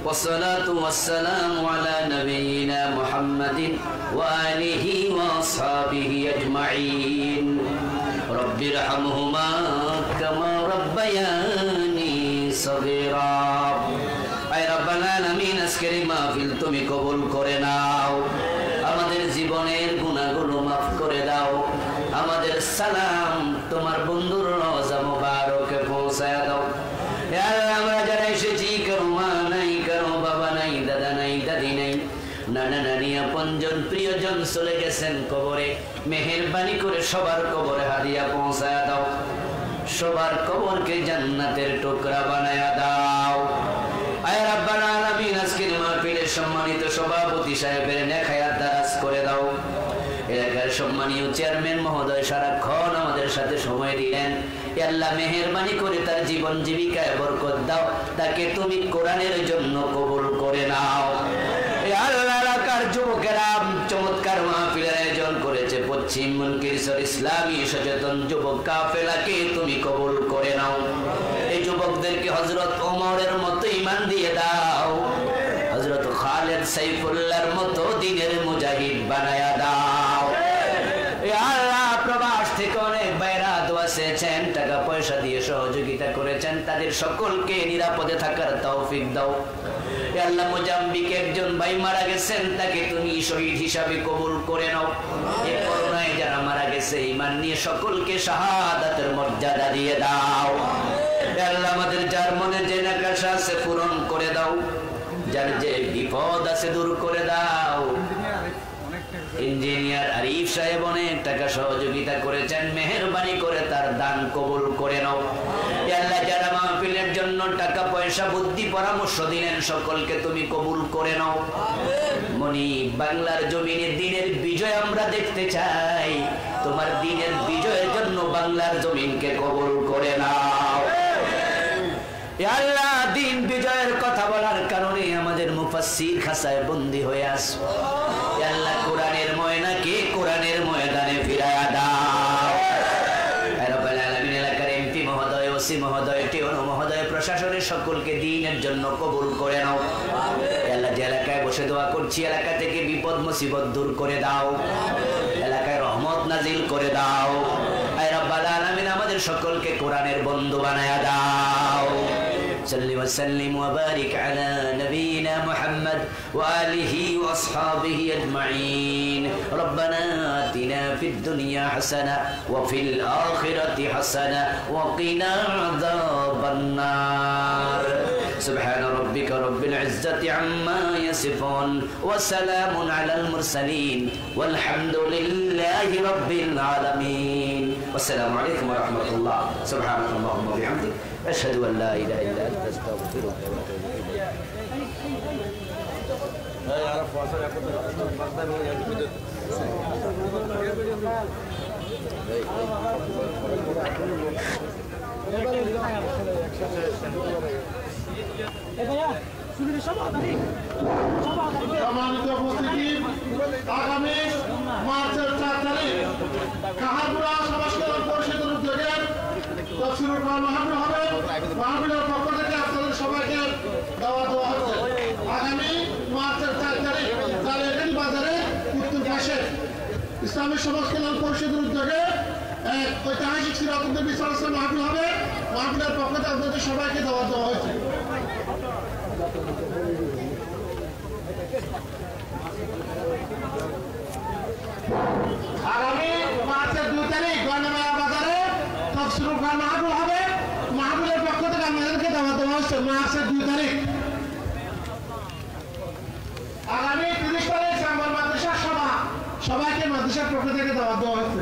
والصلاة والسلام على نبينا محمد وآله وأصحابه أجمعين رب ارحمهما كما ربياني صغيرا আয় রব্বাল আলামিন আজকের এই মাহফিল তুমি কবুল করে নাও আমাদের জীবনের গুনাহগুলো maaf করে দাও আমাদের সালাম তোমার বন্ধুর রওজা মুবারকে পৌঁছায় দাও হে আল্লাহ আমরা যারা এসেছি কারো মা নাই কারো বাবা নাই দাদা নাই দাদি নাই নানা নানি আপনজন প্রিয়জন চলে গেছেন কবরে মেহেরবানি করে সবার কবরে হাদিয়া পৌঁছায় দাও সবার কবরকে জান্নাতের টুকরা বানায়া দাও আয় রাব্বাল আলামিন আজকের মাহফিলের সম্মানিত সভাপতি সাহেবের নেক হায়াত দারাজ করে দাও এলাকার সম্মানীয় চেয়ারম্যান মহোদয় সারাক্ষণ আমাদের সাথে সময় দিলেন আল্লাহ মেহেরবানি করে তার জীবন জীবিকায় বরকত দাও তাকে তুমি কোরআনের জন্য কবুল করে নাও আল্লাহ এলাকার যুবকেরা চমৎকার মাহফিলের আয়োজন করেছে পশ্চিম মুনকিরসর ইসলামী সচেতন যুবক কাফেলাকে তুমি কবুল করে নাও এই যুবকদেরকে হযরত ওমরের মতো ঈমান দিয়ে দাও হযরত খালিদ সাইফুল্লাহর মতো দ্বীনের মুজাহিদ বানায়া দাও আল্লাহ প্রবাস থেকে অনেক ভাইরা দোয়া চেয়েছেন টাকা পয়সা দিয়ে সহযোগিতা করেছেন তাদের সকলকে নিরাপদে থাকার তৌফিক দাও আল্লাহ মোজাম্বিকে একজন ভাই মারা গেছেন তাকে তুমি শহীদ হিসাবে কবুল করে নাও এই করোনায় যারা মারা গেছে ঈমান নিয়ে সকলকে শাহাদাতের মর্যাদা দিয়ে দাও আল্লাহ আমাদের যার মনে যে নাকাশা আছে পূরণ করে দাও যার যে বিপদ আছে দূর করে দাও ইঞ্জিনিয়ার আরিফ সাহেব অনেক টাকা সহযোগিতা করেছেন মেহেরবানি করে তার দান কবুল করে নাও আল্লাহ যারা মাহফিলের জন্য টাকা পয়সা বুদ্ধি পরামর্শ দিলেন সকলকে তুমি কবুল করে নাও মনি বাংলার জমিনে দ্বীনের বিজয় আমরা দেখতে চাই তোমার দ্বীনের বিজয়ের জন্য বাংলার জমিনকে কবুল করে নাও আল্লাহ দ্বীন বিজয়ের কথা বলার কারণে আমাদের মুফাসসির খাসায় বন্দী হয়ে আসো আল্লাহ কোরআনের ময়নাকে কোরআনের ময়দানে ফিরায়া দাও রব্বুল আলামিন এলাকার এমপি মহোদয় ওসি মহোদয় টিওনো মহোদয় প্রশাসনের সকলকে দ্বীনের জন্য কবুল করে নাও আল্লাহ যে এলাকায় বসে দোয়া করছি এলাকা থেকে বিপদ মুসিবত দূর করে দাও এলাকায় রহমত নাজিল করে দাও আয় রব্বুল আলামিন আমাদের সকলকে কোরআনের বন্ধু বানায়া দাও صل وسلم وبارك على نبينا محمد وآله وأصحابه أجمعين ربنا آتنا في الدنيا حسنة وفي الآخرة حسنة وقنا عذاب النار سبحان ربك رب العزة عما يصفون وسلام على المرسلين والحمد لله رب العالمين والسلام عليكم ورحمة الله سبحانك اللهم وبحمدك أشهد أن لا إله إلا أنت أستغفرك وأتوب إليك لا يعرف واصل ياخذ المقدم يجب সম্মানিত উপস্থিতি আগামী মার্চের 4 তারিখ কাহারপুরা সমাজ কল্যাণ পরিষদের উদ্যোগে তফসিরুল কোরআন মাহফিল হবে মাহফিলের পক্ষ থেকে আপনাদের সবাইকে দাওয়াত দেওয়া হচ্ছে আগামী মার্চের 4 তারিখ কালেগাড়ি বাজারে উত্তর পাশে ইসলামী সমাজ কল্যাণ পরিষদের উদ্যোগে এক ঐতিহাসিক সিরাতুন নবী সাল্লাল্লাহু আলাইহি ওয়াসাল্লাম মাহফিল হবে মাহফিলের পক্ষ থেকে আপনাদের সবাইকে দাওয়াত দেওয়া হয়েছে আগামী মার্চের 2 তারিখ গণমেলা বাজারে তফসিরুল কোরআন মাহফিল হবে মাহফিলের পক্ষ থেকে আপনাদেরকে দাওয়াত দেওয়া হচ্ছে মার্চের 2 তারিখ আগামী 30 তারিখ সাম্বর মাদ্রাসার সভা সবাইকে মাদ্রাসার পক্ষ থেকে দাওয়াত দেওয়া হচ্ছে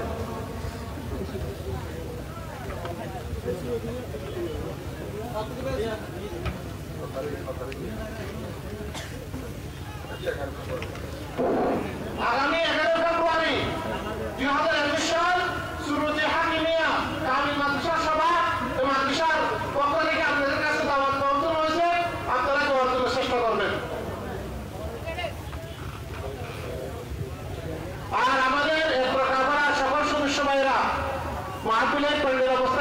আগামী 11 ফেব্রুয়ারি 2021 সাল সুরতি হাকিমিয়া কামিল মাদ্রাসা সভা এবং মাদ্রাসার পক্ষ থেকে আপনাদের কাছে দাওয়াত পৌঁছানো হয়েছে আপনারা যাওয়ার জন্য চেষ্টা করবেন আর আমাদের এই প্রকার সকল সদস্য ভাইরা মাহফিলের প্যান্ডেল অবস্থা